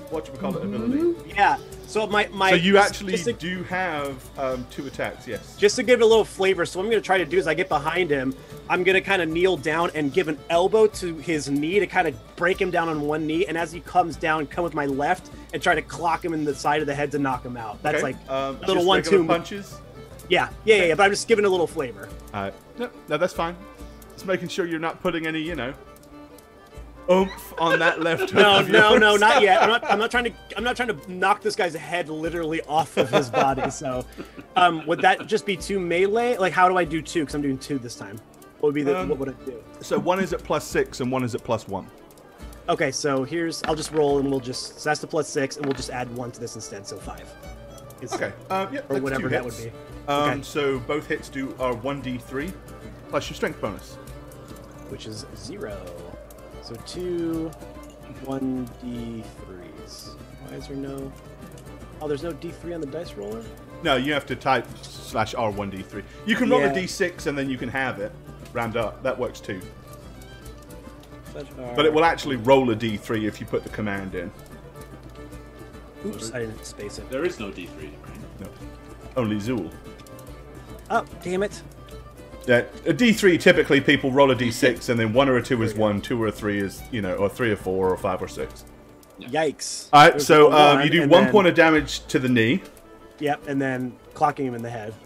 whatchamacallit ability. Yeah. So my my. So you just- actually just to, do have um, two attacks, yes. just to give it a little flavor. So what I'm gonna try to do is I get behind him. I'm gonna kind of kneel down and give an elbow to his knee to kind of break him down on one knee. And as he comes down, come with my left and try to clock him in the side of the head to knock him out. That's Okay, like um, a little just one-two regular move. punches. Yeah, yeah, yeah, yeah. But I'm just giving a little flavor. All right. No, no, that's fine. Just making sure you're not putting any, you know, oomph on that left hook. No, of no, yours. no, not yet. I'm not. I'm not trying to. I'm not trying to knock this guy's head literally off of his body. So, um, would that just be two melee? Like, how do I do two? Because I'm doing two this time. What would be the? Um, what would I do? So one is at plus six and one is at plus one. Okay, so here's. I'll just roll and we'll just. So that's the plus six, and we'll just add one to this instead. So five. It's- Okay. Um, yeah, Or that's whatever two that would hits. be. Um, Okay. So both hits do are one d three plus your strength bonus. Which is zero. So two, one d threes. Why is there no? Oh, there's no d three on the dice roller. No, you have to type slash r one d three. You can roll Yeah. a d six and then you can have it round up. That works too. Slash R. But it will actually roll a d three if you put the command in. Oops, I didn't space it. There is no D three, right? No, only Zool. Oh, damn it! Yeah, a d three typically people roll a d six and then one or a two is one, two or a three is, you know, or three or four or five or six. Yikes! All right, There's so a um, one, you do and one then- point of damage to the knee. Yep, and then clocking him in the head.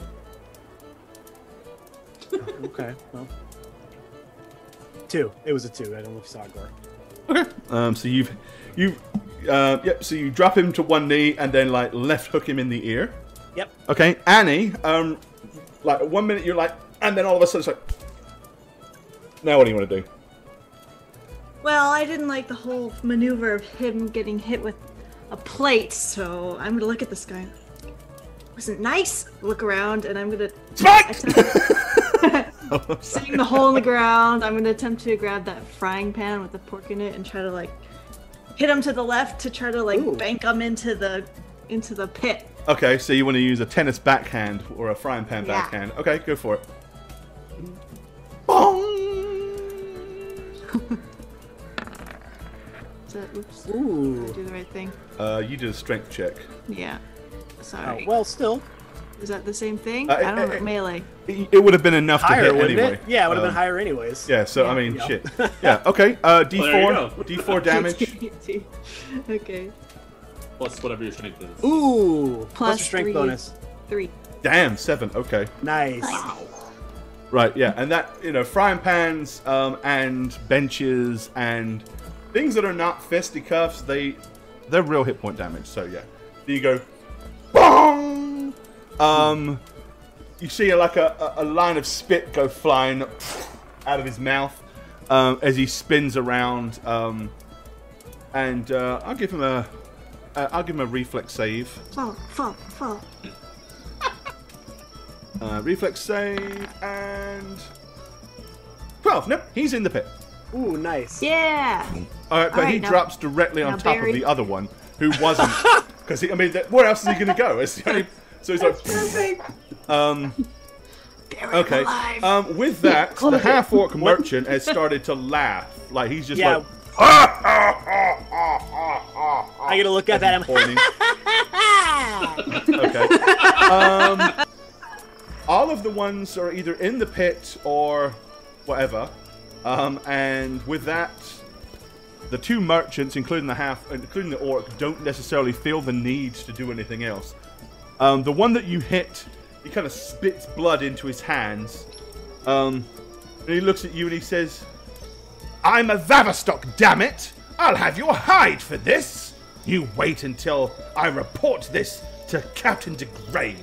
Oh, okay, well, two. It was a two. I don't know if you saw it, Gore. Okay. Um, so you've, you, uh, yep. So you drop him to one knee and then like left hook him in the ear. Yep. Okay, Annie. Um, like one minute you're like, and then all of a sudden it's like, now what do you want to do? Well, I didn't like the whole maneuver of him getting hit with a plate, so I'm gonna look at this guy. Wasn't nice. Look around, and I'm gonna attempt- seeing the hole in the ground. I'm gonna attempt to grab that frying pan with the pork in it and try to like hit him to the left to try to like Ooh. bank him into the into the pit. Okay, so you want to use a tennis backhand or a frying pan Yeah. backhand. Okay, go for it. Is that, oops. Ooh. Did I do the right thing? Uh, you did a strength check. Yeah. Oh, Sorry. well, still Is that the same thing? Uh, I don't uh, know. uh, Melee. It it would have been enough higher, to hit wouldn't anyway. it? Yeah, it would have Um, been higher anyways. Yeah, so I mean, Yeah. shit. Yeah, okay. Uh, D Well, there you four, go. D four damage. Okay. Plus whatever your strength is. Ooh. Plus Plus your strength three. bonus. Three. Damn, seven. Okay. Nice. Right, yeah, and that, you know, frying pans um, and benches and things that are not fisticuffs, they, they're real hit point damage, so yeah. Then you go, bong! Um, you see like a, a a line of spit go flying out of his mouth um, as he spins around, um, and uh, I'll give him a, uh, I'll give him a reflex save. Fall, fall, fall. Uh, reflex save and twelve. Nope, he's in the pit. Ooh, nice. Yeah. All right, but All right, he now- drops directly on now top Barry. of the other one who wasn't. Because I mean, th- where else is he going to go? It's the only, so he's like, um. Okay. alive. Um, with that, the half orc merchant has started to laugh. Like he's just Yeah. like. I gotta look at that. I'm pointing. Okay. Um, all of the ones are either in the pit or whatever. Um, and with that, the two merchants, including the half, including the orc, don't necessarily feel the need to do anything else. Um, the one that you hit, he kind of spits blood into his hands. Um, and he looks at you and he says, "I'm a Vaverstock, damn it! I'll have your hide for this! You wait until I report this to Captain de Grain."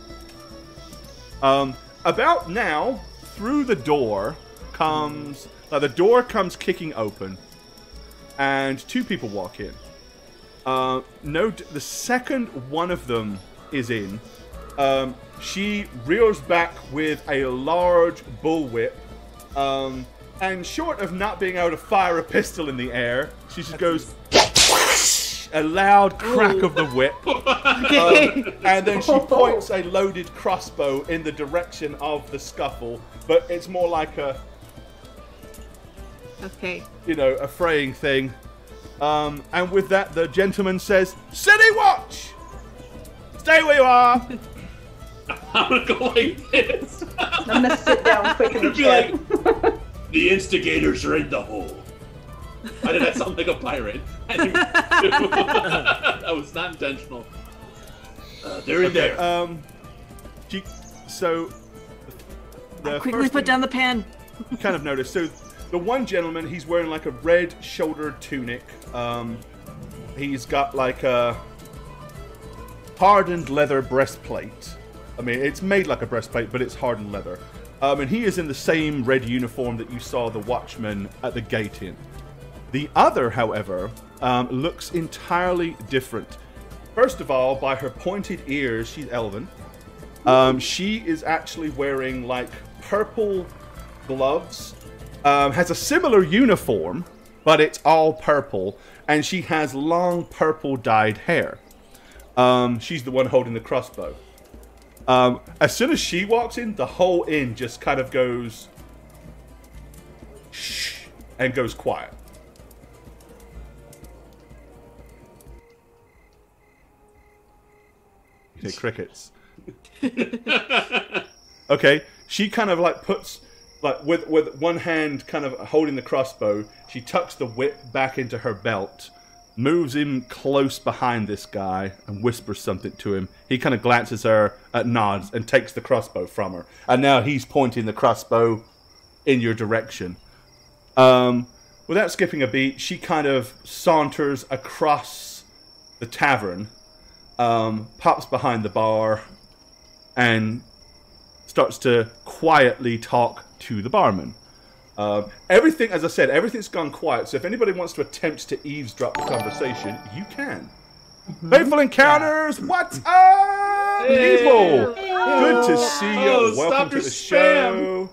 Um, about now, through the door comes... Uh, the door comes kicking open, and two people walk in. Uh, no, the second one of them is in, um, she rears back with a large bullwhip, um, and short of not being able to fire a pistol in the air, she just goes... a loud crack of the whip, um, and then she points a loaded crossbow in the direction of the scuffle, but it's more like a, Okay. you know, a fraying thing. Um, and with that, the gentleman says, City Watch! Stay where you are! I'm gonna go like this. I'm gonna sit down quick in the It'd be chair. like, the instigators are in the hole. Why did that sound like a pirate? I didn't- that was not intentional. Uh, they're in Okay, there. Um, she, so, the Quickly first put down the pan. you kind of notice. So, the one gentleman, he's wearing like a red shouldered tunic. Um, he's got like a hardened leather breastplate. I mean, it's made like a breastplate, but it's hardened leather. Um, and he is in the same red uniform that you saw the watchman at the gate in. The other, however, um, looks entirely different. First of all, by her pointed ears, she's elven. Um, she is actually wearing like purple gloves. Um, has a similar uniform, but it's all purple, and she has long purple dyed hair. Um, she's the one holding the crossbow. Um, as soon as she walks in, the whole inn just kind of goes shh and goes quiet. You say crickets. Okay, she kind of like puts, like with with one hand kind of holding the crossbow, she tucks the whip back into her belt, moves him close behind this guy, and whispers something to him. He kind of glances her, uh, nods, and takes the crossbow from her. And now he's pointing the crossbow in your direction. Um, without skipping a beat, she kind of saunters across the tavern, um, pops behind the bar, and starts to quietly talk to the barman. Uh, everything, as I said, everything's gone quiet, so if anybody wants to attempt to eavesdrop the conversation, you can. Mm-hmm. Faithful Encounters, what's up, Hey. people? Good to see you. Oh, Welcome stop to your the show.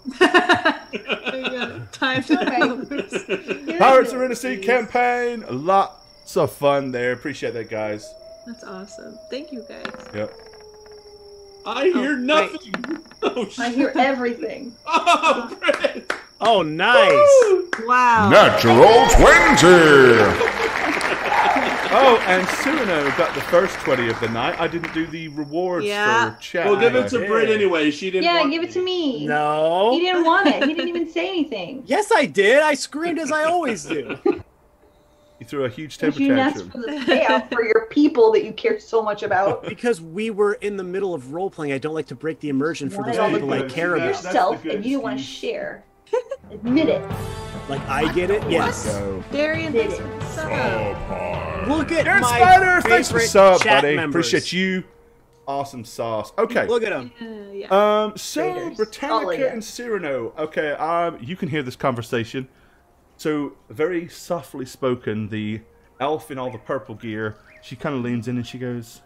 Time to Pirates Arena Sea campaign. Lots of fun there. Appreciate that, guys. That's awesome. Thank you guys. Yep. I hear nothing. Oh, I shit. hear everything. Oh, Brett. Oh, nice. Wow. Natural twenty! Oh, and Cyrano got the first twenty of the night. I didn't do the rewards Yeah. for chat. We'll give it to did. Britt anyway. She didn't. Yeah, want give it to me. No. He didn't want it. He didn't even say anything. Yes, I did. I screamed as I always do. You threw a huge But temper you asked tantrum. for the payout for your people that you care so much about. Because we were in the middle of role playing, I don't like to break the immersion for those Wanted all people the I good care for about. That's the yourself, good and you don't want to excuse. share. Admit it. Like, I get it? Yes. So. Darian, Did thanks it. for the sub. Look at Garrett my Spider, thanks for favorite sub, chat buddy. members. Appreciate you. Awesome sauce. Okay. Look at them. Uh, yeah. Um, so Raiders. Britannica Oh, yeah. and Cyrano. Okay, um, you can hear this conversation. So very softly spoken, the elf in all the purple gear. She kind of leans in and she goes,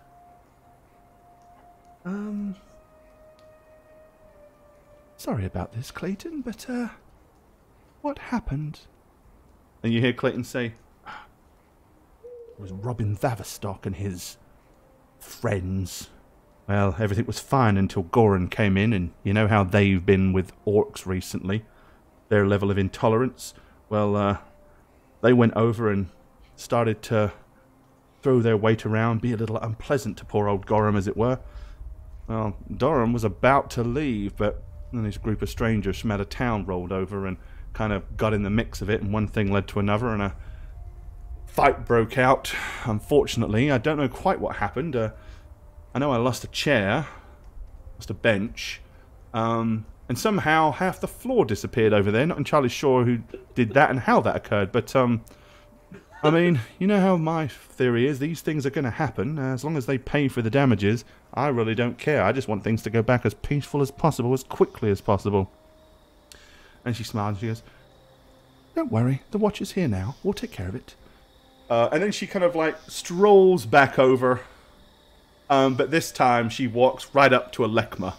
"Um, sorry about this, Clayton, but uh, what happened?" And you hear Clayton say, "It was Robin Thaverstock and his friends. Well, everything was fine until Goran came in, and you know how they've been with orcs recently. Their level of intolerance. Well, uh, they went over and started to throw their weight around, be a little unpleasant to poor old Goram, as it were. Well, Doran was about to leave, but then this group of strangers from out of town rolled over and kind of got in the mix of it, and one thing led to another, and a fight broke out. Unfortunately, I don't know quite what happened. Uh, I know I lost a chair, lost a bench, um, and somehow half the floor disappeared over there. Not entirely sure who did that and how that occurred, but um, I mean, you know how my theory is. These things are going to happen. Uh, as long as they pay for the damages, I really don't care. I just want things to go back as peaceful as possible, as quickly as possible. And she smiles and she goes, "Don't worry, the watch is here now. We'll take care of it." Uh, and then she kind of like strolls back over. Um, but this time she walks right up to Alekma.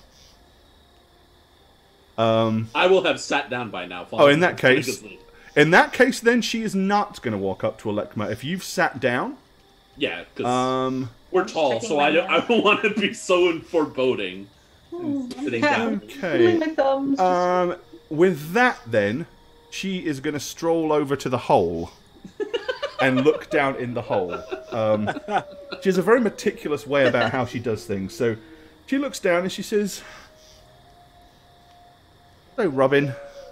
Um, I will have sat down by now. oh, in that case, in that case, then she is not going to walk up to Alekma. If you've sat down, yeah, because um, we're tall, so I don't. I don't want to be so foreboding. and Sitting down. okay. My thumbs. Um, with that, then she is going to stroll over to the hole. and look down in the hole. Um, she has a very meticulous way about how she does things. So she looks down and she says, "So, Robin,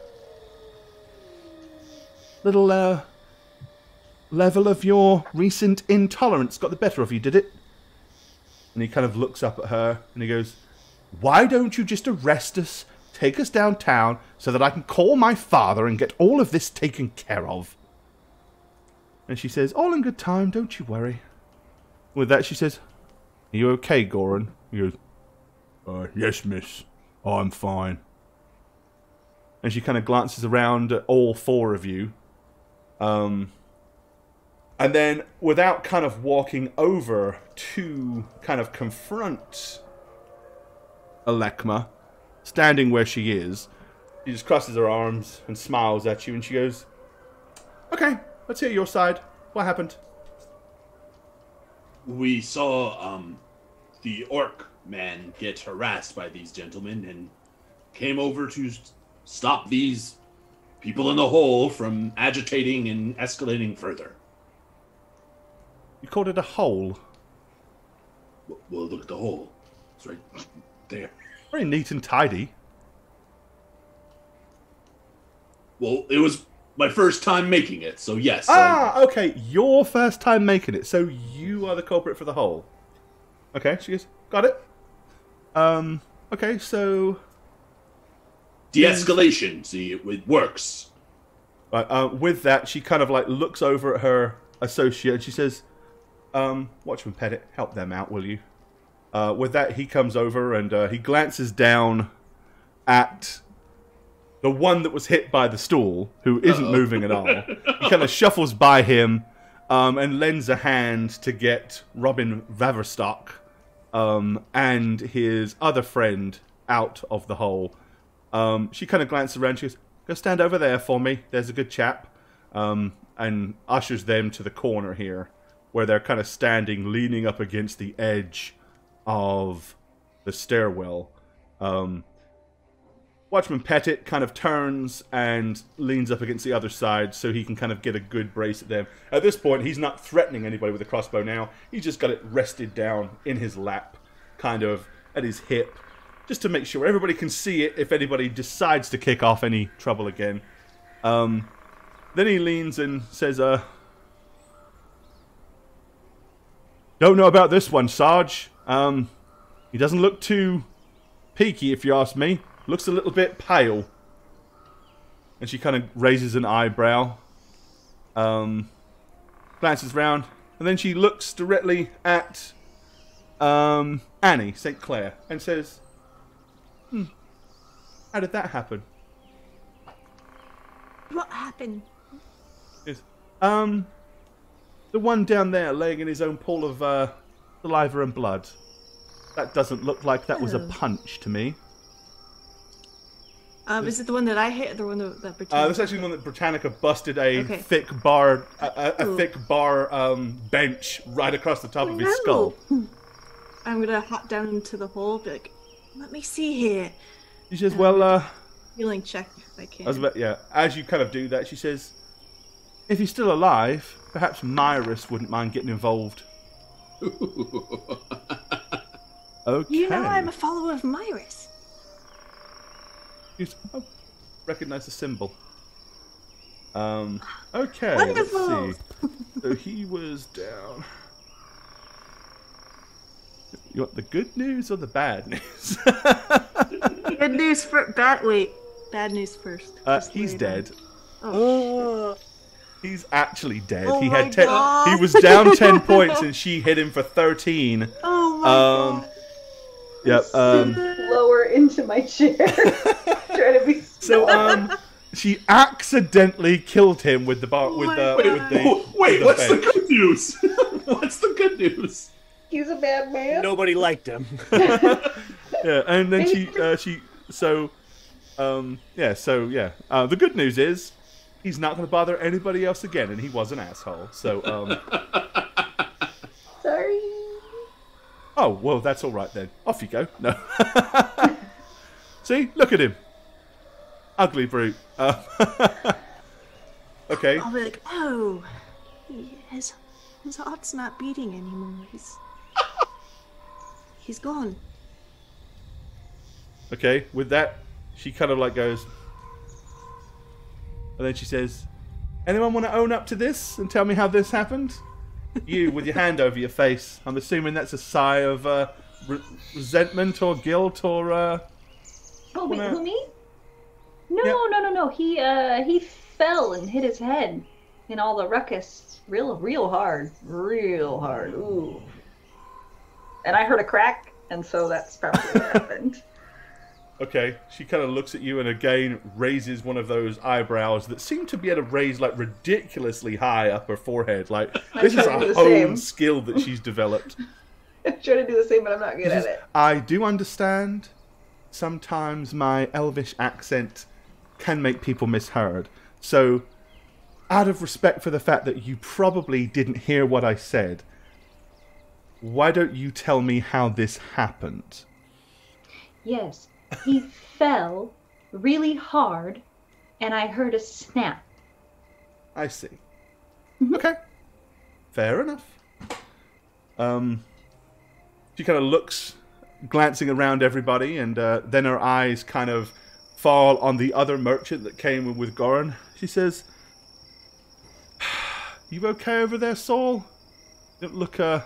little uh, level of your recent intolerance got the better of you, did it?" And he kind of looks up at her and he goes, "Why don't you just arrest us, take us downtown, so that I can call my father and get all of this taken care of?" And she says, "All in good time, don't you worry." With that, she says, "Are you okay, Goran?" He goes, Uh, yes, miss. I'm fine. and she kind of glances around at all four of you. Um, and then, without kind of walking over to kind of confront Alekma, standing where she is, she just crosses her arms and smiles at you, and she goes, "Okay, let's hear your side. What happened?" We saw um, the orc man get harassed by these gentlemen and came over to s- stop these people in the hole from agitating and escalating further. You called it a hole. W- Well, look at the hole. It's right there. Very neat and tidy. Well, it was my first time making it, so yes. I- Ah, okay, your first time making it, so you are the culprit for the hole. Okay, she goes, got it. Um, okay, so... De-escalation, see, it, it works. Right, uh, with that, she kind of like looks over at her associate and she says, um, Watchman Pettit, help them out, will you? Uh, with that, he comes over and uh, he glances down at the one that was hit by the stool, who isn't Uh-oh. moving at all. He kind of shuffles by him um, and lends a hand to get Robin Vaverstock um, and his other friend out of the hole. Um, she kind of glances around. She goes, "Go stand over there for me. There's a good chap." Um, and ushers them to the corner here, where they're kind of standing, leaning up against the edge of the stairwell. Um, Watchman Pettit kind of turns and leans up against the other side so he can kind of get a good brace at them. At this point, he's not threatening anybody with a crossbow now. He's just got it rested down in his lap, kind of at his hip, just to make sure everybody can see it if anybody decides to kick off any trouble again. Um, then he leans and says, uh, "Don't know about this one, Sarge. Um, he doesn't look too peaky, if you ask me. Looks a little bit pale." And she kind of raises an eyebrow, um, glances round, and then she looks directly at um, Annie Saint Clair and says, "Hmm, how did that happen?" What happened? Yes. Um, the one down there laying in his own pool of uh, saliva and blood. That doesn't look like that was a Oh. punch to me. Um, is it the one that I hit or the one that, that Uh, Britannia? this is actually the one that Britannica busted a Okay. thick bar, a, a, a Ooh. thick bar um, bench right across the top of his No. skull. I'm gonna hop down into the hole, be like, "Let me see here." She says, "Well, uh, Healing check if I can. I was about, yeah." As you kind of do that, she says, "If he's still alive, perhaps Myrus wouldn't mind getting involved." Okay. You know I'm a follower of Myrus. She's- oh, recognize the symbol. Um. Okay. Wonderful. Let's see. So he was down. You want the good news or the bad news? Good news for bad. Wait, bad news first. Uh, Just he's wait dead. on- Oh, He's actually dead. Oh he my had ten. God. He was down ten points, and she hit him for thirteen. oh my Um. god. Yep. Um. Lower into my chair. Trying to be So um, she accidentally killed him with the bar with my the God. with the. Oh, wait, the what's the bench. good news? What's the good news? He's a bad man. Nobody liked him. Yeah, and then she uh, she so um yeah so yeah uh, the good news is he's not going to bother anybody else again, and he was an asshole. So um Sorry. oh well, that's all right then. Off you go. No. See, look at him, ugly brute. Uh, okay. I'll be like, "Oh, He, his, his heart's not beating anymore. He's... he's gone. Okay, with that, she kind of like goes... And then she says, anyone want to own up to this and tell me how this happened? You, with your hand over your face. I'm assuming that's a sigh of uh, re- resentment or guilt or... Uh, oh, wait, wanna... who, me? No, Yeah. no, no, no. He, uh, he fell and hit his head in all the ruckus. Real, real hard. Real hard. Ooh. And I heard a crack, and so that's probably what happened. Okay, she kind of looks at you and again raises one of those eyebrows that seem to be able to raise like ridiculously high up her forehead. Like, this is trying to do a the home same. skill that she's developed. I'm trying to do the same, but I'm not good at it. I do understand sometimes my elvish accent can make people misheard. So, out of respect for the fact that you probably didn't hear what I said, why don't you tell me how this happened? Yes, he fell really hard, and I heard a snap. I see. Okay. Fair enough. Um, she kind of looks, glancing around everybody, and uh, then her eyes kind of fall on the other merchant that came with Goran. She says, you okay over there, Saul? Don't look, uh...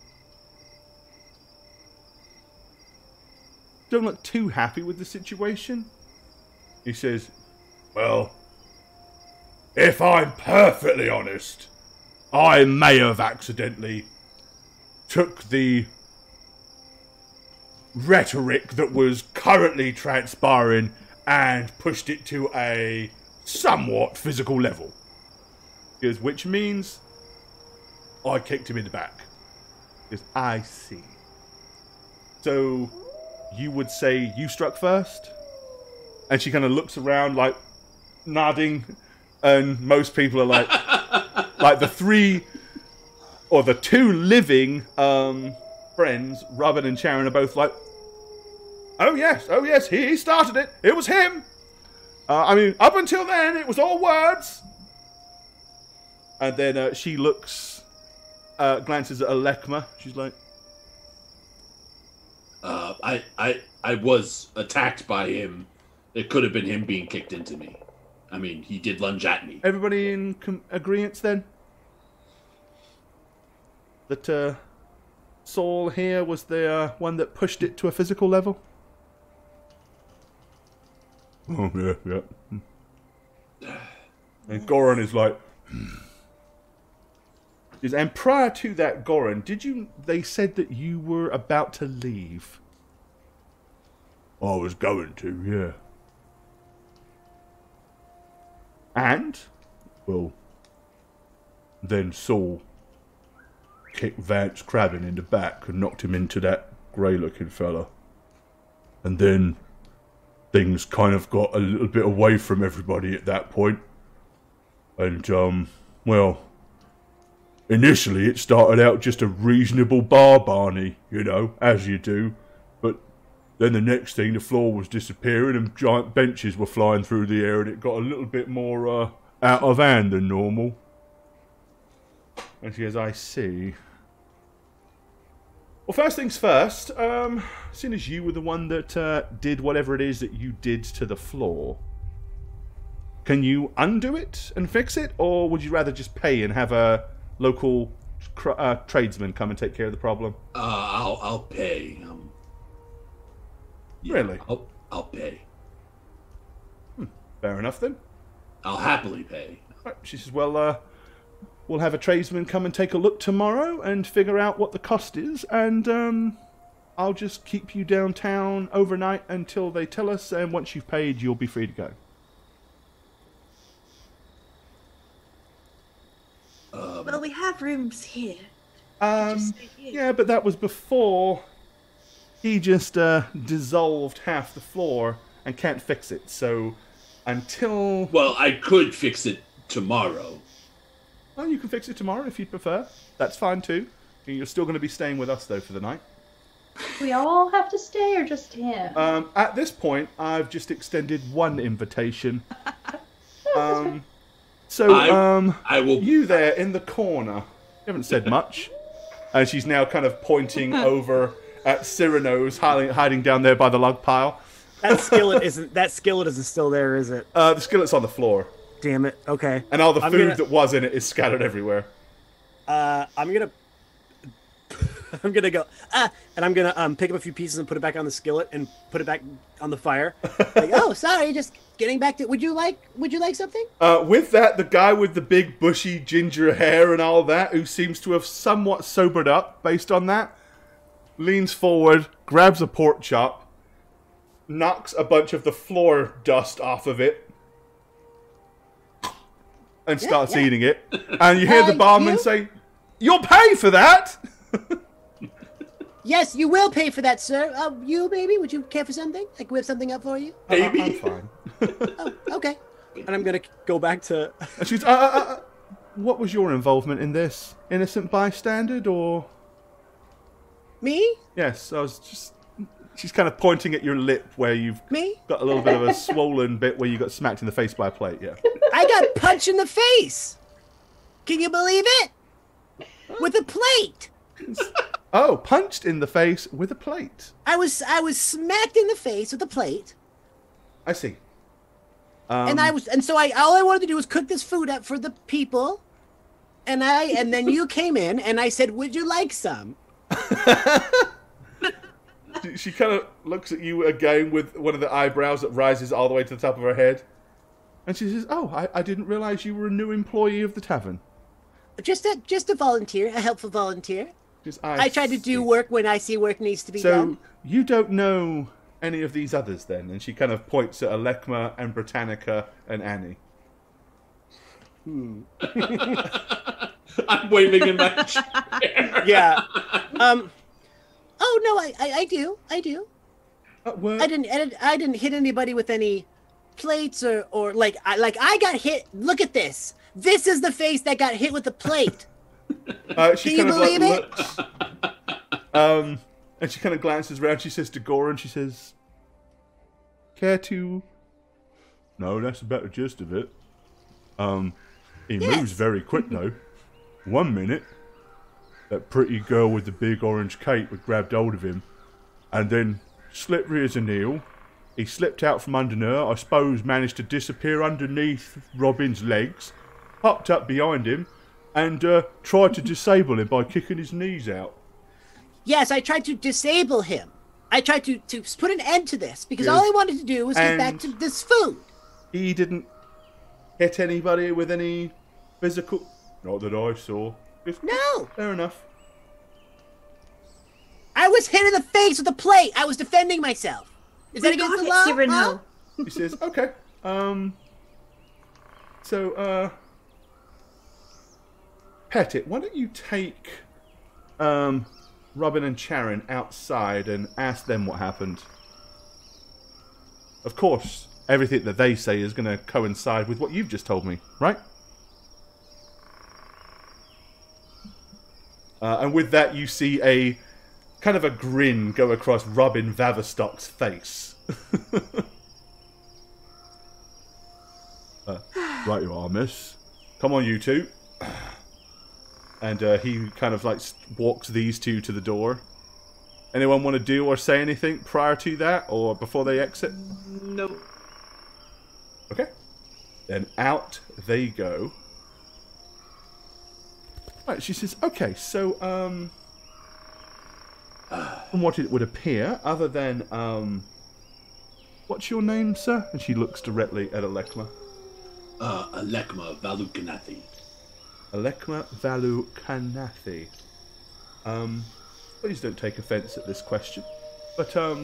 don't look too happy with the situation. He says, Well, if I'm perfectly honest, I may have accidentally took the rhetoric that was currently transpiring and pushed it to a somewhat physical level. He goes, which means I kicked him in the back. He goes, I see. So, you would say you struck first? And she kind of looks around, like, nodding, and most people are like, like the three, or the two living um, friends, Robin and Sharon, are both like, oh yes, oh yes, he started it, it was him. Uh, I mean, up until then, it was all words. And then uh, she looks, uh, glances at Alekma, she's like, Uh, I, I, I was attacked by him. It could have been him being kicked into me. I mean, he did lunge at me. everybody in com- agreement then? That uh, Saul here was the uh, one that pushed it to a physical level? Oh, yeah, yeah. And Goran is like, Is- And prior to that, Goran, did you? They said that you were about to leave. I was going to, yeah. And? Well, then Saul kicked Vance Crabbin in the back and knocked him into that grey-looking fella. And then things kind of got a little bit away from everybody at that point. And, um, well, initially it started out just a reasonable bar Barney, you know, as you do. But then the next thing, the floor was disappearing and giant benches were flying through the air, and it got a little bit more uh, out of hand than normal. And she goes, I see. Well, first things first, um, seeing as you were the one that uh, did whatever it is that you did to the floor, can you undo it and fix it, or would you rather just pay and have a local cr- uh, tradesman come and take care of the problem? Uh, I'll, I'll pay. Um, yeah, Really? I'll, I'll pay. Fair enough then. I'll happily pay. Right, she says, well, uh, we'll have a tradesman come and take a look tomorrow and figure out what the cost is, and um, I'll just keep you downtown overnight until they tell us, and once you've paid, you'll be free to go. Um, Well, we have rooms here. Um, Just stay here. yeah, but that was before he just uh, dissolved half the floor and can't fix it, so until... well, I could fix it tomorrow. Well, you can fix it tomorrow if you'd prefer. That's fine too. You're still going to be staying with us, though, for the night. We all have to stay, or just him? Um, at this point, I've just extended one invitation. Um, So, I, um, I will. you there in the corner. You haven't said much. And she's now kind of pointing over at Cyrano's hiding, hiding down there by the log pile. That skillet isn't. That skillet isn't still there, is it? Uh, the skillet's on the floor. Damn it. Okay. And all the I'm food gonna, that was in it is scattered everywhere. Uh, I'm gonna. I'm gonna go. Ah, and I'm gonna um pick up a few pieces and put it back on the skillet and put it back on the fire. Like, oh, sorry, just getting back to. Would you like? Would you like something? Uh, with that, the guy with the big bushy ginger hair and all that, who seems to have somewhat sobered up based on that, leans forward, grabs a pork chop, knocks a bunch of the floor dust off of it, and Yeah, starts yeah. eating it. And you hear the Uh, barman you? say, "You'll pay for that." Yes, you will pay for that, sir. Uh, you, maybe? Would you care for something? Like, whip something up for you? Maybe. I'm fine. Oh, okay. And I'm gonna go back to. And she's, uh, uh, uh, what was your involvement in this? Innocent bystander, or? Me? Yes, I was just. She's kind of pointing at your lip where you've Me? got a little bit of a swollen bit where you got smacked in the face by a plate. Yeah. I got punched in the face. Can you believe it? With a plate. Oh, punched in the face with a plate. I was I was smacked in the face with a plate, I see. Um, and I was and so I all I wanted to do was cook this food up for the people, and I and then you came in and I said, "Would you like some?" She, she kind of looks at you again with one of the eyebrows that rises all the way to the top of her head, and she says, "Oh, I, I didn't realize you were a new employee of the tavern." Just a just a volunteer, a helpful volunteer. Just, I try to see. do work when I see work needs to be So done. you don't know any of these others then? And she kind of points at Alekma and Britannica and Annie. Hmm. I'm waving in my chair. Yeah. Um. Oh no, I, I I do, I do. Uh, well, I didn't I didn't I didn't hit anybody with any plates or or like I like I got hit. Look at this. This is the face that got hit with the plate. Uh, she Can you kind of believe like it? looks, um, and she kind of glances around. She says to Goran, she says, "Care to?" No, that's about the gist of it. Um, he Yes. moves very quick though. One minute, that pretty girl with the big orange cape had grabbed hold of him, and then, slippery as an eel, he slipped out from under her. I suppose managed to disappear underneath Robin's legs, popped up behind him, and uh, tried to disable him by kicking his knees out. Yes, I tried to disable him. I tried to, to put an end to this because Yes. all I wanted to do was get back And- to this food. He didn't hit anybody with any physical... Not that I saw. Just- No, Fair enough. I was hit in the face with a plate. I was defending myself. Is that We against got the it, law? Cyrano. Huh? He says, okay. Um. So, uh... Pettit, why don't you take um, Robin and Charon outside and ask them what happened? Of course, everything that they say is going to coincide with what you've just told me, right? Uh, and with that, you see a kind of a grin go across Robin Vaverstock's face. uh, right you are, miss. Come on, you two. And uh, he kind of like s- walks these two to the door. Anyone want to do or say anything prior to that or before they exit? Nope. Okay. Then out they go. Right, she says, okay, so, um... from what it would appear, other than, um... what's your name, sir? And she looks directly at Alekma. Uh, Alekma Valukanathi. Alekma Valukanathi. Um, please don't take offense at this question. But, um...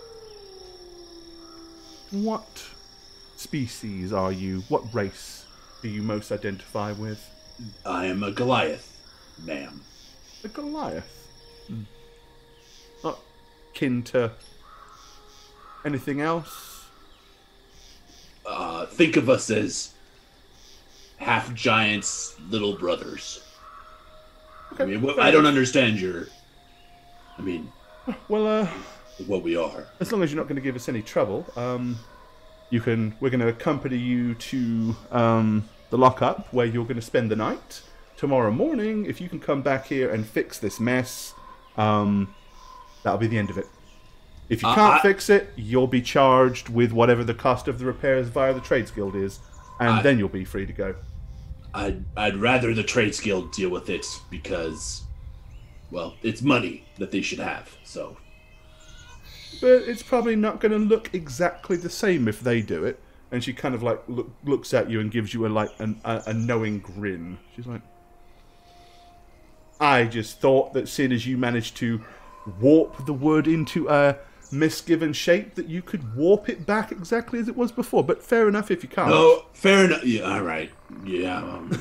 what species are you? What race do you most identify with? I am a Goliath, ma'am. A Goliath? Hmm. Not kin to anything else? Uh, think of us as half giants, little brothers. Okay, I mean, wh- fair I don't enough. understand your. I mean, Well, uh, what we are. as long as you're not going to give us any trouble, um, you can. We're going to accompany you to um, the lockup where you're going to spend the night. Tomorrow morning, if you can come back here and fix this mess, um, that'll be the end of it. If you Uh, can't I- fix it, you'll be charged with whatever the cost of the repairs via the Trades Guild is, and I- then you'll be free to go. I'd, I'd rather the Trades Guild deal with it because, well, it's money that they should have, so. But it's probably not going to look exactly the same if they do it. And she kind of like look, looks at you and gives you a like an, a, a knowing grin. She's like, I just thought that seeing as you managed to warp the wood into a misgiven shape, that you could warp it back exactly as it was before. But fair enough if you can't. No, fair enough. Yeah, all right. Yeah. Um,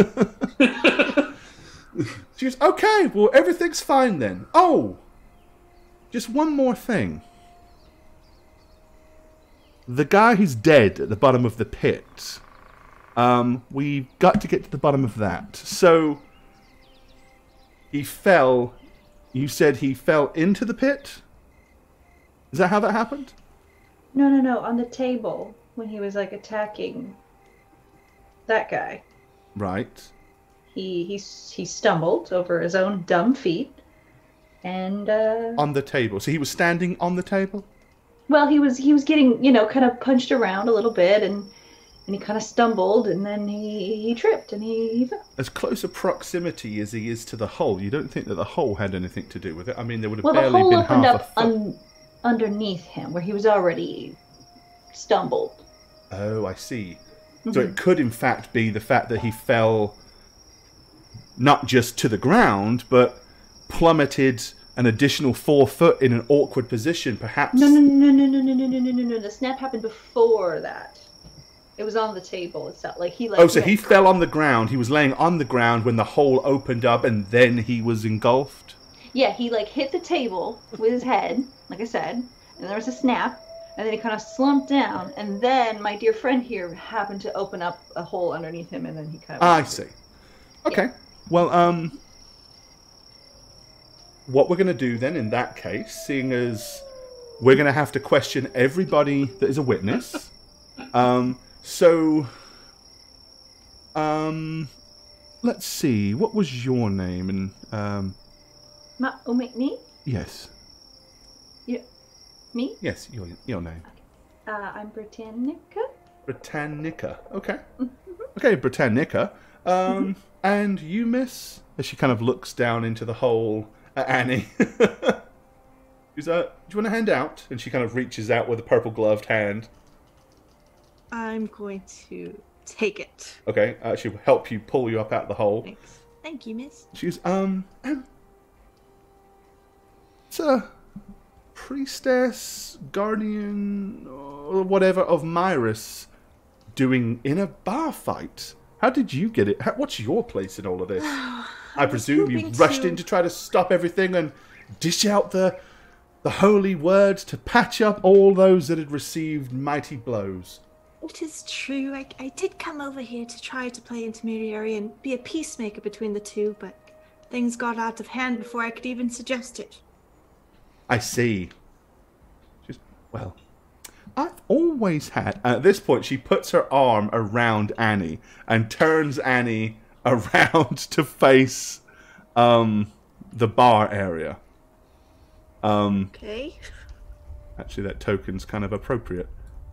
She goes, okay, well, everything's fine then. Oh, just one more thing. The guy who's dead at the bottom of the pit, um, we've got to get to the bottom of that. So, he fell, you said he fell into the pit? Is that how that happened? No, no, no. On the table when he was like attacking that guy, Right. he he he stumbled over his own dumb feet, and uh, On the table. So he was standing on the table? well, he was he was getting you know kind of punched around a little bit, and and he kind of stumbled, and then he he tripped and he, he fell. As close a proximity as he is to the hole, you don't think that the hole had anything to do with it? I mean, there would have Well, the barely hole been opened half a up foot. un- underneath him where he was already stumbled. Oh, I see. So Mhm. it could, in fact, be the fact that he fell not just to the ground, but plummeted an additional four foot in an awkward position, perhaps. No, no, no, no, no, no, no, no, no, no, no. The snap happened before that. It was on the table. It's not like he like. Oh, so went- he fell on the ground. He was laying on the ground when the hole opened up, and then he was engulfed. Yeah, he like hit the table with his head, like I said, and there was a snap, and then he kind of slumped down, and then my dear friend here happened to open up a hole underneath him, and then he kind of. I see. Okay. Well, um, what we're going to do then in that case, seeing as we're going to have to question everybody that is a witness, um, so, um, let's see, what was your name? And um, Ma, oh, me, me? yes, Yeah, me? yes, your your name, Uh, I'm Britannica. Britannica. Okay, okay, Britannica. Um, and you, miss? As she kind of looks down into the hole at Annie. She's uh, do you want to hand out? And she kind of reaches out with a purple gloved hand. I'm going to take it. Okay, uh, she'll help you pull you up out of the hole. Thanks. Thank you, miss. She's um, um it's a priestess, guardian, or whatever of Myrus doing in a bar fight. How did you get it? How, what's your place in all of this? I presume you hoping rushed to- in to try to stop everything and dish out the the holy words to patch up all those that had received mighty blows. It is true. I, I did come over here to try to play intermediary and be a peacemaker between the two, but things got out of hand before I could even suggest it. I see. Just, well, I've always had... At this point, she puts her arm around Annie and turns Annie around to face um, the bar area. Um, Okay. actually, that token's kind of appropriate.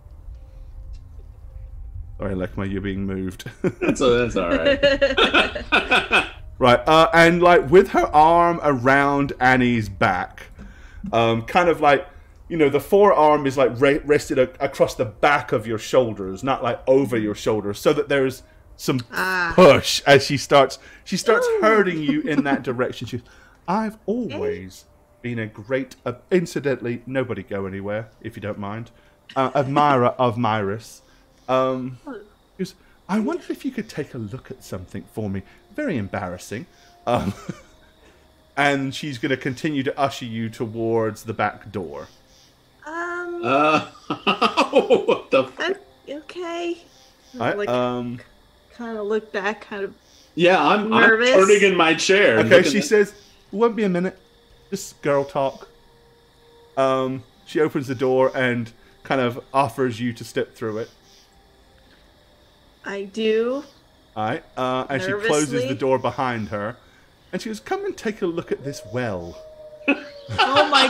Sorry, Lekma, you're being moved. That's, that's all right. Right, uh, and like with her arm around Annie's back, um, kind of like, you know, the forearm is like re- rested a- across the back of your shoulders, not like over your shoulders, so that there's some push as she starts. She starts hurting you in that direction. She's, I've always been a great, uh, incidentally, nobody go anywhere if you don't mind, uh, admirer of Myrus. Um, she goes, I wonder if you could take a look at something for me. Very embarrassing. Um, and she's going to continue to usher you towards the back door. Um. Uh, what the? F- I'm- okay. Right, Like, um, kind of look back, kind of. yeah, I'm, I'm Nervous? turning in my chair. and okay, looking she at- says, won't be a minute. Just girl talk. Um, she opens the door and kind of offers you to step through it. I do. All right, uh, and she closes Nervously. the door behind her, and she goes, "Come and take a look at this well." Oh my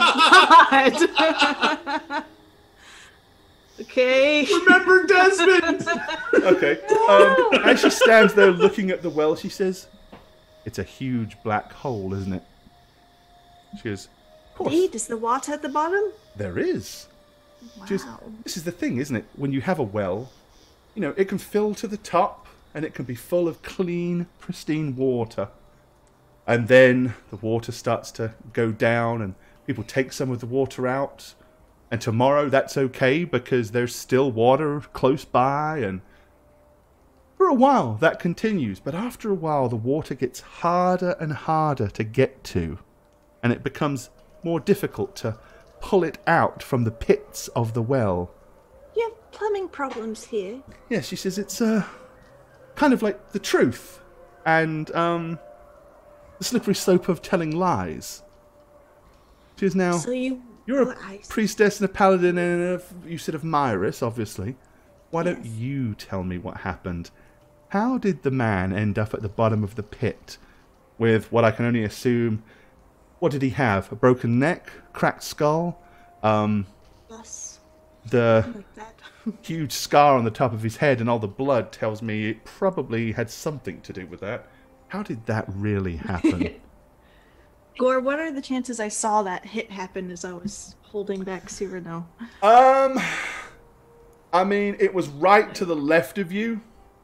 god! Okay. Remember Desmond! Okay. Um, as she stands there looking at the well, she says, "It's a huge black hole, isn't it?" She goes, "Of course, Wait, is the water at the bottom? there is." Wow. She goes, "This is the thing, isn't it? When you have a well, you know, it can fill to the top, and it can be full of clean, pristine water. And then the water starts to go down, and people take some of the water out. And tomorrow that's okay because there's still water close by, and for a while that continues. But after a while, the water gets harder and harder to get to, and it becomes more difficult to pull it out from the pits of the well." You have plumbing problems here. Yeah, she says it's uh, kind of like the truth and um, the slippery slope of telling lies. She is now... So you... You're oh, a I see. priestess and a paladin and a, you said of Myrus, obviously. Why don't Yes. you tell me what happened? How did the man end up at the bottom of the pit with what I can only assume... What did he have? A broken neck? Cracked skull? Um, Yes. the Like that. huge scar on the top of his head and all the blood tells me it probably had something to do with that. How did that really happen? Gore, what are the chances I saw that hit happen as I was holding back Cyrano? um, I mean, it was right to the left of you.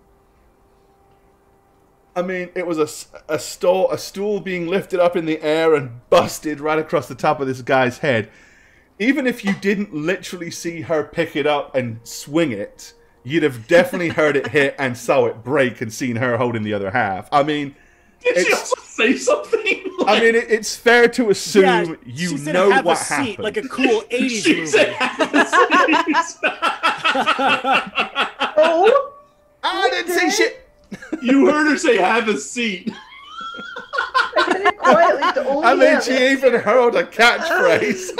I mean, it was a, s- a, stool, a stool being lifted up in the air and busted right across the top of this guy's head. Even if you didn't literally see her pick it up and swing it, you'd have definitely heard it hit and saw it break and seen her holding the other half. I mean, Did she it's, also say something? I mean, it, it's fair to assume Yeah, you she said know have what a seat, happened. like a cool eighties She movie. said, Oh, I didn't see shit. you heard her say, "Have a seat." I said it quietly to only I mean, him. she even hurled a catchphrase.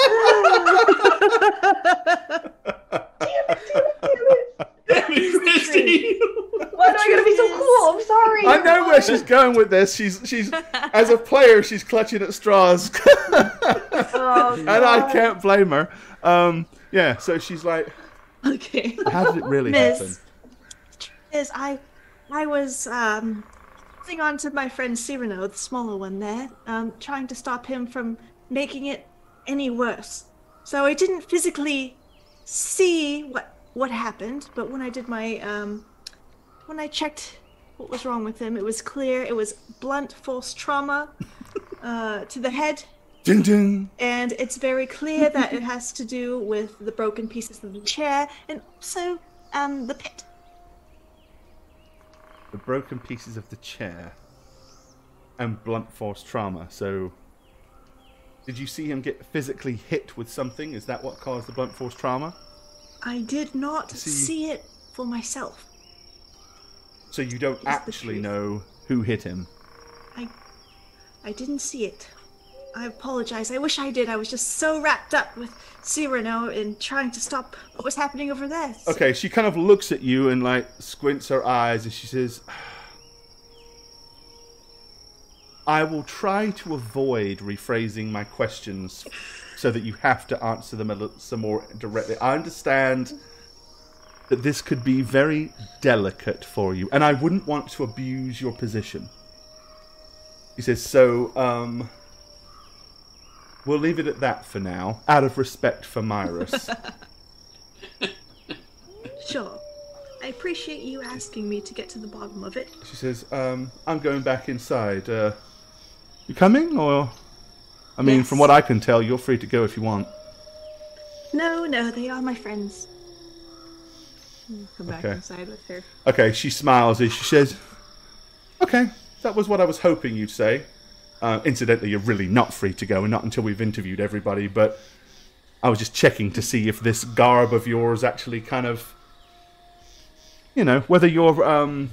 Damn it, Christy! Why do I gotta be so cool? I'm sorry. I know where she's going with this. She's she's as a player, she's clutching at straws, Oh, and I God. can't blame her. Um, yeah, so she's like, Okay. "How did it really Miss, happen?" the truth is, I, I was um, holding on to my friend Cyrano, the smaller one there, um, trying to stop him from making it any worse. So I didn't physically see what what happened, but when I did my um, when I checked what was wrong with him, it was clear it was blunt force trauma uh, to the head. Ding ding. And it's very clear that it has to do with the broken pieces of the chair and also um, the pit. The broken pieces of the chair and blunt force trauma. So, did you see him get physically hit with something? Is that what caused the blunt force trauma? I did not See- see it for myself. So you don't Is the actually truth. know who hit him. I, I didn't see it. I apologize. I wish I did. I was just so wrapped up with Cyrano and trying to stop what was happening over there. So- Okay, she kind of looks at you and like squints her eyes and she says, "I will try to avoid rephrasing my questions so that you have to answer them a little some more directly. I understand that this could be very delicate for you, and I wouldn't want to abuse your position." He says, "So, um, we'll leave it at that for now, out of respect for Myrus." Sure. I appreciate you asking me to get to the bottom of it. She says, um, "I'm going back inside. Uh, you coming, or...?" I mean, Yes. from what I can tell, you're free to go if you want. No, no, they are my friends. I'll come back Okay. inside with her. Okay, she smiles as she says, "Okay, that was what I was hoping you'd say. Uh, incidentally, you're really not free to go, and not until we've interviewed everybody, but I was just checking to see if this garb of yours actually kind of... You know, whether your, um...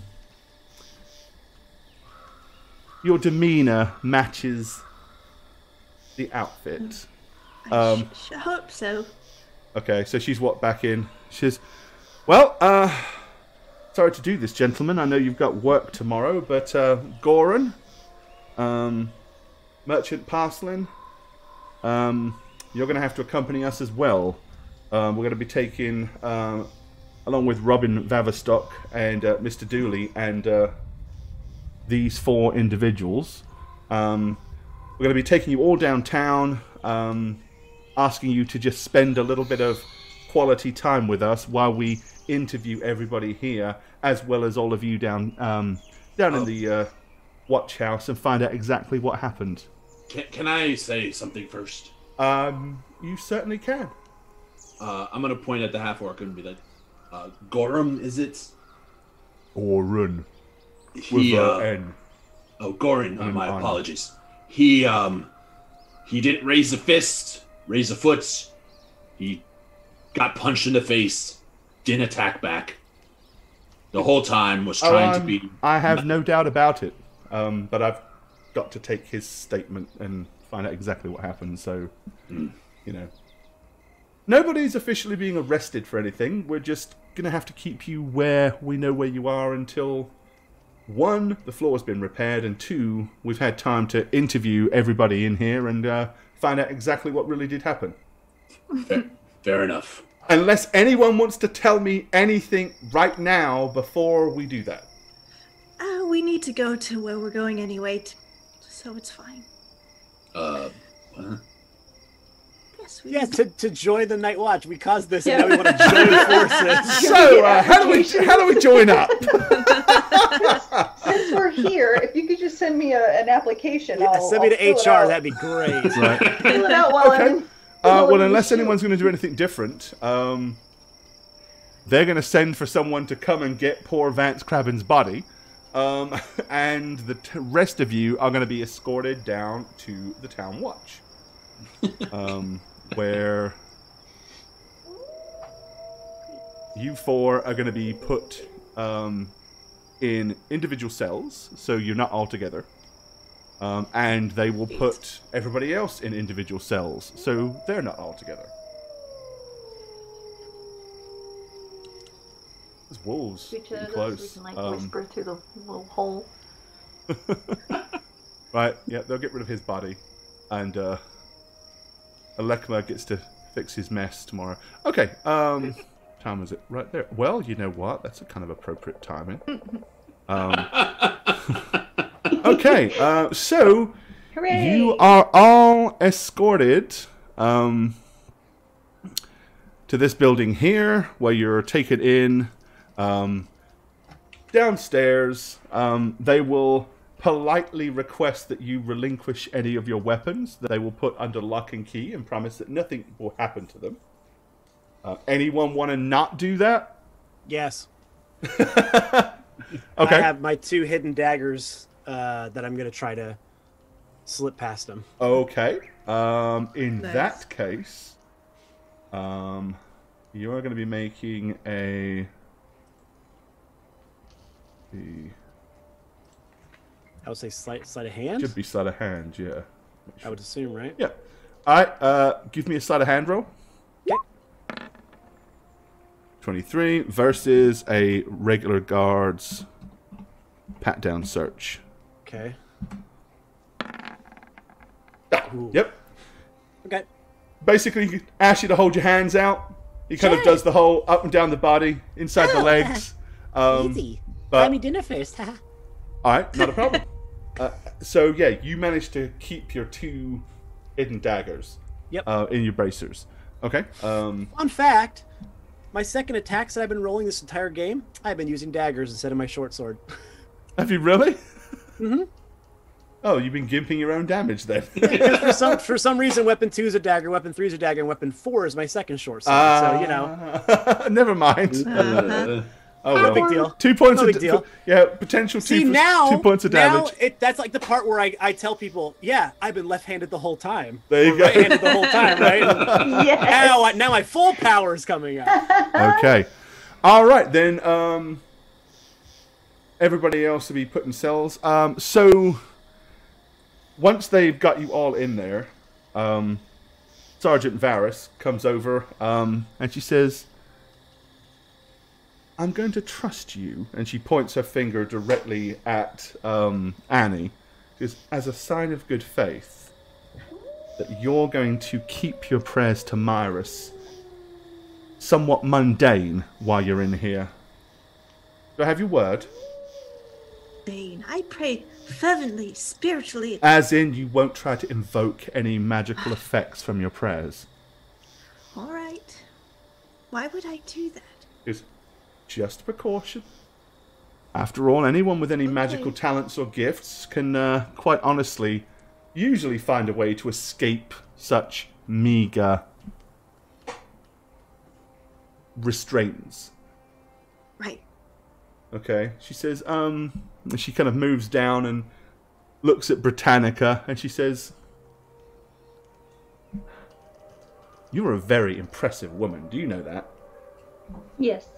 your demeanor matches the outfit." I Um, sh- sh- hope so. Okay, so she's walked back in. She says, "Well, uh, sorry to do this, gentlemen. I know you've got work tomorrow, but uh, Goran, um, Merchant Parslin, um, you're going to have to accompany us as well. Um, we're going to be taking, uh, along with Robin Vaverstock and uh, Mister Dooley and uh, these four individuals, um, we're going to be taking you all downtown, um, asking you to just spend a little bit of quality time with us while we interview everybody here, as well as all of you down um, down oh. in the uh, watch house, and find out exactly what happened. Can, can I say something first? Um, you certainly can. Uh, I'm going to point at the half-orc and be like, uh, Gorum, is it? Orun. He, with uh, an N. Oh, Gorin, uh, my N. apologies. He, um, he didn't raise a fist, raise a foot. He got punched in the face, didn't attack back. The whole time was trying oh, um, to be... I have no doubt about it, um, but I've got to take his statement and find out exactly what happened, so, mm. you know. Nobody's officially being arrested for anything. We're just going to have to keep you where we know where you are until, one, the floor's been repaired, and two, we've had time to interview everybody in here and uh, find out exactly what really did happen. Fair, fair enough. Unless anyone wants to tell me anything right now before we do that. Uh, we need to go to where we're going anyway, t- so it's fine. Uh, what? Yes, we Yeah, need to, to join the Night Watch. We caused this, and now we want to join forces. So, uh, how do we how do we join up? Since we're here, if you could just send me a, an application, Yeah, I'll, send me I'll to fill it H R. out. That'd be great. Right. Fill it out while Okay. I'm in. Uh, while well, I'm in unless the anyone's going to do anything different, um, they're going to send for someone to come and get poor Vance Crabbin's body, um, and the t- rest of you are going to be escorted down to the town watch, um, where you four are going to be put um, in individual cells, so you're not all together. Um, and they will put everybody else in individual cells, so they're not all together. There's wolves Reach getting out, close. we can like Um, whisper through the little hole. right, yeah, they'll get rid of his body, and uh, Alekma gets to fix his mess tomorrow. Okay, um, time is it? Right there. Well, you know what? That's a kind of appropriate timing. Um, okay, uh, so Hooray! you are all escorted um, to this building here, where you're taken in um, downstairs. Um, they will politely request that you relinquish any of your weapons that they will put under lock and key and promise that nothing will happen to them. Uh, anyone want to not do that? Yes. Okay. I have my two hidden daggers uh, that I'm going to try to slip past them. Okay. Um, in Nice. that case, um, you are going to be making a. The I would say sleight, sleight of hand. should be sleight of hand, yeah. I would assume, right? Yeah. All right. Uh, give me a sleight of hand roll. Okay. Twenty-three versus a regular guard's pat down search. Okay. Oh, yep. Okay. Basically, he asks you to hold your hands out. He kind of Sure. does the whole up and down the body, inside the Oh, legs. Um, Easy. but- Buy me dinner first. haha. All right, not a problem. uh, so yeah, you managed to keep your two hidden daggers. Yep. Uh, in your bracers. Okay. Um, Fun fact: my second attacks that I've been rolling this entire game, I've been using daggers instead of my short sword. have you really? Mm-hmm. Oh, you've been gimping your own damage then. Because for some for some reason, weapon two is a dagger, weapon three is a dagger, and weapon four is my second short sword. so you know, know. Never mind. Uh, Oh no well. big deal. Two points. No of big d- deal. Yeah, potential two. See for- now, two points of now damage. it, that's like the part where I, I tell people, yeah, I've been left-handed the whole time. There you or go. Right-handed the whole time, right? Yes. Now, I- now my full power is coming out. Okay. All right then. Um, everybody else will be put in cells. Um, so once they've got you all in there, um, Sergeant Varys comes over um, and she says, I'm going to trust you. And she points her finger directly at um, Annie. She goes, as a sign of good faith, that you're going to keep your prayers to Myrus somewhat mundane while you're in here. Do I have your word? Bane, I pray fervently, spiritually. As in, you won't try to invoke any magical effects from your prayers. All right. Why would I do that? It's just a precaution. After all, anyone with any Okay. magical talents or gifts can, uh, quite honestly, usually find a way to escape such meager restraints. Right. Okay, she says, um, she kind of moves down and looks at Britannica, and she says, you're a very impressive woman, do you know that? Yes.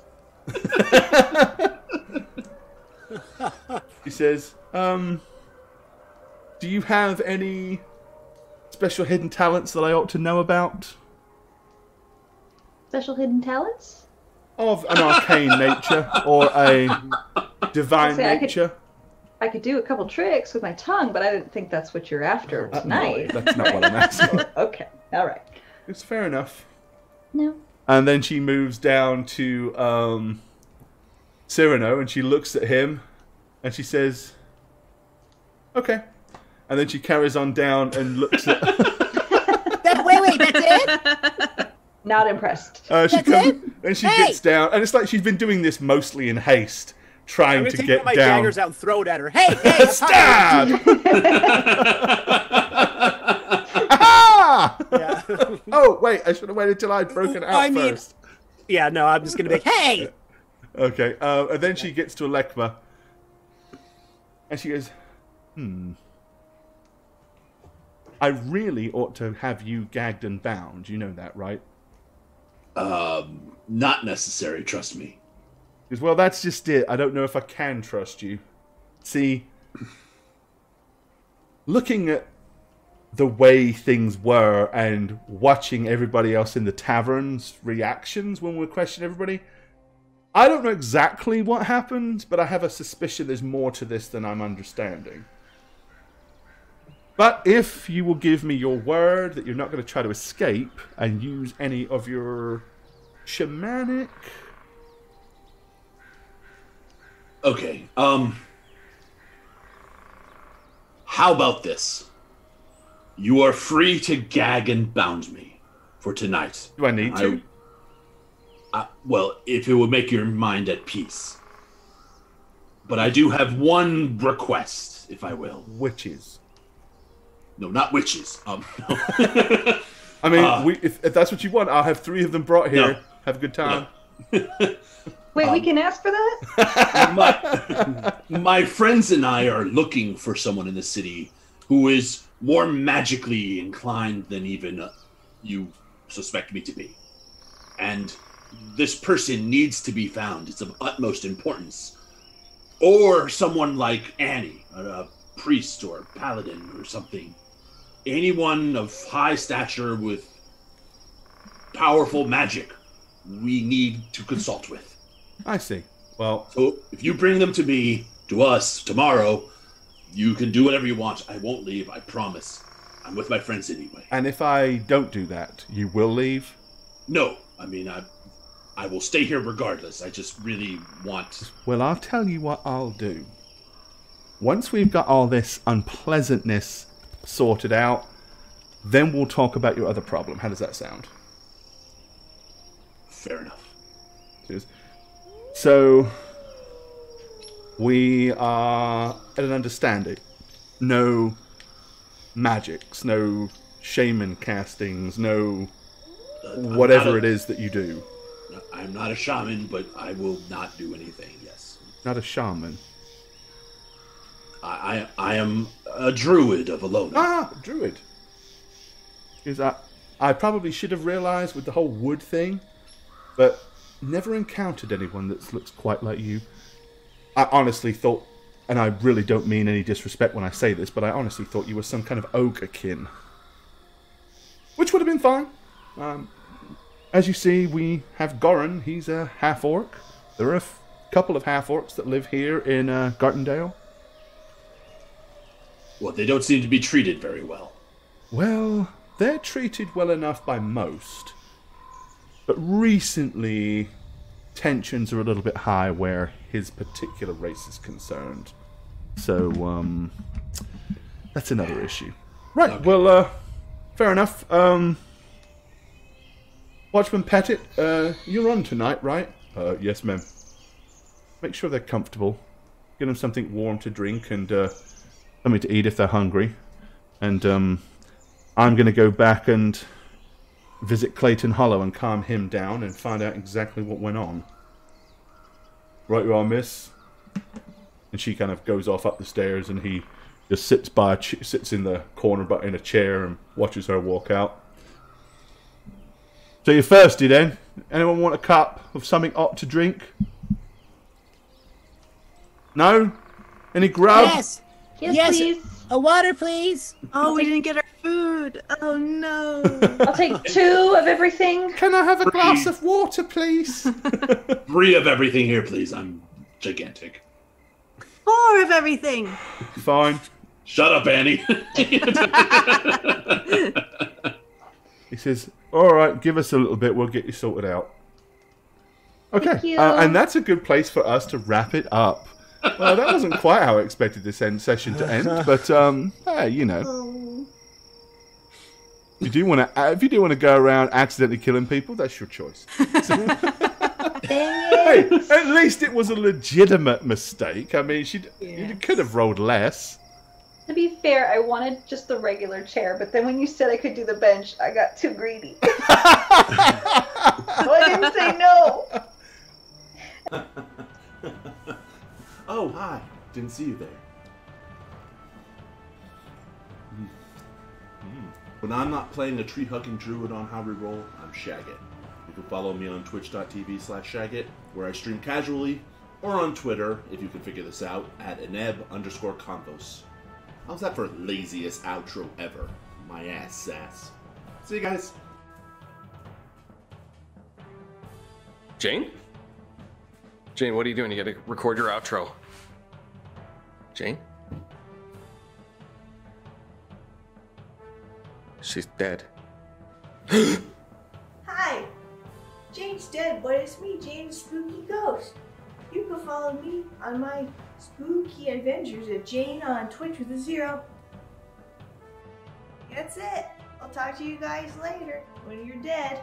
She says, um, do you have any special hidden talents that I ought to know about? Special hidden talents? Of an arcane nature, or a divine I'd say I could- nature? I could do a couple tricks with my tongue, but I didn't think that's what you're after Uh, tonight. no, that's not what I'm asking. Okay, all right. It's fair enough. No. And then she moves down to um, Cyrano, and she looks at him, and she says, okay. And then she carries on down and looks at... That, wait, wait, that's it? Not impressed. Uh, she That's comes, it? and she Hey! gets down, and it's like she's been doing this mostly in haste, I'm trying gonna to take get one of my down. daggers out and throw it at her. Hey, hey! Stab! Ah! Yeah. Oh wait, I should have waited till I'd broken out I mean- first. Yeah, no, I'm just gonna be like, hey! Okay, uh, and then she gets to Alekma, and she goes, "Hmm, I really ought to have you gagged and bound. You know that, right?" Um, not necessary, trust me. He goes, well, that's just it. I don't know if I can trust you. See, looking at the way things were and watching everybody else in the tavern's reactions when we question everybody, I don't know exactly what happened, but I have a suspicion there's more to this than I'm understanding. But if you will give me your word that you're not going to try to escape and use any of your shamanic... Okay, um... how about this? You are free to gag and bound me for tonight. Do I need to? I, I, well, if it would make your mind at peace. But I do have one request, if I will. Witches. No, not witches. Um, no. I mean, Uh, we, if, if that's what you want, I'll have three of them brought here. No. Have a good time. Wait, we Um, can ask for that? my, my friends and I are looking for someone in the city who is more magically inclined than even uh, you suspect me to be. And this person needs to be found. It's of utmost importance. Or someone like Annie, a, a priest or paladin or something. Anyone of high stature with powerful magic we need to consult with. I see. Well, So if you bring them to me, to us, tomorrow, you can do whatever you want. I won't leave, I promise. I'm with my friends anyway. and if I don't do that, you will leave? No, I mean, I I will stay here regardless. I just really want... Well, I'll tell you what I'll do. Once we've got all this unpleasantness sorted out, then we'll talk about your other problem. How does that sound? Fair enough. Cheers. So, we are at an understanding. No magics, no shaman castings, no Uh, I'm whatever not a- it is that you do. I'm not a shaman, but I will not do anything, yes. Not a shaman. I, I, I am a druid of Alona. Ah, druid. Because I, I probably should have realised with the whole wood thing, but never encountered anyone that looks quite like you. I honestly thought, and I really don't mean any disrespect when I say this, but I honestly thought you were some kind of ogre-kin. Which would have been fine. Um, as you see, we have Goran. He's a half-orc. There are a f- couple of half-orcs that live here in uh, Gartendale. Well, they don't seem to be treated very well. Well, they're treated well enough by most. But recently, tensions are a little bit high where his particular race is concerned. So, um, that's another issue. Right, okay. well, uh, fair enough. Um, Watchman Pettit, uh, you're on tonight, right? Uh, yes, ma'am. Make sure they're comfortable. Get them something warm to drink and, uh, something to eat if they're hungry. And, um, I'm gonna go back and visit Clayton Hollow and calm him down and find out exactly what went on. Right you are, miss. And she kind of goes off up the stairs, and he just sits by, ch- sits in the corner, but in a chair, and watches her walk out. So you're thirsty then? Anyone want a cup of something hot to drink? No? Any grub? Yes. Yes, yes. please. A water, please. Oh, we didn't get our food. Oh no. I'll take two of everything. Can I have a glass of water, please? Three of everything here, please. I'm gigantic. Four of everything. Fine. Shut up, Annie. He says, all right, give us a little bit. We'll get you sorted out. Okay. Thank you. Uh, and that's a good place for us to wrap it up. Well, that wasn't quite how I expected this end session to end, but um, hey, you know, Oh. you do want to. If you do want to go around accidentally killing people, that's your choice. So, hey, at least it was a legitimate mistake. I mean, she Yes. you could have rolled less. To be fair, I wanted just the regular chair, but then when you said I could do the bench, I got too greedy. So I didn't say no. Oh, hi. Didn't see you there. Mm. Mm. When I'm not playing a tree-hugging druid on How We Roll, I'm Shagget. You can follow me on twitch.tv slash Shagget, where I stream casually, or on Twitter, if you can figure this out, at eneb underscore convos. How's that for laziest outro ever? My ass sass. See you guys. Jane? Jane, what are you doing? You gotta record your outro. Jane? She's dead. Hi, Jane's dead, but it's me, Jane the Spooky Ghost. You can follow me on my spooky adventures at Jane on Twitch with a zero. That's it. I'll talk to you guys later when you're dead.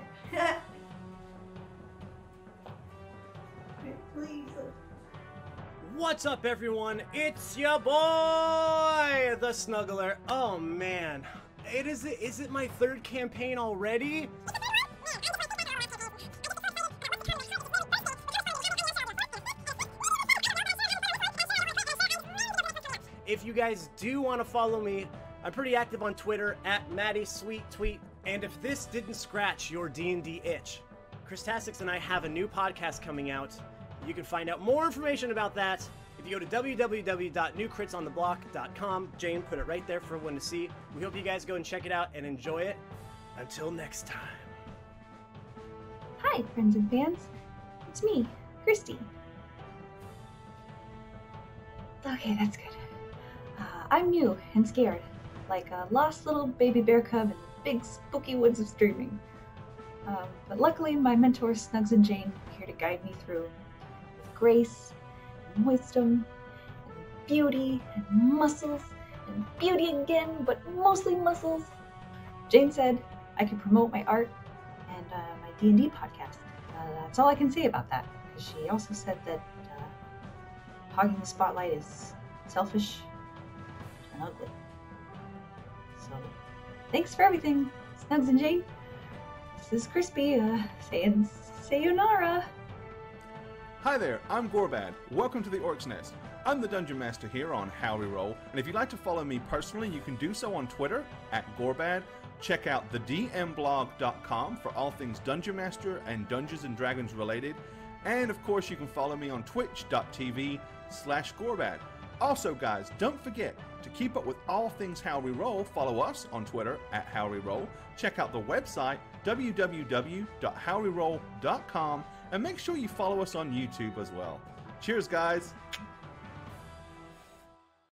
Please. What's up, everyone? It's your boy, the Snuggler. Oh man, it is. Is it my third campaign already? If you guys do want to follow me, I'm pretty active on Twitter at MattySweetTweet. And if this didn't scratch your D and D itch, Chris Tassix and I have a new podcast coming out. You can find out more information about that if you go to w w w dot new crits on the block dot com. Jane put it right there for everyone to see. We hope you guys go and check it out and enjoy it. Until next time. Hi, friends and fans. It's me, Christy. Okay, that's good. Uh, I'm new and scared, like a lost little baby bear cub in the big spooky woods of streaming. Um, but luckily, my mentors Snugs and Jane are here to guide me through with grace, and wisdom, and beauty, and muscles, and beauty again, but mostly muscles. Jane said I could promote my art and uh, my D and D podcast. Uh, that's all I can say about that, because she also said that uh, hogging the spotlight is selfish and ugly. So, thanks for everything, Snugs and Jane. This is Crispy, uh, saying sayonara. Hi there, I'm Gorbad. Welcome to the Orc's Nest. I'm the Dungeon Master here on How We Roll, and if you'd like to follow me personally, you can do so on Twitter, at Gorbad. Check out the d m blog dot com for all things Dungeon Master and Dungeons and Dragons related. And of course, you can follow me on twitch.tv slash Gorbad. Also, guys, don't forget to keep up with all things How We Roll. Follow us on Twitter at How We Roll. Check out the website w w w dot how we roll dot com, and make sure you follow us on YouTube as well. Cheers, guys.